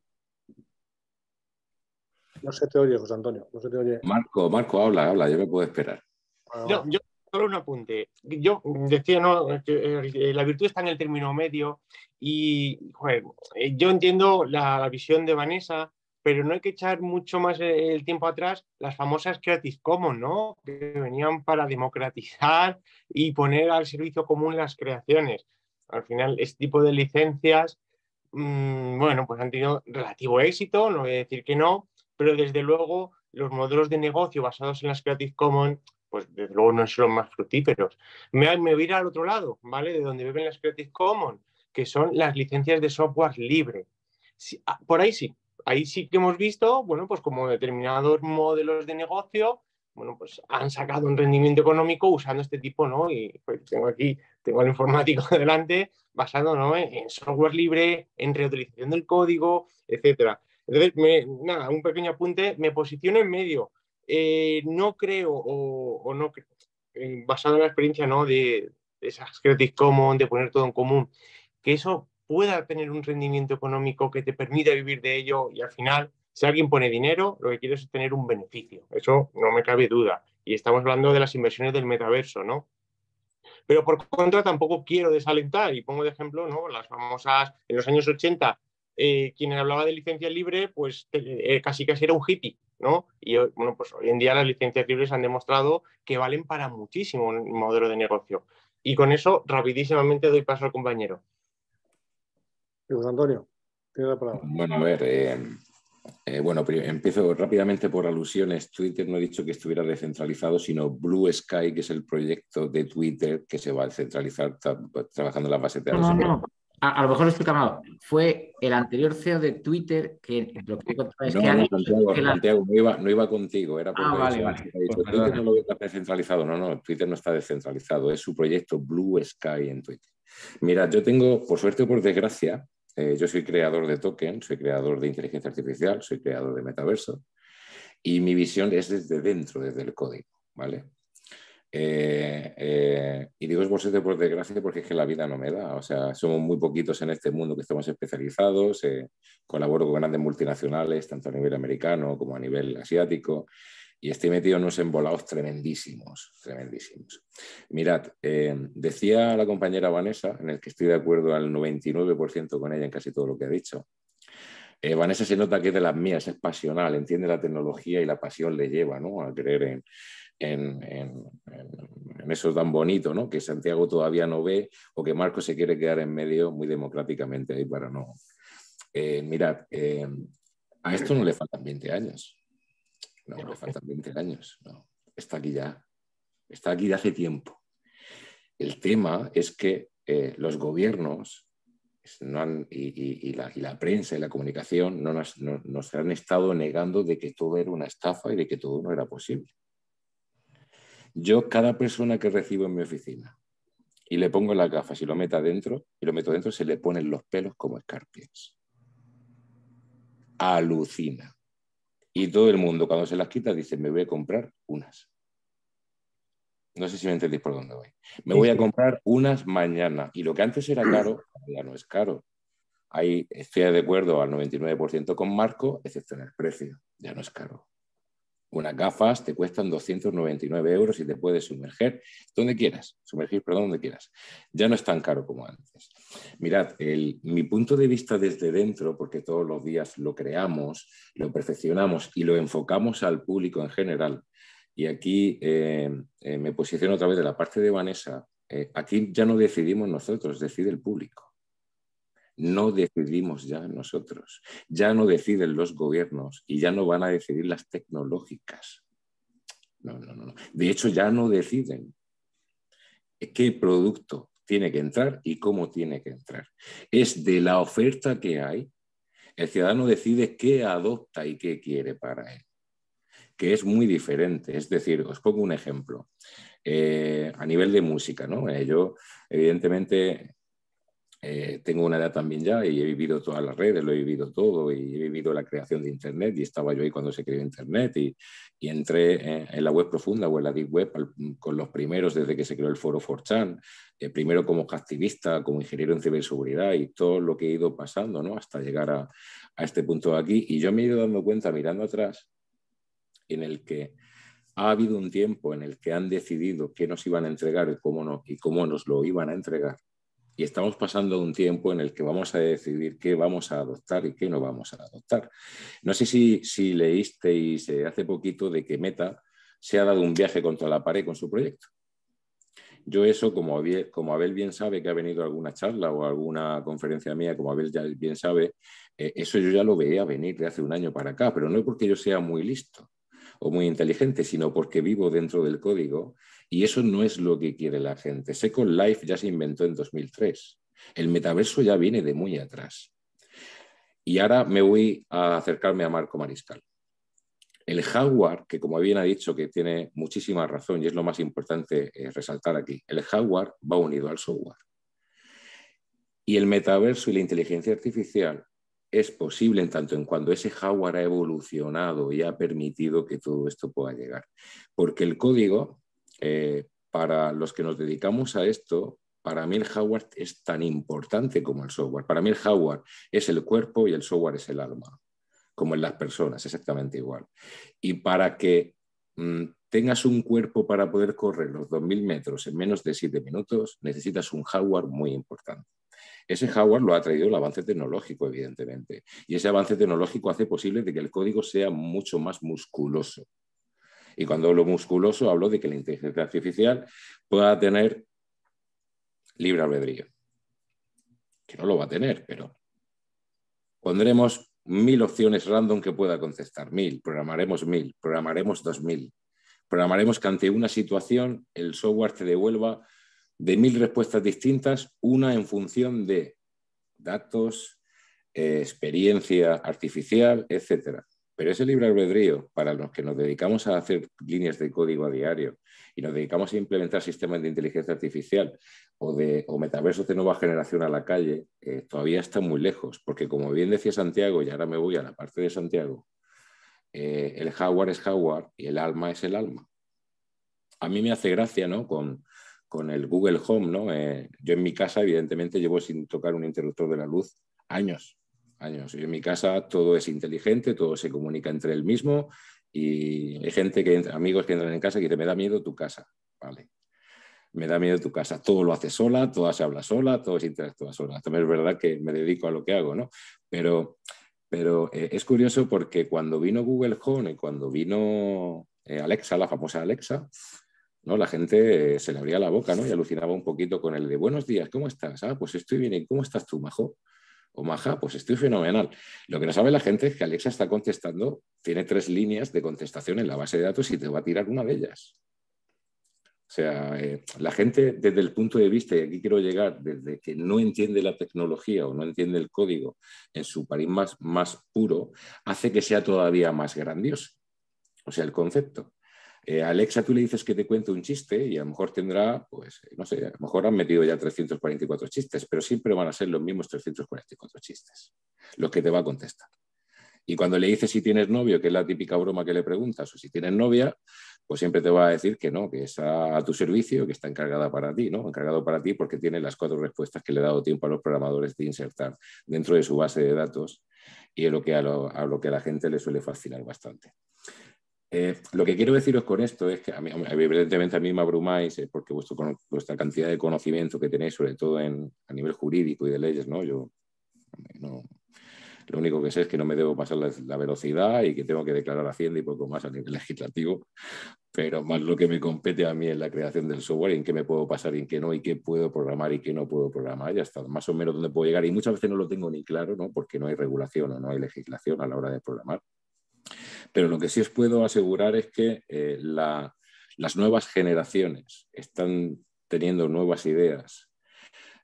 No se te oye, José Antonio, no se te oye. Marco, habla, yo me puedo esperar. No, yo solo un apunte. Yo decía, ¿no?, que la virtud está en el término medio y, joder, yo entiendo la visión de Vanessa, pero no hay que echar mucho más el tiempo atrás las famosas Creative Commons, ¿no?, que venían para democratizar y poner al servicio común las creaciones. Al final, este tipo de licencias, bueno, pues han tenido relativo éxito, no voy a decir que no, pero desde luego los modelos de negocio basados en las Creative Commons, pues desde luego no son los más fructíferos. Me voy a ir al otro lado, ¿vale? De donde viven las Creative Commons, que son las licencias de software libre. Sí, por ahí sí que hemos visto, bueno, pues como determinados modelos de negocio, bueno, pues han sacado un rendimiento económico usando este tipo, ¿no? Y pues tengo al informático delante, basado, ¿no?, en software libre, en reutilización del código, etcétera. Entonces, nada, un pequeño apunte, me posiciono en medio. No creo, o no, basado en la experiencia, ¿no?, de esas Creative Commons, de poner todo en común, que eso pueda tener un rendimiento económico que te permita vivir de ello y al final, si alguien pone dinero, lo que quiere es tener un beneficio. Eso no me cabe duda. Y estamos hablando de las inversiones del metaverso, ¿no? Pero por contra tampoco quiero desalentar, y pongo de ejemplo, ¿no?, las famosas, en los años 80, quien hablaba de licencia libre, pues casi era un hippie, ¿no? Y bueno, pues hoy en día las licencias libres han demostrado que valen para muchísimo un modelo de negocio. Y con eso, rapidísimamente doy paso al compañero. José Antonio, tiene la palabra. Bueno, a ver, bueno, empiezo rápidamente por alusiones. Twitter no he dicho que estuviera descentralizado, sino Blue Sky, que es el proyecto de Twitter que se va a descentralizar trabajando en la base de datos. No. A lo mejor lo estoy mal. Fue el anterior CEO de Twitter que lo que es que Santiago, no iba contigo, era porque vale. Pues Twitter no lo está descentralizado. No, Twitter no está descentralizado, es su proyecto Blue Sky en Twitter. Mira, yo tengo, por suerte o por desgracia, yo soy creador de token, soy creador de inteligencia artificial, soy creador de metaverso y mi visión es desde dentro, desde el código, ¿vale? Y digo es por suerte por desgracia porque es que la vida no me da, o sea, somos muy poquitos en este mundo que estamos especializados, colaboro con grandes multinacionales, tanto a nivel americano como a nivel asiático, y estoy metido en unos embolados tremendísimos. Mirad, decía la compañera Vanessa, en el que estoy de acuerdo al 99% con ella en casi todo lo que ha dicho. Vanessa se nota que es de las mías, es pasional, entiende la tecnología y la pasión le lleva, ¿no?, a creer en eso tan bonito, ¿no?, que Santiago todavía no ve o que Marco se quiere quedar en medio muy democráticamente ahí para no... mirad, a esto no le faltan 20 años. No, le faltan 20 años. No, está aquí ya. Está aquí de hace tiempo. El tema es que los gobiernos y la prensa y la comunicación nos han estado negando de que todo era una estafa y de que todo no era posible. Yo, cada persona que recibo en mi oficina y le pongo las gafas y lo meto dentro, se le ponen los pelos como escarpias. Alucina. Y todo el mundo, cuando se las quita, dice, me voy a comprar unas. No sé si me entendéis por dónde voy. Me voy a comprar unas mañana. Y lo que antes era caro, ya no es caro. Ahí estoy de acuerdo al 99% con Marco, excepto en el precio. Ya no es caro. Unas gafas te cuestan 299 euros y te puedes sumergir donde quieras. Donde quieras. Ya no es tan caro como antes. Mirad, mi punto de vista desde dentro, porque todos los días lo creamos, lo perfeccionamos y lo enfocamos al público en general. Y aquí me posiciono otra vez de la parte de Vanessa. Aquí ya no decidimos nosotros, decide el público. No decidimos ya nosotros, ya no deciden los gobiernos y ya no van a decidir las tecnológicas. No. De hecho, ya no deciden qué producto tiene que entrar y cómo tiene que entrar. Es de la oferta que hay, el ciudadano decide qué adopta y qué quiere para él, que es muy diferente. Es decir, os pongo un ejemplo. A nivel de música, ¿no? Yo, evidentemente, tengo una edad también ya y he vivido todas las redes, lo he vivido todo y he vivido la creación de Internet y estaba yo ahí cuando se creó Internet y entré en la web profunda o en la deep web con los primeros desde que se creó el foro 4chan, primero como activista, como ingeniero en ciberseguridad y todo lo que he ido pasando, ¿no? Hasta llegar a este punto de aquí, y yo me he ido dando cuenta mirando atrás en el que ha habido un tiempo en el que han decidido qué nos iban a entregar y cómo nos lo iban a entregar. Y estamos pasando un tiempo en el que vamos a decidir qué vamos a adoptar y qué no vamos a adoptar. No sé si leísteis hace poquito de que Meta se ha dado un viaje contra la pared con su proyecto. Yo eso, como Abel bien sabe, que ha venido a alguna charla o a alguna conferencia mía, como Abel ya bien sabe, eso yo ya lo veía venir de hace un año para acá, pero no porque yo sea muy listo o muy inteligente, sino porque vivo dentro del código y eso no es lo que quiere la gente. Second Life ya se inventó en 2003. El metaverso ya viene de muy atrás. Y ahora me voy a acercarme a Marco Mariscal. El hardware, que como bien ha dicho, que tiene muchísima razón y es lo más importante resaltar aquí, el hardware va unido al software. Y el metaverso y la inteligencia artificial es posible en tanto en cuando ese hardware ha evolucionado y ha permitido que todo esto pueda llegar. Porque el código, para los que nos dedicamos a esto, para mí el hardware es tan importante como el software. Para mí el hardware es el cuerpo y el software es el alma, como en las personas, exactamente igual. Y para que tengas un cuerpo para poder correr los 2000 metros en menos de 7 minutos, necesitas un hardware muy importante. Ese hardware lo ha traído el avance tecnológico, evidentemente. Y ese avance tecnológico hace posible de que el código sea mucho más musculoso. Y cuando hablo musculoso, hablo de que la inteligencia artificial pueda tener libre albedrío. Que no lo va a tener, pero pondremos 1000 opciones random que pueda contestar. 1000, programaremos 1000, programaremos 2000. Programaremos que ante una situación el software te devuelva de 1000 respuestas distintas, una en función de datos, experiencia artificial, etc. Pero ese libre albedrío, para los que nos dedicamos a hacer líneas de código a diario y nos dedicamos a implementar sistemas de inteligencia artificial o metaversos de nueva generación a la calle, todavía está muy lejos, porque como bien decía Santiago, y ahora me voy a la parte de Santiago, el hardware es hardware y el alma es el alma. A mí me hace gracia, ¿no? Con el Google Home, ¿no? Yo en mi casa, evidentemente, llevo sin tocar un interruptor de la luz años. Yo en mi casa todo es inteligente, todo se comunica entre el mismo y hay amigos que entran en casa y dicen, me da miedo tu casa. Vale. Me da miedo tu casa. Todo lo hace sola, todo se habla sola, todo se interactúa sola. También es verdad que me dedico a lo que hago, ¿no? Pero es curioso porque cuando vino Google Home y cuando vino Alexa, la famosa Alexa, ¿no? La gente se le abría la boca, ¿no? Y alucinaba un poquito con el de buenos días, ¿cómo estás? Ah, pues estoy bien. ¿Y cómo estás tú, majo? O maja, pues estoy fenomenal. Lo que no sabe la gente es que Alexa está contestando, tiene 3 líneas de contestación en la base de datos y te va a tirar una de ellas. O sea, la gente desde el punto de vista, y aquí quiero llegar, desde que no entiende la tecnología o no entiende el código en su país más puro, hace que sea todavía más grandioso. O sea, el concepto. Alexa, tú le dices que te cuente un chiste y a lo mejor tendrá, pues, no sé, a lo mejor han metido ya 344 chistes, pero siempre van a ser los mismos 344 chistes, los que te va a contestar. Y cuando le dices si tienes novio, que es la típica broma que le preguntas, o si tienes novia, pues siempre te va a decir que no, que está a tu servicio, que está encargada para ti, ¿no? Encargado para ti porque tiene las 4 respuestas que le he dado tiempo a los programadores de insertar dentro de su base de datos y es lo que a lo que a la gente le suele fascinar bastante. Lo que quiero deciros con esto es que evidentemente a mí me abrumáis porque vuestra cantidad de conocimiento que tenéis, sobre todo a nivel jurídico y de leyes, ¿no? Yo no, lo único que sé es que no me debo pasar la velocidad y que tengo que declarar Hacienda y poco más a nivel legislativo, pero más lo que me compete a mí en la creación del software, en qué me puedo pasar y en qué no, y qué puedo programar y qué no puedo programar, ya está, más o menos dónde puedo llegar. Y muchas veces no lo tengo ni claro, ¿no? Porque no hay regulación o no hay legislación a la hora de programar. Pero lo que sí os puedo asegurar es que las nuevas generaciones están teniendo nuevas ideas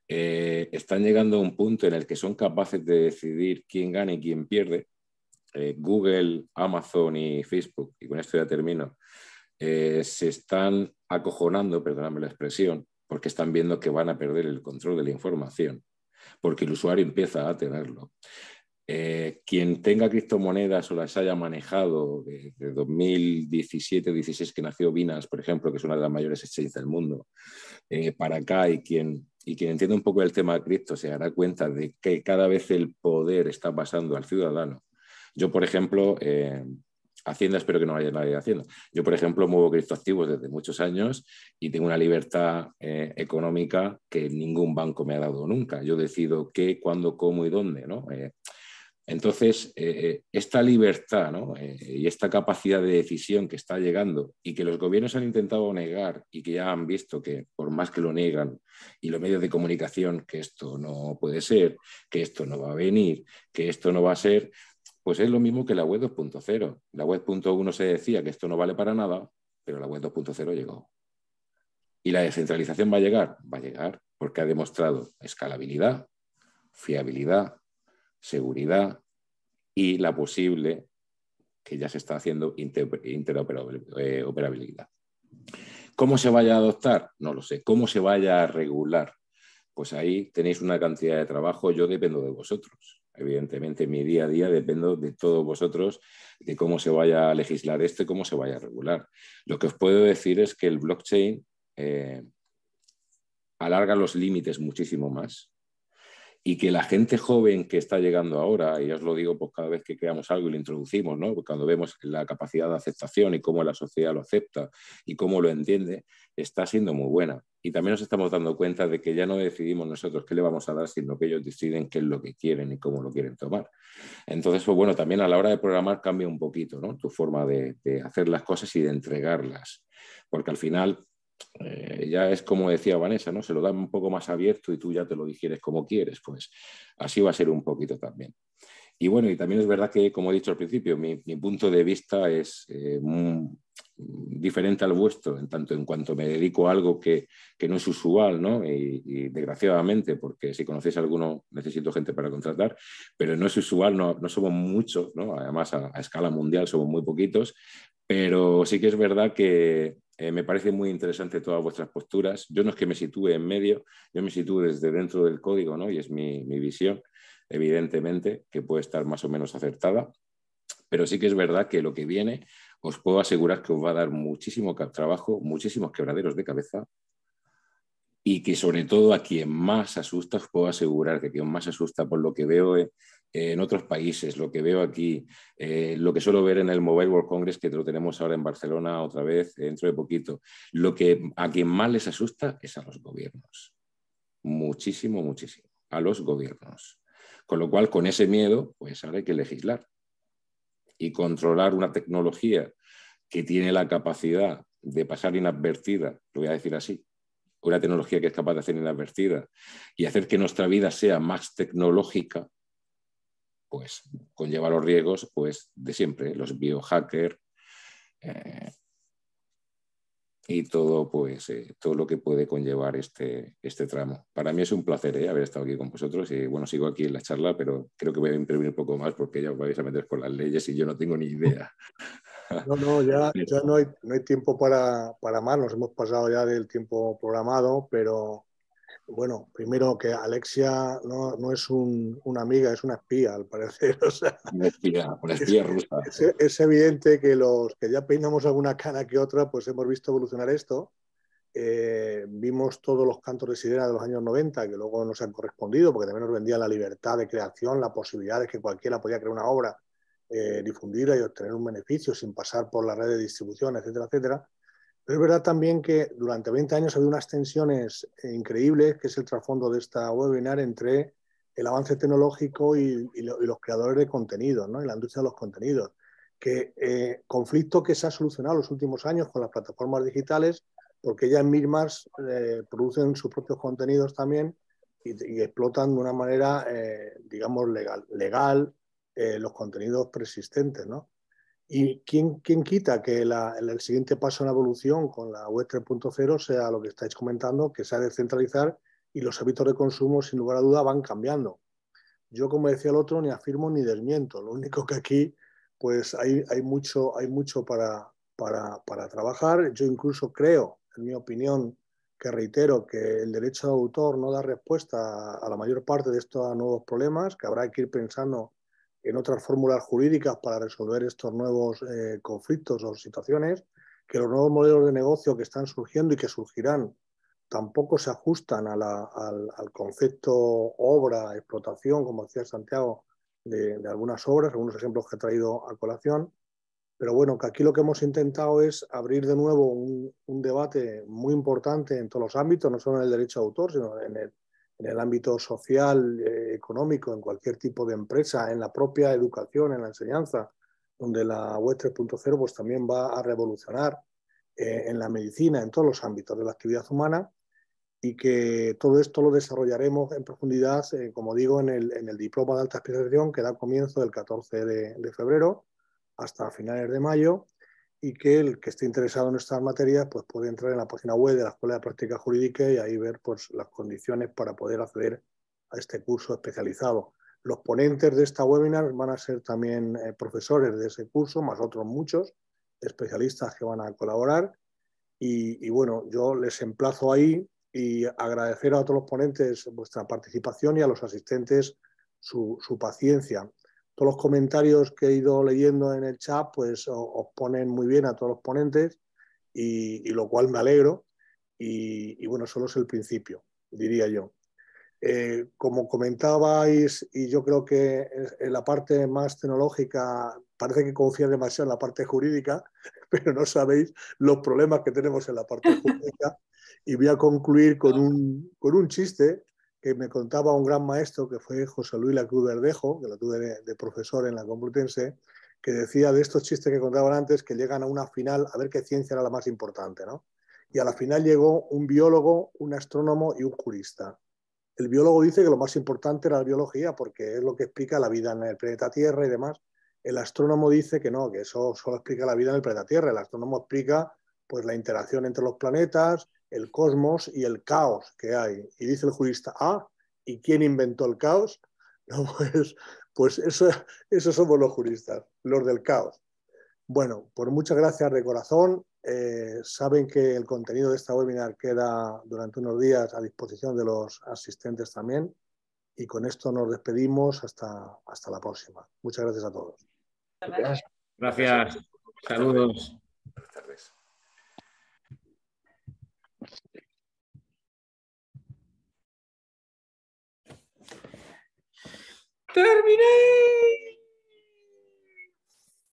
están llegando a un punto en el que son capaces de decidir quién gana y quién pierde. Google, Amazon y Facebook, y con esto ya termino, se están acojonando, perdóname la expresión, porque están viendo que van a perder el control de la información, porque el usuario empieza a tenerlo. Quien tenga criptomonedas o las haya manejado de 2017-16 que nació Binance, por ejemplo, que es una de las mayores exchanges del mundo, para acá, y quien entienda un poco el tema de cripto se dará cuenta de que cada vez el poder está pasando al ciudadano. Yo, por ejemplo, Hacienda, espero que no haya nadie de Hacienda. Yo, por ejemplo, muevo criptoactivos desde muchos años y tengo una libertad económica que ningún banco me ha dado nunca. Yo decido qué, cuándo, cómo y dónde, ¿no? Entonces, esta libertad, ¿no? Y esta capacidad de decisión que está llegando y que los gobiernos han intentado negar y que ya han visto que por más que lo niegan y los medios de comunicación que esto no puede ser, que esto no va a venir, que esto no va a ser, pues es lo mismo que la web 2.0. La web 1.1 se decía que esto no vale para nada, pero la web 2.0 llegó. ¿Y la descentralización va a llegar? Va a llegar porque ha demostrado escalabilidad, fiabilidad, seguridad y la posible, que ya se está haciendo, interoperabilidad. ¿Cómo se vaya a adoptar? No lo sé. ¿Cómo se vaya a regular? Pues ahí tenéis una cantidad de trabajo. Yo dependo de vosotros. Evidentemente, mi día a día dependo de todos vosotros, de cómo se vaya a legislar esto y cómo se vaya a regular. Lo que os puedo decir es que el blockchain alarga los límites muchísimo más y que la gente joven que está llegando ahora, y os lo digo pues cada vez que creamos algo y lo introducimos, ¿no? Cuando vemos la capacidad de aceptación y cómo la sociedad lo acepta y cómo lo entiende, está siendo muy buena. Y también nos estamos dando cuenta de que ya no decidimos nosotros qué le vamos a dar, sino que ellos deciden qué es lo que quieren y cómo lo quieren tomar. Entonces, pues bueno, también a la hora de programar cambia un poquito, ¿no? Tu forma de hacer las cosas y de entregarlas. Porque al final ya es como decía Vanessa, ¿no? Se lo dan un poco más abierto y tú ya te lo digieres como quieres, pues así va a ser un poquito también. Y bueno, y también es verdad que, como he dicho al principio, mi punto de vista es diferente al vuestro, en tanto en cuanto me dedico a algo que no es usual, ¿no? Y desgraciadamente, porque si conocéis a alguno, necesito gente para contratar, pero no es usual, no somos muchos, ¿no? Además, a escala mundial somos muy poquitos, pero sí que es verdad que me parece muy interesante todas vuestras posturas. Yo no es que me sitúe en medio, yo me sitúo desde dentro del código, ¿no? Y es mi visión, evidentemente, que puede estar más o menos acertada, pero sí que es verdad que lo que viene, os puedo asegurar que os va a dar muchísimo trabajo, muchísimos quebraderos de cabeza, y que sobre todo a quien más asusta, os puedo asegurar que quien más asusta por lo que veo en otros países, lo que veo aquí, lo que suelo ver en el Mobile World Congress, que lo tenemos ahora en Barcelona otra vez, dentro de poquito, lo que a quien más les asusta es a los gobiernos. Muchísimo, muchísimo. A los gobiernos. Con lo cual, con ese miedo, pues ahora hay que legislar y controlar una tecnología que tiene la capacidad de pasar inadvertida, lo voy a decir así, una tecnología que es capaz de hacer inadvertida y hacer que nuestra vida sea más tecnológica, pues conlleva los riesgos pues, de siempre, los biohackers y todo, pues, todo lo que puede conllevar este tramo. Para mí es un placer haber estado aquí con vosotros y bueno, sigo aquí en la charla, pero creo que voy a intervenir un poco más porque ya os vais a meter con las leyes y yo no tengo ni idea. No, ya no hay tiempo para más, nos hemos pasado ya del tiempo programado, pero bueno, primero que Alexia no es una amiga, es una espía, al parecer. O sea, una espía rusa. Es evidente que los que ya peinamos alguna cana que otra, pues hemos visto evolucionar esto. Vimos todos los cantos de sirena de los años 90, que luego nos han correspondido, porque también nos vendían la libertad de creación, la posibilidad de que cualquiera podía crear una obra, difundirla y obtener un beneficio sin pasar por la red de distribución, etcétera, etcétera. Pero es verdad también que durante 20 años ha habido unas tensiones increíbles, que es el trasfondo de esta webinar, entre el avance tecnológico y los creadores de contenidos, ¿no? Y la industria de los contenidos. Conflicto que se ha solucionado en los últimos años con las plataformas digitales, porque ellas mismas producen sus propios contenidos también y explotan de una manera, digamos, legal los contenidos preexistentes, ¿no? ¿Y quién quita que el siguiente paso en la evolución con la web 3.0 sea lo que estáis comentando, que sea descentralizar y los hábitos de consumo, sin lugar a duda, van cambiando. Yo, como decía el otro, ni afirmo ni desmiento. Lo único que aquí pues hay mucho para trabajar. Yo incluso creo, en mi opinión, que reitero que el derecho de autor no da respuesta a la mayor parte de estos nuevos problemas, que habrá que ir pensando en otras fórmulas jurídicas para resolver estos nuevos conflictos o situaciones, que los nuevos modelos de negocio que están surgiendo y que surgirán tampoco se ajustan al concepto obra, explotación, como decía Santiago, de algunas obras, algunos ejemplos que he traído a colación. Pero bueno, que aquí lo que hemos intentado es abrir de nuevo un debate muy importante en todos los ámbitos, no solo en el derecho de autor, sino en el ámbito social, económico, en cualquier tipo de empresa, en la propia educación, en la enseñanza, donde la web 3.0 pues también va a revolucionar en la medicina, en todos los ámbitos de la actividad humana, y que todo esto lo desarrollaremos en profundidad, como digo, en el diploma de alta especialización que da comienzo del 14 de febrero hasta finales de mayo, y que el que esté interesado en estas materias pues puede entrar en la página web de la Escuela de Práctica Jurídica y ahí ver pues, las condiciones para poder acceder a este curso especializado. Los ponentes de esta webinar van a ser también profesores de ese curso, más otros muchos especialistas que van a colaborar. Y bueno, yo les emplazo ahí y agradecer a todos los ponentes vuestra participación y a los asistentes su paciencia. Todos los comentarios que he ido leyendo en el chat pues os ponen muy bien a todos los ponentes y lo cual me alegro y bueno, solo es el principio, diría yo. Como comentabais, y yo creo que en la parte más tecnológica parece que confía demasiado en la parte jurídica, pero no sabéis los problemas que tenemos en la parte jurídica. Y voy a concluir con un chiste que me contaba un gran maestro, que fue José Luis Lacruz Verdejo, que lo tuve de profesor en la Complutense, que decía de estos chistes que contaban antes, que llegan a una final a ver qué ciencia era la más importante, ¿no? Y a la final llegó un biólogo, un astrónomo y un jurista. El biólogo dice que lo más importante era la biología porque es lo que explica la vida en el planeta Tierra y demás. El astrónomo dice que no, que eso solo explica la vida en el planeta Tierra. El astrónomo explica pues, la interacción entre los planetas, el cosmos y el caos que hay. Y dice el jurista, ¿y quién inventó el caos? No, pues eso somos los juristas, los del caos. Bueno, pues muchas gracias de corazón. Saben que el contenido de esta webinar queda durante unos días a disposición de los asistentes también. Y con esto nos despedimos hasta la próxima. Muchas gracias a todos. Gracias. Saludos. Buenas tardes. ¡Terminé!